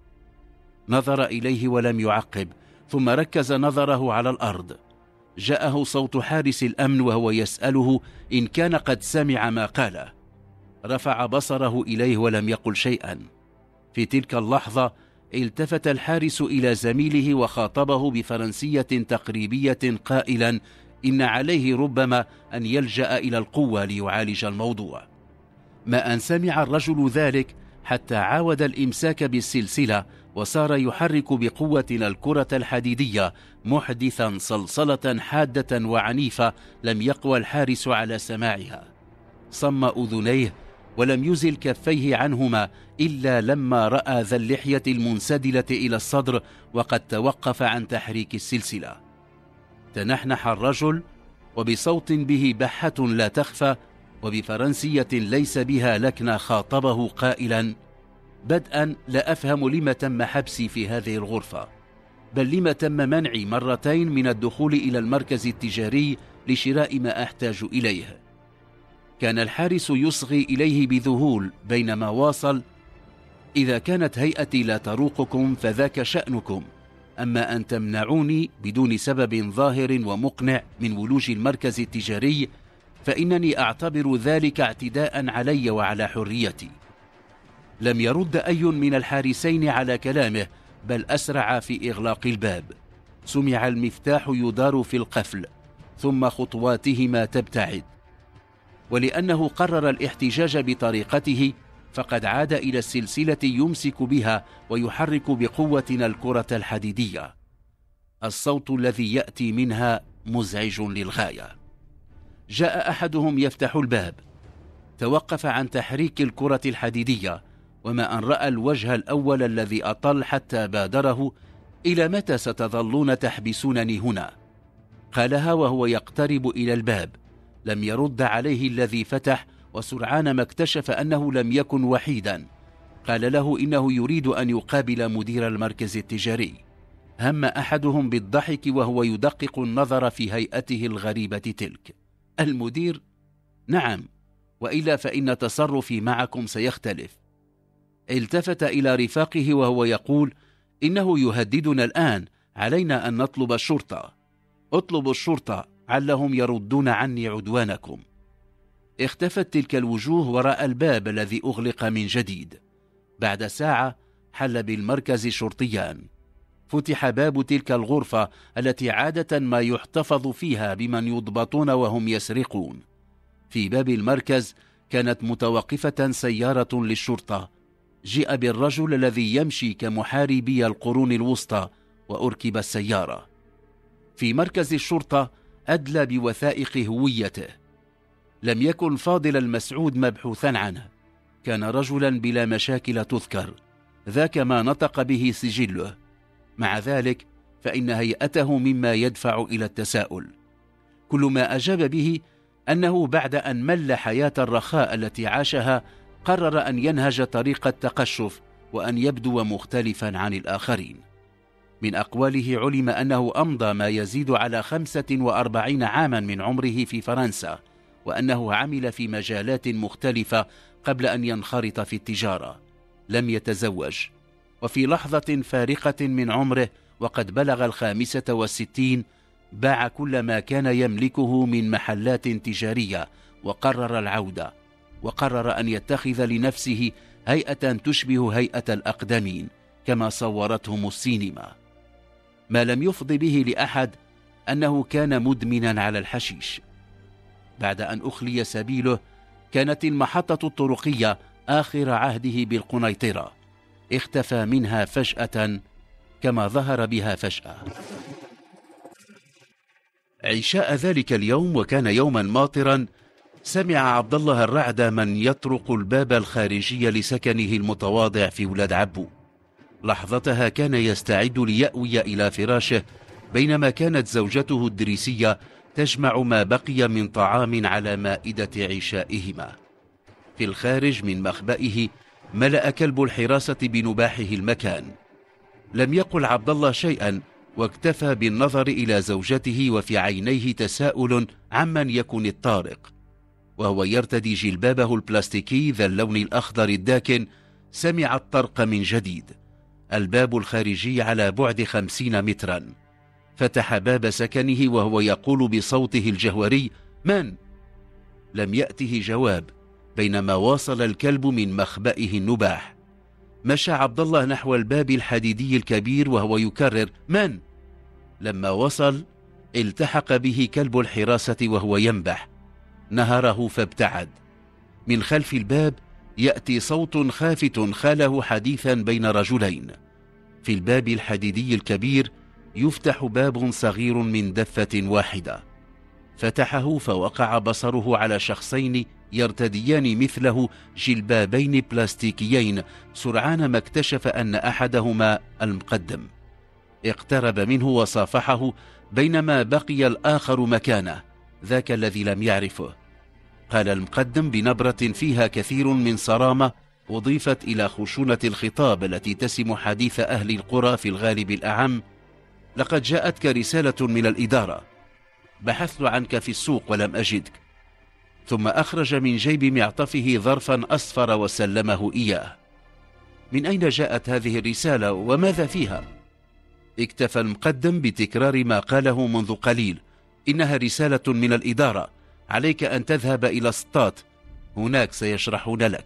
نظر إليه ولم يعقب، ثم ركز نظره على الأرض. جاءه صوت حارس الأمن وهو يسأله إن كان قد سمع ما قاله. رفع بصره إليه ولم يقل شيئا. في تلك اللحظة التفت الحارس إلى زميله وخاطبه بفرنسية تقريبية قائلا إن عليه ربما أن يلجأ إلى القوة ليعالج الموضوع. ما أن سمع الرجل ذلك حتى عاود الإمساك بالسلسلة، وصار يحرك بقوة الكرة الحديدية محدثا صلصلة حادة وعنيفة لم يقوى الحارس على سماعها. صم أذنيه ولم يزل كفيه عنهما إلا لما رأى ذا اللحية المنسدلة إلى الصدر وقد توقف عن تحريك السلسلة. تنحنح الرجل وبصوت به بحة لا تخفى وبفرنسية ليس بها لكنة خاطبه قائلا: بدءا لا أفهم لم تم حبسي في هذه الغرفة، بل لم تم منعي 2 مرات من الدخول إلى المركز التجاري لشراء ما أحتاج إليه. كان الحارس يصغي إليه بذهول بينما واصل: إذا كانت هيئتي لا تروقكم فذاك شأنكم، أما أن تمنعوني بدون سبب ظاهر ومقنع من ولوج المركز التجاري فإنني أعتبر ذلك اعتداء علي وعلى حريتي. لم يرد أي من الحارسين على كلامه، بل أسرع في إغلاق الباب. سمع المفتاح يدار في القفل، ثم خطواتهما تبتعد. ولأنه قرر الاحتجاج بطريقته، فقد عاد إلى السلسلة يمسك بها ويحرك بقوة الكرة الحديدية. الصوت الذي يأتي منها مزعج للغاية. جاء أحدهم يفتح الباب، توقف عن تحريك الكرة الحديدية، وما أن رأى الوجه الأول الذي أطل حتى بادره: إلى متى ستظلون تحبسونني هنا؟ قالها وهو يقترب إلى الباب. لم يرد عليه الذي فتح، وسرعان ما اكتشف أنه لم يكن وحيدا. قال له إنه يريد أن يقابل مدير المركز التجاري. هم أحدهم بالضحك وهو يدقق النظر في هيئته الغريبة تلك. المدير؟ نعم، وإلا فإن تصرفي معكم سيختلف. التفت إلى رفاقه وهو يقول: إنه يهددنا الآن، علينا أن نطلب الشرطة. اطلبوا الشرطة علهم يردون عني عدوانكم. اختفت تلك الوجوه وراء الباب الذي أغلق من جديد. بعد ساعة حل بالمركز شرطيان. فتح باب تلك الغرفة التي عادة ما يحتفظ فيها بمن يضبطون وهم يسرقون. في باب المركز كانت متوقفة سيارة للشرطة. جاء بالرجل الذي يمشي كمحاربي القرون الوسطى وأركب السيارة. في مركز الشرطة أدلى بوثائق هويته. لم يكن فاضل المسعود مبحوثا عنه، كان رجلا بلا مشاكل تذكر، ذاك ما نطق به سجله. مع ذلك فإن هيئته مما يدفع إلى التساؤل. كل ما أجاب به أنه بعد أن مل حياة الرخاء التي عاشها قرر أن ينهج طريق التقشف وأن يبدو مختلفا عن الآخرين. من أقواله علم أنه أمضى ما يزيد على 45 عاما من عمره في فرنسا، وأنه عمل في مجالات مختلفة قبل أن ينخرط في التجارة. لم يتزوج، وفي لحظة فارقة من عمره وقد بلغ 65 باع كل ما كان يملكه من محلات تجارية وقرر العودة، وقرر أن يتخذ لنفسه هيئة تشبه هيئة الأقدمين كما صورتهم السينما. ما لم يفض به لأحد أنه كان مدمنا على الحشيش. بعد أن أخلي سبيله كانت المحطة الطرقية آخر عهده بالقنيطرة. اختفى منها فجأة كما ظهر بها فجأة. عشاء ذلك اليوم، وكان يوما ماطرا، سمع عبد الله الرعد من يطرق الباب الخارجي لسكنه المتواضع في ولاد عبو. لحظتها كان يستعد ليأوي إلى فراشه، بينما كانت زوجته الدريسية تجمع ما بقي من طعام على مائدة عشائهما. في الخارج من مخبئه ملأ كلب الحراسة بنباحه المكان. لم يقل عبد الله شيئا، واكتفى بالنظر إلى زوجته وفي عينيه تساؤل عمن يكن الطارق. وهو يرتدي جلبابه البلاستيكي ذا اللون الأخضر الداكن سمع الطرق من جديد. الباب الخارجي على بعد 50 مترا. فتح باب سكنه وهو يقول بصوته الجهوري: من؟ لم يأته جواب، بينما واصل الكلب من مخبئه النباح. مشى عبد الله نحو الباب الحديدي الكبير وهو يكرر: من؟ لما وصل التحق به كلب الحراسة وهو ينبح. نهره فابتعد. من خلف الباب يأتي صوت خافت خاله حديثا بين رجلين. في الباب الحديدي الكبير يفتح باب صغير من دفة واحدة. فتحه فوقع بصره على شخصين يرتديان مثله جلبابين بلاستيكيين. سرعان ما اكتشف أن أحدهما المقدم. اقترب منه وصافحه، بينما بقي الآخر مكانه، ذاك الذي لم يعرفه. قال المقدم بنبرة فيها كثير من صرامة أضيفت إلى خشونة الخطاب التي تسم حديث أهل القرى في الغالب الأعم: لقد جاءتك رسالة من الإدارة. بحثت عنك في السوق ولم أجدك. ثم أخرج من جيب معطفه ظرفا أصفر وسلمه إياه. من أين جاءت هذه الرسالة وماذا فيها؟ اكتفى المقدم بتكرار ما قاله منذ قليل: إنها رسالة من الإدارة، عليك أن تذهب إلى سطات، هناك سيشرحون لك.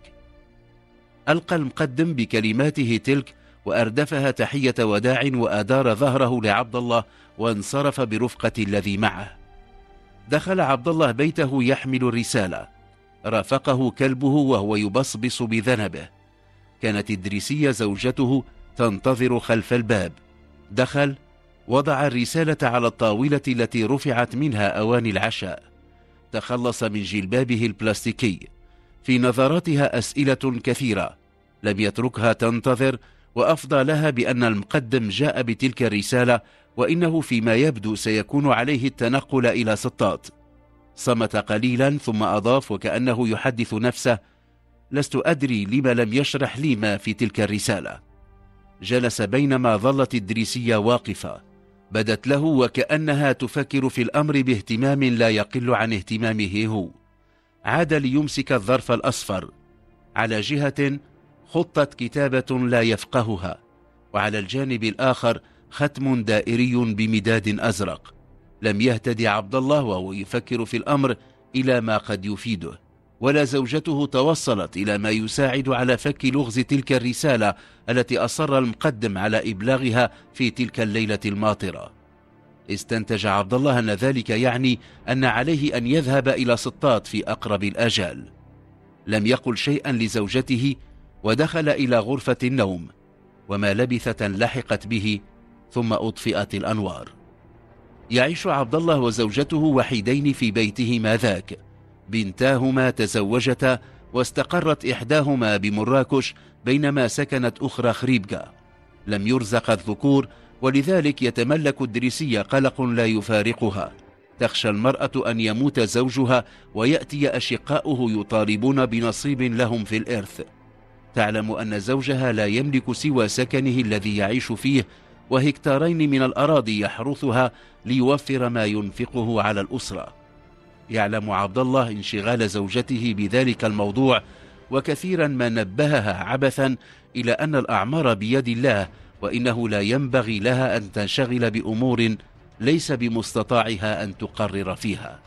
ألقى المقدم بكلماته تلك وأردفها تحية وداع وأدار ظهره لعبد الله وانصرف برفقة الذي معه. دخل عبد الله بيته يحمل الرسالة، رافقه كلبه وهو يبصبص بذنبه. كانت إدريسية زوجته تنتظر خلف الباب. دخل، وضع الرسالة على الطاولة التي رفعت منها أواني العشاء. تخلص من جلبابه البلاستيكي، في نظراتها أسئلة كثيرة، لم يتركها تنتظر، وأفضى لها بأن المقدم جاء بتلك الرسالة وإنه فيما يبدو سيكون عليه التنقل إلى سطات. صمت قليلا ثم أضاف وكأنه يحدث نفسه: لست أدري لما لم يشرح لي ما في تلك الرسالة. جلس بينما ظلت إدريسية واقفة، بدت له وكأنها تفكر في الأمر باهتمام لا يقل عن اهتمامه هو. عاد ليمسك الظرف الأصفر، على جهة خطت كتابة لا يفقهها، وعلى الجانب الآخر ختم دائري بمداد أزرق. لم يهتدي عبد الله وهو يفكر في الأمر إلى ما قد يفيده، ولا زوجته توصلت إلى ما يساعد على فك لغز تلك الرسالة التي أصر المقدم على إبلاغها في تلك الليلة الماطرة. استنتج عبد الله أن ذلك يعني أن عليه أن يذهب إلى سطات في أقرب الآجال. لم يقل شيئا لزوجته ودخل إلى غرفة النوم، وما لبثت أن لحقت به ثم أطفئت الأنوار. يعيش عبد الله وزوجته وحيدين في بيتهما ذاك. بنتاهما تزوجتا واستقرت إحداهما بمراكش بينما سكنت أخرى خريبكا. لم يرزق الذكور، ولذلك يتملك الدريسية قلق لا يفارقها. تخشى المرأة أن يموت زوجها ويأتي أشقاؤه يطالبون بنصيب لهم في الإرث. تعلم أن زوجها لا يملك سوى سكنه الذي يعيش فيه وهكتارين من الأراضي يحرثها ليوفر ما ينفقه على الأسرة. يعلم عبد الله انشغال زوجته بذلك الموضوع، وكثيرا ما نبهها عبثا إلى أن الأعمار بيد الله، وإنه لا ينبغي لها أن تنشغل بأمور ليس بمستطاعها أن تقرر فيها.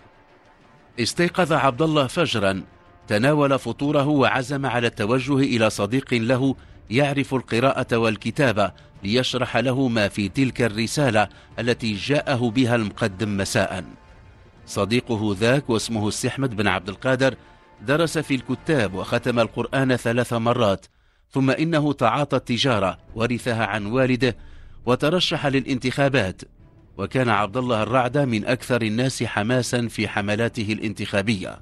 استيقظ عبد الله فجرا، تناول فطوره وعزم على التوجه إلى صديق له يعرف القراءة والكتابة ليشرح له ما في تلك الرسالة التي جاءه بها المقدم مساء. صديقه ذاك واسمه السحمد بن عبد القادر درس في الكتاب وختم القرآن 3 مرات، ثم إنه تعاطى التجارة ورثها عن والده وترشح للانتخابات. وكان عبد الله الرعد من أكثر الناس حماسا في حملاته الانتخابية.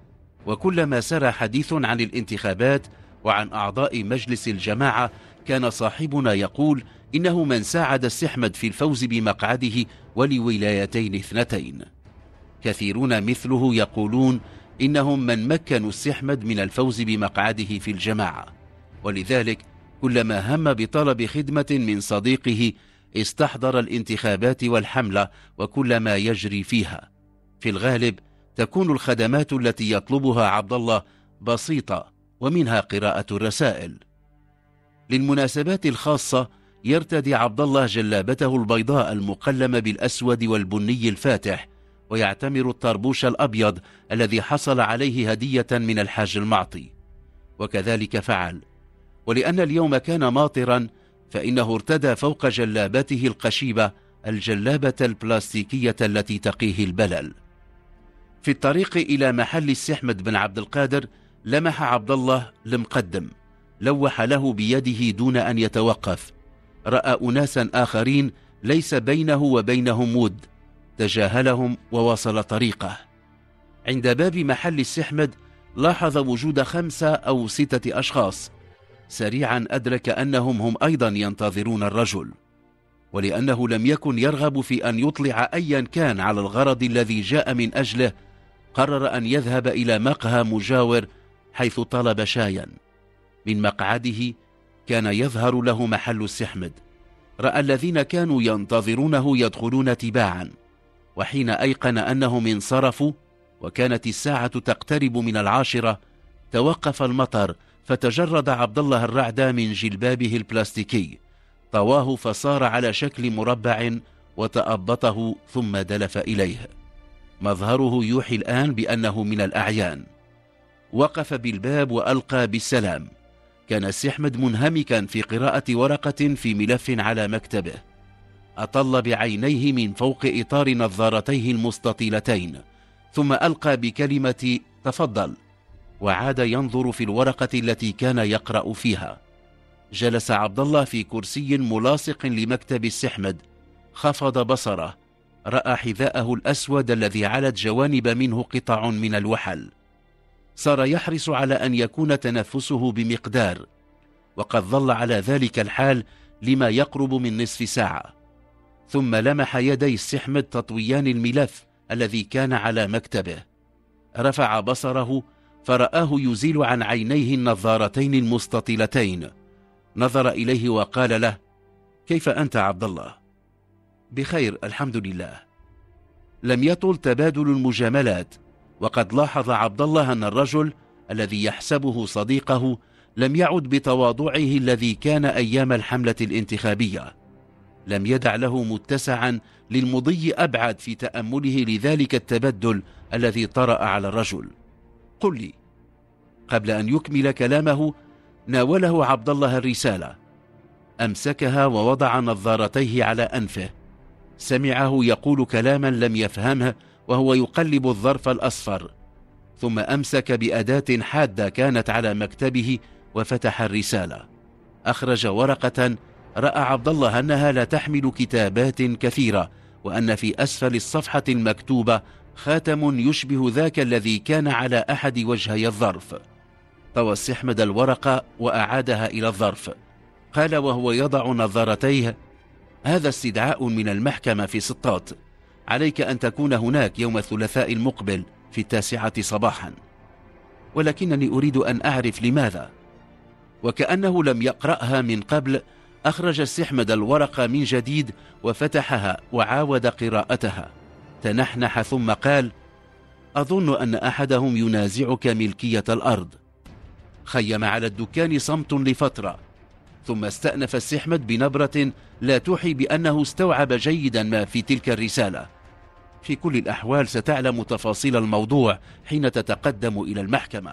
وكلما سرى حديث عن الانتخابات وعن أعضاء مجلس الجماعة كان صاحبنا يقول إنه من ساعد السحمد في الفوز بمقعده ولولايتين 2. كثيرون مثله يقولون إنهم من مكنوا السحمد من الفوز بمقعده في الجماعة، ولذلك كلما هم بطلب خدمة من صديقه استحضر الانتخابات والحملة وكل ما يجري فيها. في الغالب تكون الخدمات التي يطلبها عبد الله بسيطة، ومنها قراءة الرسائل. للمناسبات الخاصة يرتدي عبد الله جلابته البيضاء المقلمة بالأسود والبني الفاتح، ويعتمر الطربوش الأبيض الذي حصل عليه هدية من الحاج المعطي، وكذلك فعل. ولأن اليوم كان ماطرا فإنه ارتدى فوق جلابته القشيبة الجلابة البلاستيكية التي تقيه البلل. في الطريق إلى محل السحمد بن عبد القادر لمح عبد الله المقدم، لوح له بيده دون أن يتوقف. رأى أناسا آخرين ليس بينه وبينهم ود، تجاهلهم وواصل طريقه. عند باب محل السحمد لاحظ وجود 5 أو 6 أشخاص. سريعا أدرك أنهم هم أيضا ينتظرون الرجل، ولأنه لم يكن يرغب في أن يطلع أيا كان على الغرض الذي جاء من أجله، قرر أن يذهب إلى مقهى مجاور حيث طلب شايا. من مقعده كان يظهر له محل السحمد. رأى الذين كانوا ينتظرونه يدخلون تباعا، وحين أيقن أنهم انصرفوا وكانت الساعة تقترب من 10، توقف المطر، فتجرد عبد الله الرعد من جلبابه البلاستيكي، طواه فصار على شكل مربع وتأبطه ثم دلف إليه. مظهره يوحي الآن بأنه من الأعيان. وقف بالباب وألقى بالسلام. كان السحمد منهمكا في قراءة ورقة في ملف على مكتبه. أطل بعينيه من فوق إطار نظارتيه المستطيلتين، ثم ألقى بكلمة تفضل، وعاد ينظر في الورقة التي كان يقرأ فيها. جلس عبد الله في كرسي ملاصق لمكتب السحمد، خفض بصره، رأى حذاءه الأسود الذي علت جوانب منه قطع من الوحل. صار يحرص على أن يكون تنفسه بمقدار، وقد ظل على ذلك الحال لما يقرب من نصف ساعة، ثم لمح يدي السحمد تطويان الملف الذي كان على مكتبه. رفع بصره فرآه يزيل عن عينيه النظارتين المستطيلتين. نظر إليه وقال له: كيف أنت عبد الله؟ بخير الحمد لله. لم يطل تبادل المجاملات، وقد لاحظ عبد الله أن الرجل الذي يحسبه صديقه لم يعد بتواضعه الذي كان أيام الحملة الانتخابية. لم يدع له متسعا للمضي أبعد في تأمله لذلك التبدل الذي طرأ على الرجل. قل لي. قبل أن يكمل كلامه ناوله عبد الله الرسالة، أمسكها ووضع نظارتيه على أنفه. سمعه يقول كلاما لم يفهمه وهو يقلب الظرف الأصفر، ثم أمسك بأداة حادة كانت على مكتبه وفتح الرسالة. أخرج ورقة رأى عبد الله أنها لا تحمل كتابات كثيرة، وأن في أسفل الصفحة المكتوبة خاتم يشبه ذاك الذي كان على أحد وجهي الظرف. طوى السحمد الورقة وأعادها إلى الظرف. قال وهو يضع نظارتيه: هذا استدعاء من المحكمة في سطات، عليك أن تكون هناك يوم الثلاثاء المقبل في 9 صباحا. ولكنني أريد أن أعرف لماذا. وكأنه لم يقرأها من قبل، أخرج السحمد الورقة من جديد وفتحها وعاود قراءتها. تنحنح ثم قال: أظن أن أحدهم ينازعك ملكية الأرض. خيم على الدكان صمت لفترة، ثم استأنف السحمد بنبرة لا توحي بأنه استوعب جيدا ما في تلك الرسالة. في كل الأحوال ستعلم تفاصيل الموضوع حين تتقدم إلى المحكمة.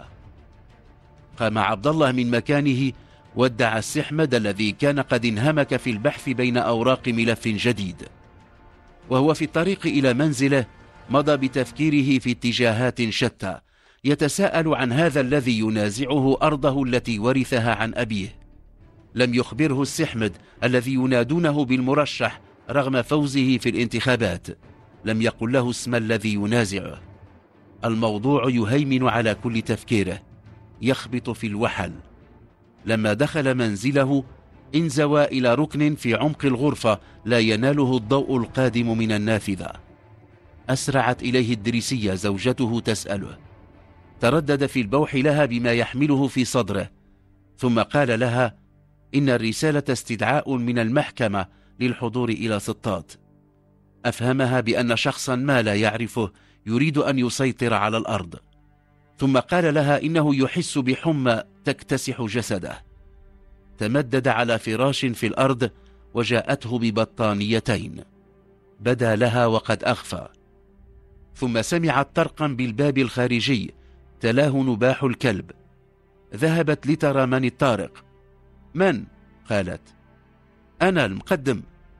قام عبد الله من مكانه، ودع السحمد الذي كان قد انهمك في البحث بين أوراق ملف جديد. وهو في الطريق إلى منزله مضى بتفكيره في اتجاهات شتى، يتساءل عن هذا الذي ينازعه أرضه التي ورثها عن أبيه. لم يخبره السحمد الذي ينادونه بالمرشح رغم فوزه في الانتخابات، لم يقل له اسم الذي ينازعه. الموضوع يهيمن على كل تفكيره، يخبط في الوحل. لما دخل منزله انزوى إلى ركن في عمق الغرفة لا يناله الضوء القادم من النافذة. أسرعت إليه الدريسية زوجته تسأله. تردد في البوح لها بما يحمله في صدره، ثم قال لها: إن الرسالة استدعاء من المحكمة للحضور إلى سطات. أفهمها بأن شخصا ما لا يعرفه يريد أن يسيطر على الأرض. ثم قال لها إنه يحس بحمى تكتسح جسده. تمدد على فراش في الأرض وجاءته ببطانيتين. بدا لها وقد أخفى. ثم سمعت طرقا بالباب الخارجي، تلاه نباح الكلب. ذهبت لترى من الطارق. من؟ قالت. أنا المقدم.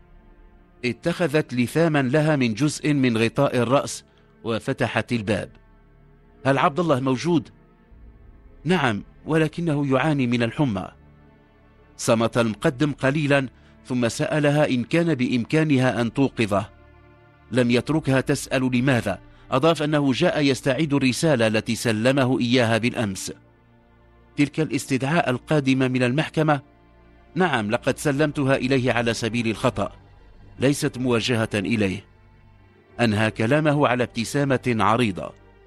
اتخذت لثاما لها من جزء من غطاء الرأس وفتحت الباب. هل عبد الله موجود؟ نعم، ولكنه يعاني من الحمى. صمت المقدم قليلا ثم سألها إن كان بإمكانها أن توقظه. لم يتركها تسأل لماذا، أضاف أنه جاء يستعيد الرسالة التي سلمه إياها بالأمس. تلك الاستدعاء القادمة من المحكمة؟ نعم، لقد سلمتها إليه على سبيل الخطأ، ليست موجهة إليه. أنهى كلامه على ابتسامة عريضة.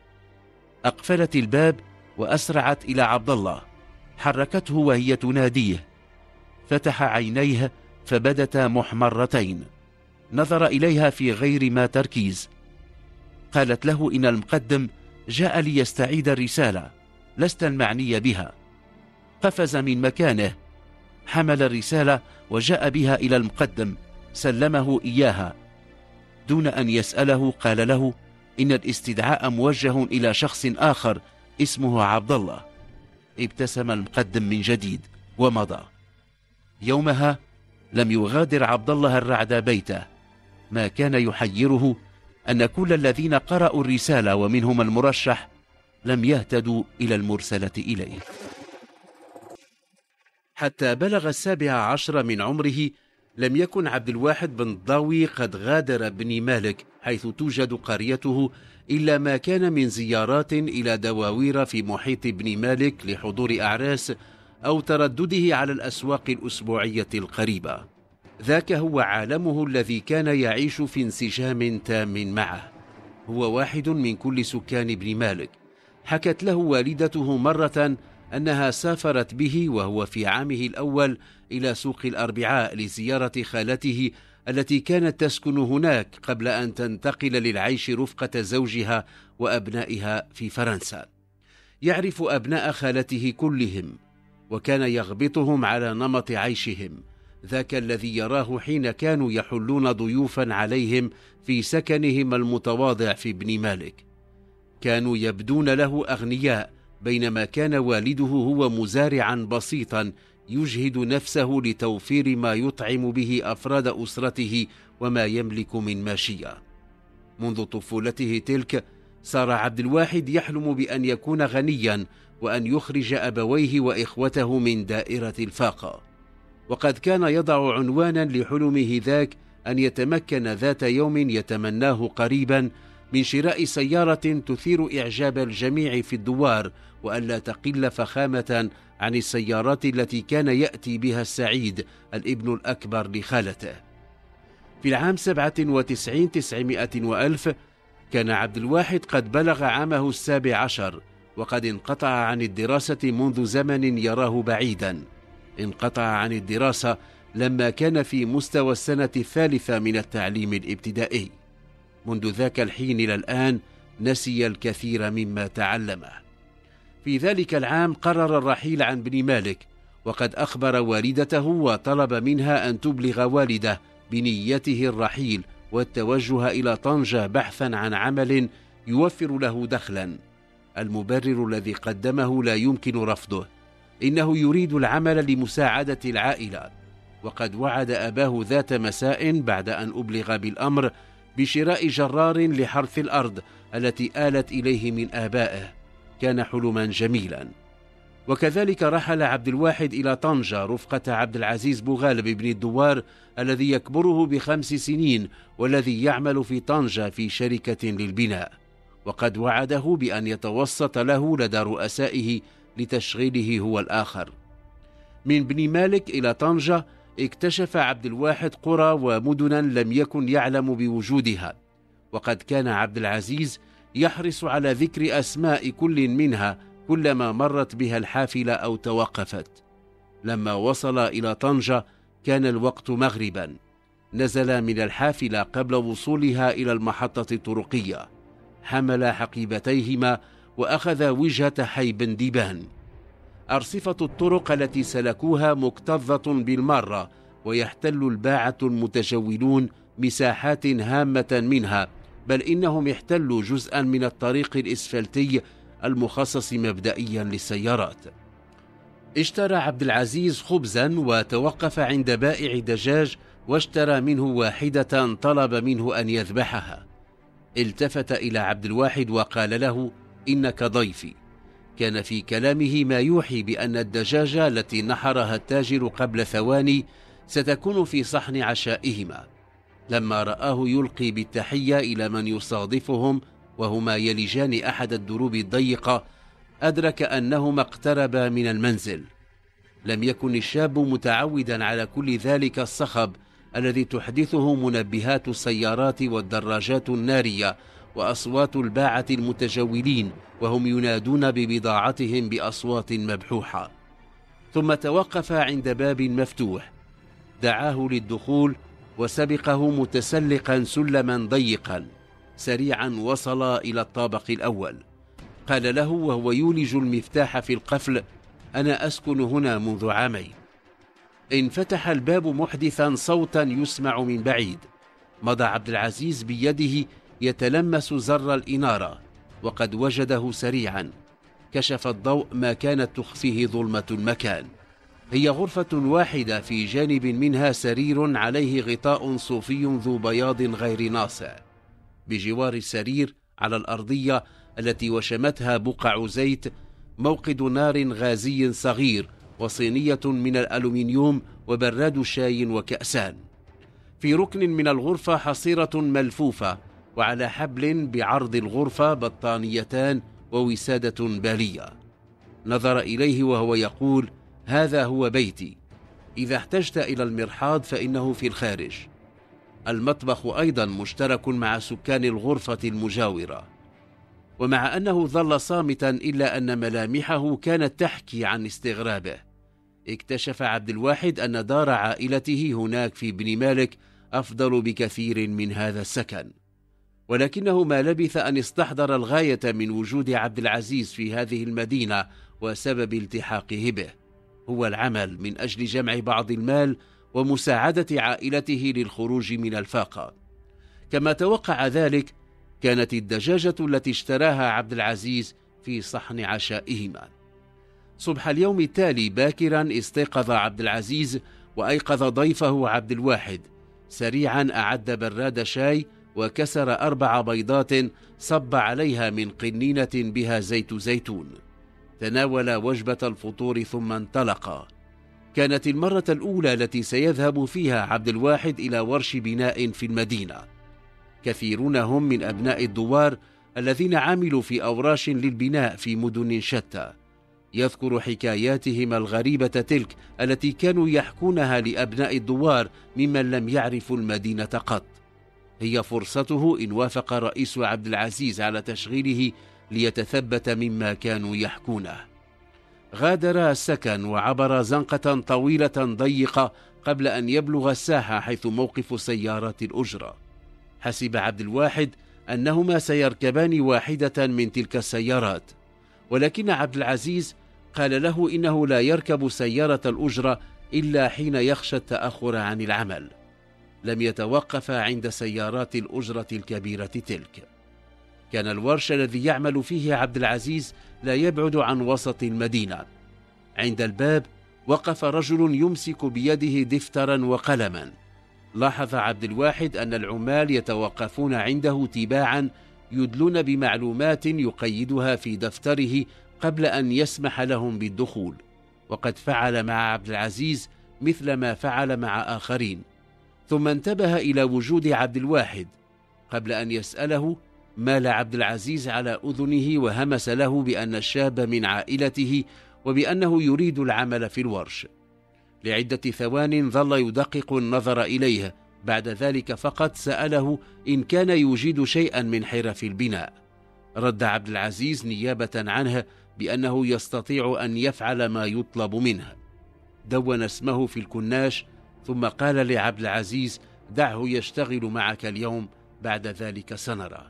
أقفلت الباب وأسرعت إلى عبد الله، حركته وهي تناديه. فتح عينيه فبدتا محمرتين، نظر إليها في غير ما تركيز. قالت له إن المقدم جاء ليستعيد الرسالة، لست المعني بها. قفز من مكانه، حمل الرسالة وجاء بها إلى المقدم، سلمه إياها. دون أن يسأله قال له إن الاستدعاء موجه إلى شخص آخر اسمه عبد الله. ابتسم المقدم من جديد ومضى. يومها لم يغادر عبد الله الرعد بيته. ما كان يحيره أن كل الذين قرأوا الرسالة ومنهم المرشح لم يهتدوا إلى المرسلة إليه. حتى بلغ 17 من عمره لم يكن عبد الواحد بن الضاوي قد غادر بني مالك حيث توجد قريته، إلا ما كان من زيارات إلى دواوير في محيط بني مالك لحضور أعراس أو تردده على الأسواق الأسبوعية القريبة. ذاك هو عالمه الذي كان يعيش في انسجام تام معه. هو واحد من كل سكان بني مالك. حكت له والدته مرة أنها سافرت به وهو في عامه الأول إلى سوق الأربعاء لزيارة خالته التي كانت تسكن هناك قبل أن تنتقل للعيش رفقة زوجها وأبنائها في فرنسا. يعرف أبناء خالته كلهم، وكان يغبطهم على نمط عيشهم، ذاك الذي يراه حين كانوا يحلون ضيوفا عليهم في سكنهم المتواضع في بني مالك. كانوا يبدون له أغنياء، بينما كان والده هو مزارعا بسيطا يجهد نفسه لتوفير ما يطعم به أفراد أسرته وما يملك من ماشية. منذ طفولته تلك صار عبد الواحد يحلم بأن يكون غنيا وأن يخرج أبويه وإخوته من دائرة الفاقة. وقد كان يضع عنوانا لحلمه ذاك أن يتمكن ذات يوم يتمناه قريبا من شراء سيارة تثير إعجاب الجميع في الدوار، وألا تقل فخامة عن السيارات التي كان يأتي بها السعيد الابن الأكبر لخالته. في العام 97 900 وألف كان عبد الواحد قد بلغ عامه 17 وقد انقطع عن الدراسة منذ زمن يراه بعيدا. انقطع عن الدراسة لما كان في مستوى السنة الثالثة من التعليم الابتدائي. منذ ذاك الحين إلى الآن نسي الكثير مما تعلمه. في ذلك العام قرر الرحيل عن بني مالك، وقد أخبر والدته وطلب منها أن تبلغ والده بنيته الرحيل والتوجه إلى طنجة بحثا عن عمل يوفر له دخلا. المبرر الذي قدمه لا يمكن رفضه، إنه يريد العمل لمساعدة العائلة. وقد وعد أباه ذات مساء بعد أن أبلغ بالأمر بشراء جرار لحرث الأرض التي آلت إليه من آبائه. كان حلما جميلا. وكذلك رحل عبد الواحد إلى طنجة رفقة عبد العزيز بوغالب بن الدوار الذي يكبره ب5 سنين والذي يعمل في طنجة في شركة للبناء. وقد وعده بأن يتوسط له لدى رؤسائه لتشغيله هو الآخر. من بني مالك إلى طنجة اكتشف عبد الواحد قرى ومدنا لم يكن يعلم بوجودها، وقد كان عبد العزيز يحرص على ذكر أسماء كل منها كلما مرت بها الحافلة أو توقفت. لما وصل إلى طنجة كان الوقت مغربا. نزل من الحافلة قبل وصولها إلى المحطة الطرقية، حمل حقيبتيهما وأخذ وجهة حي بن ديبان. أرصفة الطرق التي سلكوها مكتظة بالمرة، ويحتل الباعة المتجولون مساحات هامة منها، بل إنهم احتلوا جزءا من الطريق الإسفلتي المخصص مبدئيا للسيارات. اشترى عبد العزيز خبزا وتوقف عند بائع دجاج واشترى منه واحدة طلب منه أن يذبحها. التفت إلى عبد الواحد وقال له: إنك ضيفي. كان في كلامه ما يوحي بأن الدجاجة التي نحرها التاجر قبل ثواني ستكون في صحن عشائهما. لما رآه يلقي بالتحية إلى من يصادفهم وهما يلجان أحد الدروب الضيقة، أدرك أنهما اقتربا من المنزل. لم يكن الشاب متعودا على كل ذلك الصخب الذي تحدثه منبهات السيارات والدراجات النارية وأصوات الباعة المتجولين وهم ينادون ببضاعتهم بأصوات مبحوحة. ثم توقف عند باب مفتوح، دعاه للدخول وسبقه متسلقا سلما ضيقا. سريعا وصل إلى الطابق الأول. قال له وهو يولج المفتاح في القفل: أنا أسكن هنا منذ عامين. انفتح الباب محدثا صوتا يسمع من بعيد. مضى عبد العزيز بيده يتلمس زر الإنارة، وقد وجده سريعا. كشف الضوء ما كانت تخفيه ظلمة المكان. هي غرفة واحدة، في جانب منها سرير عليه غطاء صوفي ذو بياض غير ناصع. بجوار السرير على الأرضية التي وشمتها بقع زيت موقد نار غازي صغير، وصينية من الألومنيوم، وبراد شاي وكأسان. في ركن من الغرفة حصيرة ملفوفة، وعلى حبل بعرض الغرفة بطانيتان ووسادة بالية. نظر إليه وهو يقول: هذا هو بيتي، إذا احتجت إلى المرحاض فإنه في الخارج. المطبخ أيضا مشترك مع سكان الغرفة المجاورة. ومع أنه ظل صامتا إلا أن ملامحه كانت تحكي عن استغرابه. اكتشف عبد الواحد أن دار عائلته هناك في بني مالك أفضل بكثير من هذا السكن، ولكنه ما لبث أن استحضر الغاية من وجود عبد العزيز في هذه المدينة وسبب التحاقه به، هو العمل من أجل جمع بعض المال ومساعدة عائلته للخروج من الفاقة. كما توقع ذلك، كانت الدجاجة التي اشتراها عبد العزيز في صحن عشائهما. صبح اليوم التالي باكرا استيقظ عبد العزيز وأيقظ ضيفه عبد الواحد. سريعا أعد براد شاي وكسر 4 بيضات صب عليها من قنينة بها زيت زيتون. تناول وجبة الفطور ثم انطلق. كانت المرة الأولى التي سيذهب فيها عبد الواحد إلى ورش بناء في المدينة. كثيرون هم من أبناء الدوار الذين عملوا في أوراش للبناء في مدن شتى. يذكر حكاياتهم الغريبة تلك التي كانوا يحكونها لأبناء الدوار ممن لم يعرفوا المدينة قط. هي فرصته إن وافق رئيس عبد العزيز على تشغيله ليتثبت مما كانوا يحكونه. غادر السكن وعبر زنقة طويلة ضيقة قبل أن يبلغ الساحة حيث موقف سيارات الأجرة. حسب عبد الواحد أنهما سيركبان واحدة من تلك السيارات، ولكن عبد العزيز قال له إنه لا يركب سيارة الأجرة إلا حين يخشى التأخر عن العمل. لم يتوقف عند سيارات الأجرة الكبيرة تلك. كان الورش الذي يعمل فيه عبد العزيز لا يبعد عن وسط المدينة. عند الباب وقف رجل يمسك بيده دفترا وقلما. لاحظ عبد الواحد أن العمال يتوقفون عنده تباعا، يدلون بمعلومات يقيدها في دفتره قبل أن يسمح لهم بالدخول، وقد فعل مع عبد العزيز مثل ما فعل مع آخرين. ثم انتبه إلى وجود عبد الواحد. قبل أن يسأله مال عبد العزيز على أذنه وهمس له بأن الشاب من عائلته وبأنه يريد العمل في الورش. لعدة ثوان ظل يدقق النظر إليه، بعد ذلك فقط سأله إن كان يوجد شيئا من حرف البناء. رد عبد العزيز نيابة عنه بأنه يستطيع أن يفعل ما يطلب منه. دون اسمه في الكناش، ثم قال لعبد العزيز: دعه يشتغل معك اليوم، بعد ذلك سنرى.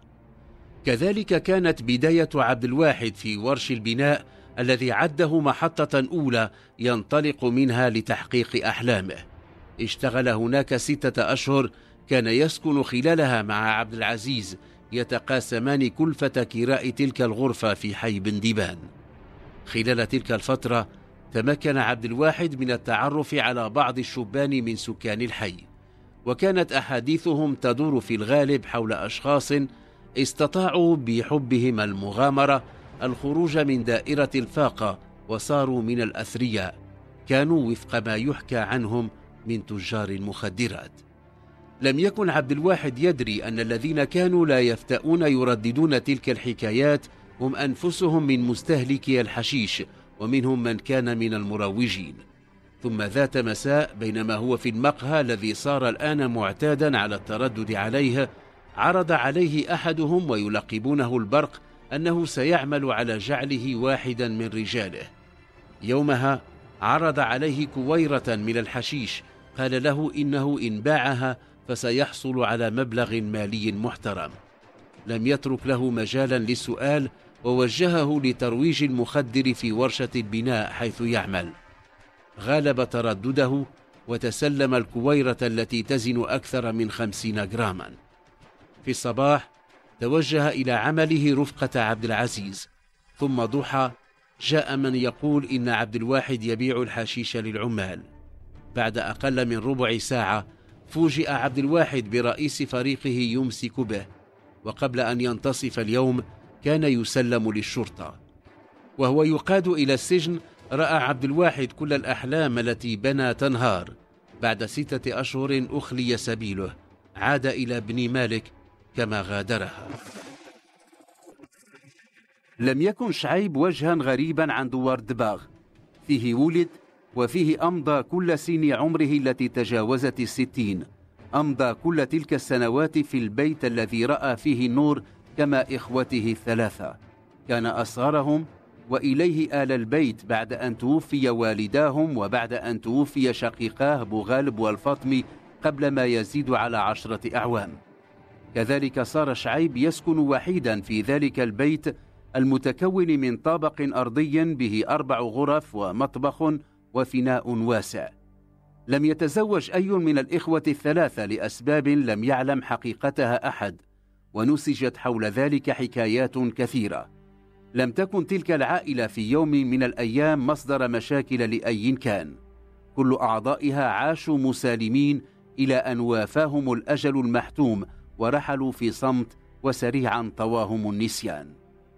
كذلك كانت بداية عبد الواحد في ورش البناء الذي عده محطة أولى ينطلق منها لتحقيق أحلامه. اشتغل هناك 6 أشهر، كان يسكن خلالها مع عبد العزيز، يتقاسمان كلفة كراء تلك الغرفة في حي بندبان. خلال تلك الفترة تمكن عبد الواحد من التعرف على بعض الشبان من سكان الحي، وكانت أحاديثهم تدور في الغالب حول أشخاص استطاعوا بحبهم المغامرة الخروج من دائرة الفاقة وصاروا من الأثرياء. كانوا وفق ما يحكى عنهم من تجار المخدرات. لم يكن عبد الواحد يدري أن الذين كانوا لا يفتؤون يرددون تلك الحكايات هم أنفسهم من مستهلكي الحشيش، ومنهم من كان من المروجين. ثم ذات مساء بينما هو في المقهى الذي صار الآن معتادا على التردد عليه، عرض عليه أحدهم ويلقبونه البرق أنه سيعمل على جعله واحدا من رجاله. يومها عرض عليه كويرة من الحشيش، قال له إنه إن باعها فسيحصل على مبلغ مالي محترم. لم يترك له مجالا للسؤال، ووجهه لترويج المخدر في ورشة البناء حيث يعمل. غالب تردده وتسلم الكويرة التي تزن أكثر من 50 جراما. في الصباح توجه إلى عمله رفقة عبد العزيز، ثم ضحى جاء من يقول إن عبد الواحد يبيع الحشيش للعمال. بعد أقل من ربع ساعة فوجئ عبد الواحد برئيس فريقه يمسك به، وقبل أن ينتصف اليوم كان يسلم للشرطة. وهو يقاد إلى السجن رأى عبد الواحد كل الأحلام التي بنى تنهار. بعد 6 أشهر أخلي سبيله، عاد إلى بني مالك كما غادرها. لم يكن شعيب وجها غريبا عن دوار دباغ. فيه ولد وفيه أمضى كل سن عمره التي تجاوزت 60. أمضى كل تلك السنوات في البيت الذي رأى فيه النور كما إخوته ال3. كان أصغرهم، وإليه آل البيت بعد أن توفي والداهم وبعد أن توفي شقيقاه بوغالب والفاطمي قبل ما يزيد على 10 أعوام. كذلك صار شعيب يسكن وحيدا في ذلك البيت المتكون من طابق أرضي به 4 غرف ومطبخ وفناء واسع. لم يتزوج أي من الإخوة ال3 لأسباب لم يعلم حقيقتها أحد، ونسجت حول ذلك حكايات كثيرة. لم تكن تلك العائلة في يوم من الأيام مصدر مشاكل لأي كان. كل أعضائها عاشوا مسالمين إلى أن وافاهم الأجل المحتوم ورحلوا في صمت، وسريعا طواهم النسيان.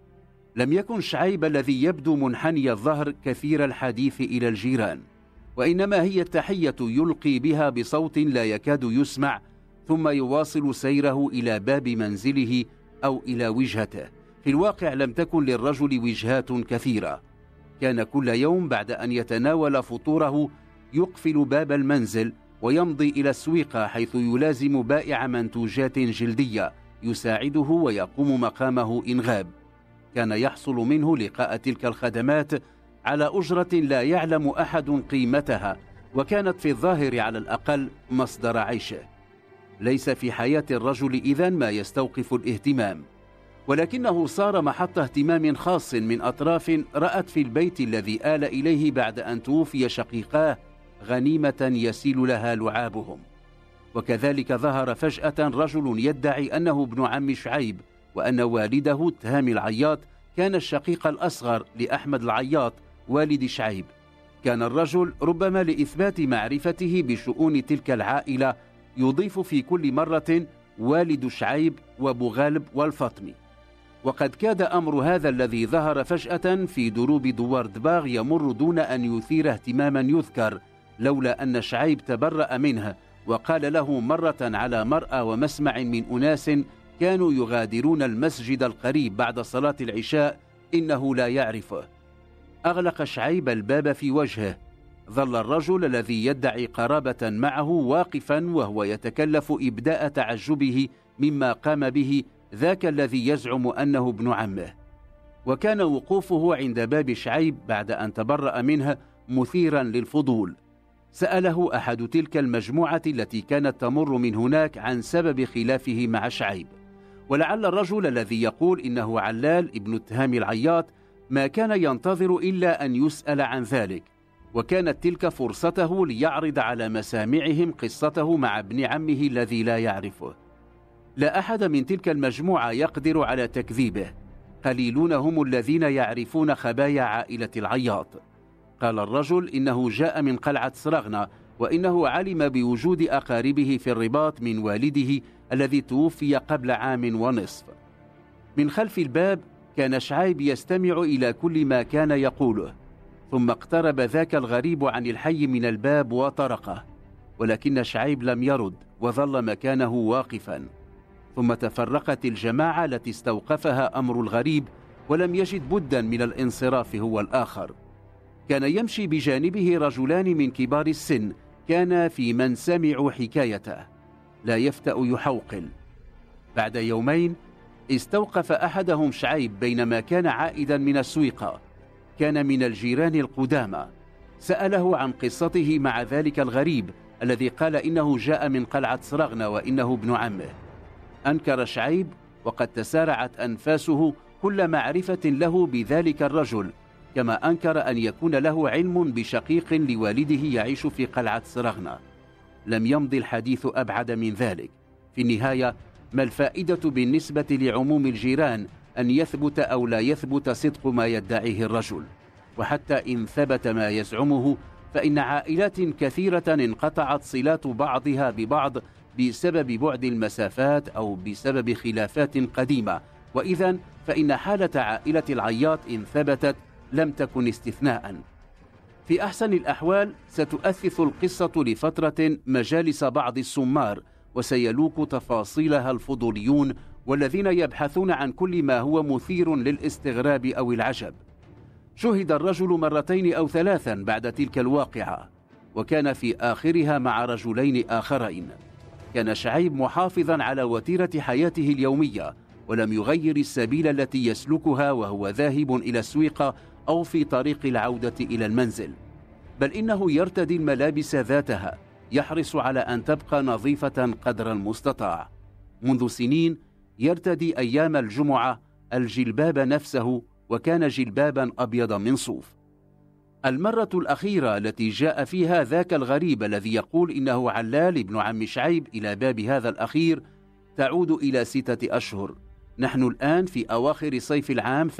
لم يكن شعيب الذي يبدو منحني الظهر كثير الحديث إلى الجيران، وإنما هي التحية يلقي بها بصوت لا يكاد يسمع، ثم يواصل سيره إلى باب منزله أو إلى وجهته. في الواقع لم تكن للرجل وجهات كثيرة. كان كل يوم بعد أن يتناول فطوره يقفل باب المنزل ويمضي إلى السويقة، حيث يلازم بائع منتوجات جلدية يساعده ويقوم مقامه إن غاب. كان يحصل منه لقاء تلك الخدمات على أجرة لا يعلم أحد قيمتها، وكانت في الظاهر على الأقل مصدر عيشه. ليس في حياة الرجل إذن ما يستوقف الاهتمام، ولكنه صار محط اهتمام خاص من أطراف رأت في البيت الذي آل إليه بعد أن توفي شقيقاه غنيمة يسيل لها لعابهم. وكذلك ظهر فجأة رجل يدعي أنه ابن عم شعيب، وأن والده تهامي العياط كان الشقيق الأصغر لأحمد العياط والد شعيب. كان الرجل ربما لإثبات معرفته بشؤون تلك العائلة يضيف في كل مرة والد شعيب وبوغالب والفاطمي. وقد كاد أمر هذا الذي ظهر فجأة في دروب دوار دباغ يمر دون أن يثير اهتماما يذكر، لولا أن شعيب تبرأ منه وقال له مرة على مرأى ومسمع من أناس كانوا يغادرون المسجد القريب بعد صلاة العشاء إنه لا يعرفه. أغلق شعيب الباب في وجهه. ظل الرجل الذي يدعي قرابة معه واقفا وهو يتكلف إبداء تعجبه مما قام به ذاك الذي يزعم أنه ابن عمه. وكان وقوفه عند باب شعيب بعد أن تبرأ منه مثيرا للفضول. سأله أحد تلك المجموعة التي كانت تمر من هناك عن سبب خلافه مع شعيب، ولعل الرجل الذي يقول إنه علال ابن تهامي العياط ما كان ينتظر إلا أن يسأل عن ذلك، وكانت تلك فرصته ليعرض على مسامعهم قصته مع ابن عمه الذي لا يعرفه. لا أحد من تلك المجموعة يقدر على تكذيبه، قليلون هم الذين يعرفون خبايا عائلة العياط. قال الرجل إنه جاء من قلعة صرغنة، وإنه علم بوجود أقاربه في الرباط من والده الذي توفي قبل 1.5 عام. من خلف الباب كان شعيب يستمع إلى كل ما كان يقوله، ثم اقترب ذاك الغريب عن الحي من الباب وطرقه، ولكن شعيب لم يرد وظل مكانه واقفا. ثم تفرقت الجماعة التي استوقفها أمر الغريب، ولم يجد بدا من الانصراف هو الآخر. كان يمشي بجانبه رجلان من كبار السن كان في من سمعوا حكايته، لا يفتأ يحوقل. بعد يومين استوقف أحدهم شعيب بينما كان عائدا من السويقة، كان من الجيران القدامى. سأله عن قصته مع ذلك الغريب الذي قال إنه جاء من قلعة صرغنة وإنه ابن عمه. أنكر شعيب وقد تسارعت أنفاسه كل معرفة له بذلك الرجل، كما أنكر أن يكون له علم بشقيق لوالده يعيش في قلعة سرغنة. لم يمض الحديث أبعد من ذلك. في النهاية، ما الفائدة بالنسبة لعموم الجيران أن يثبت أو لا يثبت صدق ما يدعيه الرجل؟ وحتى إن ثبت ما يزعمه، فإن عائلات كثيرة انقطعت صلات بعضها ببعض بسبب بعد المسافات أو بسبب خلافات قديمة، وإذن فإن حالة عائلة العياط إن ثبتت لم تكن استثناء. في أحسن الأحوال ستؤثث القصة لفترة مجالس بعض السمار، وسيلوك تفاصيلها الفضوليون والذين يبحثون عن كل ما هو مثير للاستغراب أو العجب. شُهد الرجل مرتين أو ثلاثا بعد تلك الواقعة، وكان في آخرها مع رجلين آخرين. كان شعيب محافظا على وتيرة حياته اليومية، ولم يغير السبيل التي يسلكها وهو ذاهب إلى السويق أو في طريق العودة إلى المنزل، بل إنه يرتدي الملابس ذاتها، يحرص على أن تبقى نظيفة قدر المستطاع. منذ سنين يرتدي أيام الجمعة الجلباب نفسه، وكان جلبابا أبيض من صوف. المرة الأخيرة التي جاء فيها ذاك الغريب الذي يقول إنه علال ابن عم شعيب إلى باب هذا الأخير تعود إلى 6 أشهر. نحن الآن في أواخر صيف العام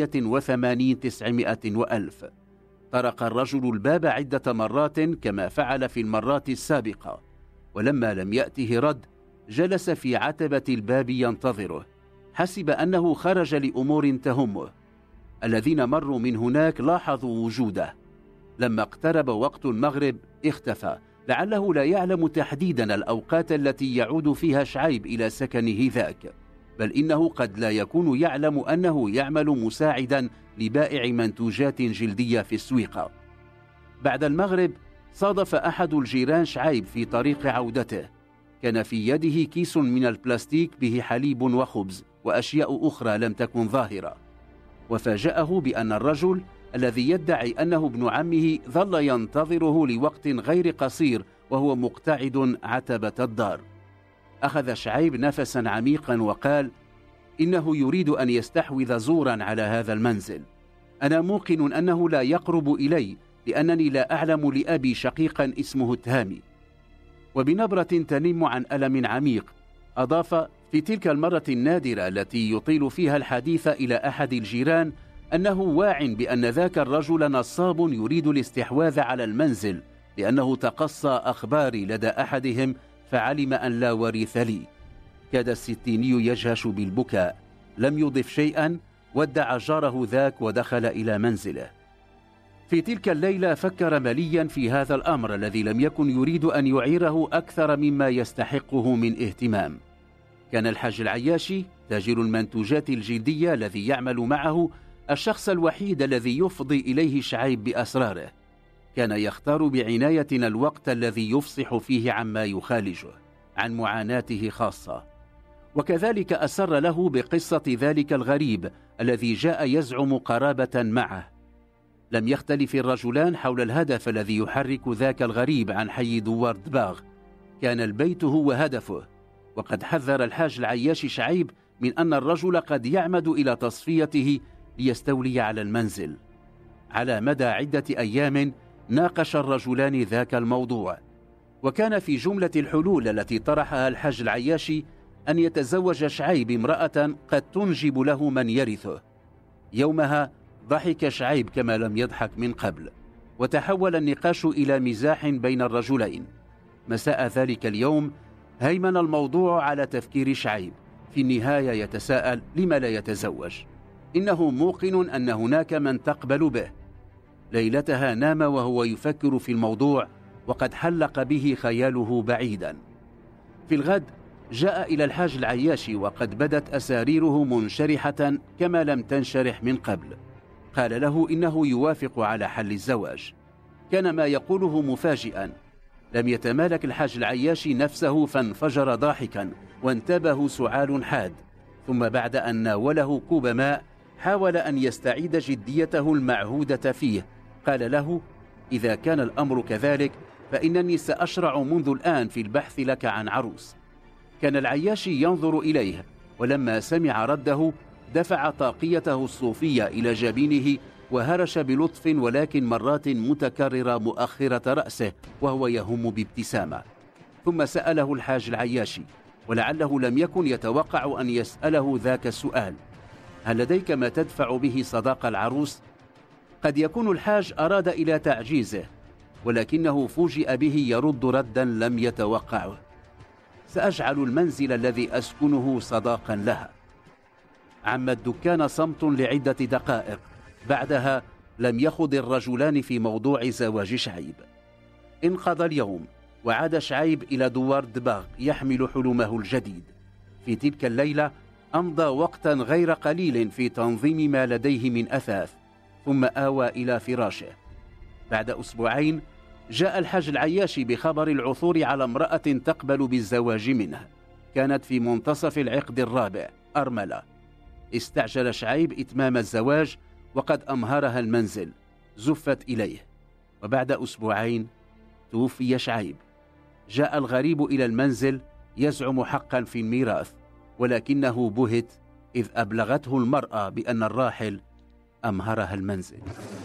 88 وألف. طرق الرجل الباب عدة مرات كما فعل في المرات السابقة، ولما لم يأته رد جلس في عتبة الباب ينتظره. حسب أنه خرج لأمور تهمه. الذين مروا من هناك لاحظوا وجوده. لما اقترب وقت المغرب اختفى، لعله لا يعلم تحديدا الأوقات التي يعود فيها شعيب إلى سكنه ذاك، بل إنه قد لا يكون يعلم أنه يعمل مساعدا لبائع منتوجات جلدية في السويقة. بعد المغرب صادف أحد الجيران شعيب في طريق عودته. كان في يده كيس من البلاستيك به حليب وخبز وأشياء أخرى لم تكن ظاهرة، وفاجأه بأن الرجل الذي يدعي أنه ابن عمه ظل ينتظره لوقت غير قصير وهو مقتعد عتبة الدار. أخذ شعيب نفسا عميقا وقال: إنه يريد أن يستحوذ زورا على هذا المنزل. أنا موقن أنه لا يقرب إلي، لأنني لا أعلم لأبي شقيقا اسمه التهامي. وبنبرة تنم عن ألم عميق أضاف: في تلك المرة النادرة التي يطيل فيها الحديث إلى أحد الجيران أنه واع بأن ذاك الرجل نصاب يريد الاستحواذ على المنزل، لأنه تقصى أخباري لدى أحدهم فعلم أن لا وريث لي. كاد الستيني يجهش بالبكاء. لم يضف شيئا، ودع جاره ذاك ودخل إلى منزله. في تلك الليلة فكر مليا في هذا الأمر الذي لم يكن يريد أن يعيره أكثر مما يستحقه من اهتمام. كان الحاج العياشي تاجر المنتوجات الجلدية الذي يعمل معه الشخص الوحيد الذي يفضي إليه شعيب بأسراره. كان يختار بعناية الوقت الذي يفصح فيه عما يخالجه، عن معاناته خاصة. وكذلك أسر له بقصة ذلك الغريب الذي جاء يزعم قرابة معه. لم يختلف الرجلان حول الهدف الذي يحرك ذاك الغريب عن حي دوار دباغ. كان البيت هو هدفه، وقد حذر الحاج العياشي شعيب من أن الرجل قد يعمد إلى تصفيته ليستولي على المنزل. على مدى عدة أيام ناقش الرجلان ذاك الموضوع، وكان في جملة الحلول التي طرحها الحاج العياشي أن يتزوج شعيب امرأة قد تنجب له من يرثه. يومها ضحك شعيب كما لم يضحك من قبل، وتحول النقاش إلى مزاح بين الرجلين. مساء ذلك اليوم هيمن الموضوع على تفكير شعيب. في النهاية يتساءل لما لا يتزوج. إنه موقن أن هناك من تقبل به. ليلتها نام وهو يفكر في الموضوع، وقد حلق به خياله بعيدا. في الغد جاء إلى الحاج العياشي وقد بدت أساريره منشرحة كما لم تنشرح من قبل. قال له إنه يوافق على حل الزواج. كان ما يقوله مفاجئا. لم يتمالك الحاج العياشي نفسه فانفجر ضاحكا، وانتابه سعال حاد. ثم بعد أن ناوله كوب ماء حاول أن يستعيد جديته المعهودة فيه. قال له: إذا كان الأمر كذلك فإنني سأشرع منذ الآن في البحث لك عن عروس. كان العياشي ينظر إليه، ولما سمع رده دفع طاقيته الصوفية إلى جبينه وهرش بلطف ولكن مرات متكررة مؤخرة رأسه وهو يهم بابتسامة. ثم سأله الحاج العياشي، ولعله لم يكن يتوقع أن يسأله ذاك السؤال: هل لديك ما تدفع به صداق العروس؟ قد يكون الحاج أراد إلى تعجيزه، ولكنه فوجئ به يرد ردا لم يتوقعه: سأجعل المنزل الذي أسكنه صداقا لها. عم الدكان صمت لعدة دقائق، بعدها لم يخض الرجلان في موضوع زواج شعيب. انقضى اليوم وعاد شعيب إلى دوار دباغ يحمل حلمه الجديد. في تلك الليلة أمضى وقتا غير قليل في تنظيم ما لديه من أثاث، ثم آوى إلى فراشه. بعد أسبوعين جاء الحاج العياشي بخبر العثور على امرأة تقبل بالزواج منه. كانت في منتصف العقد الرابع، أرملة. استعجل شعيب إتمام الزواج وقد أمهرها المنزل، زفت إليه. وبعد أسبوعين توفي شعيب. جاء الغريب إلى المنزل يزعم حقا في الميراث، ولكنه بهت إذ أبلغته المرأة بأن الراحل أمهرها المنزل.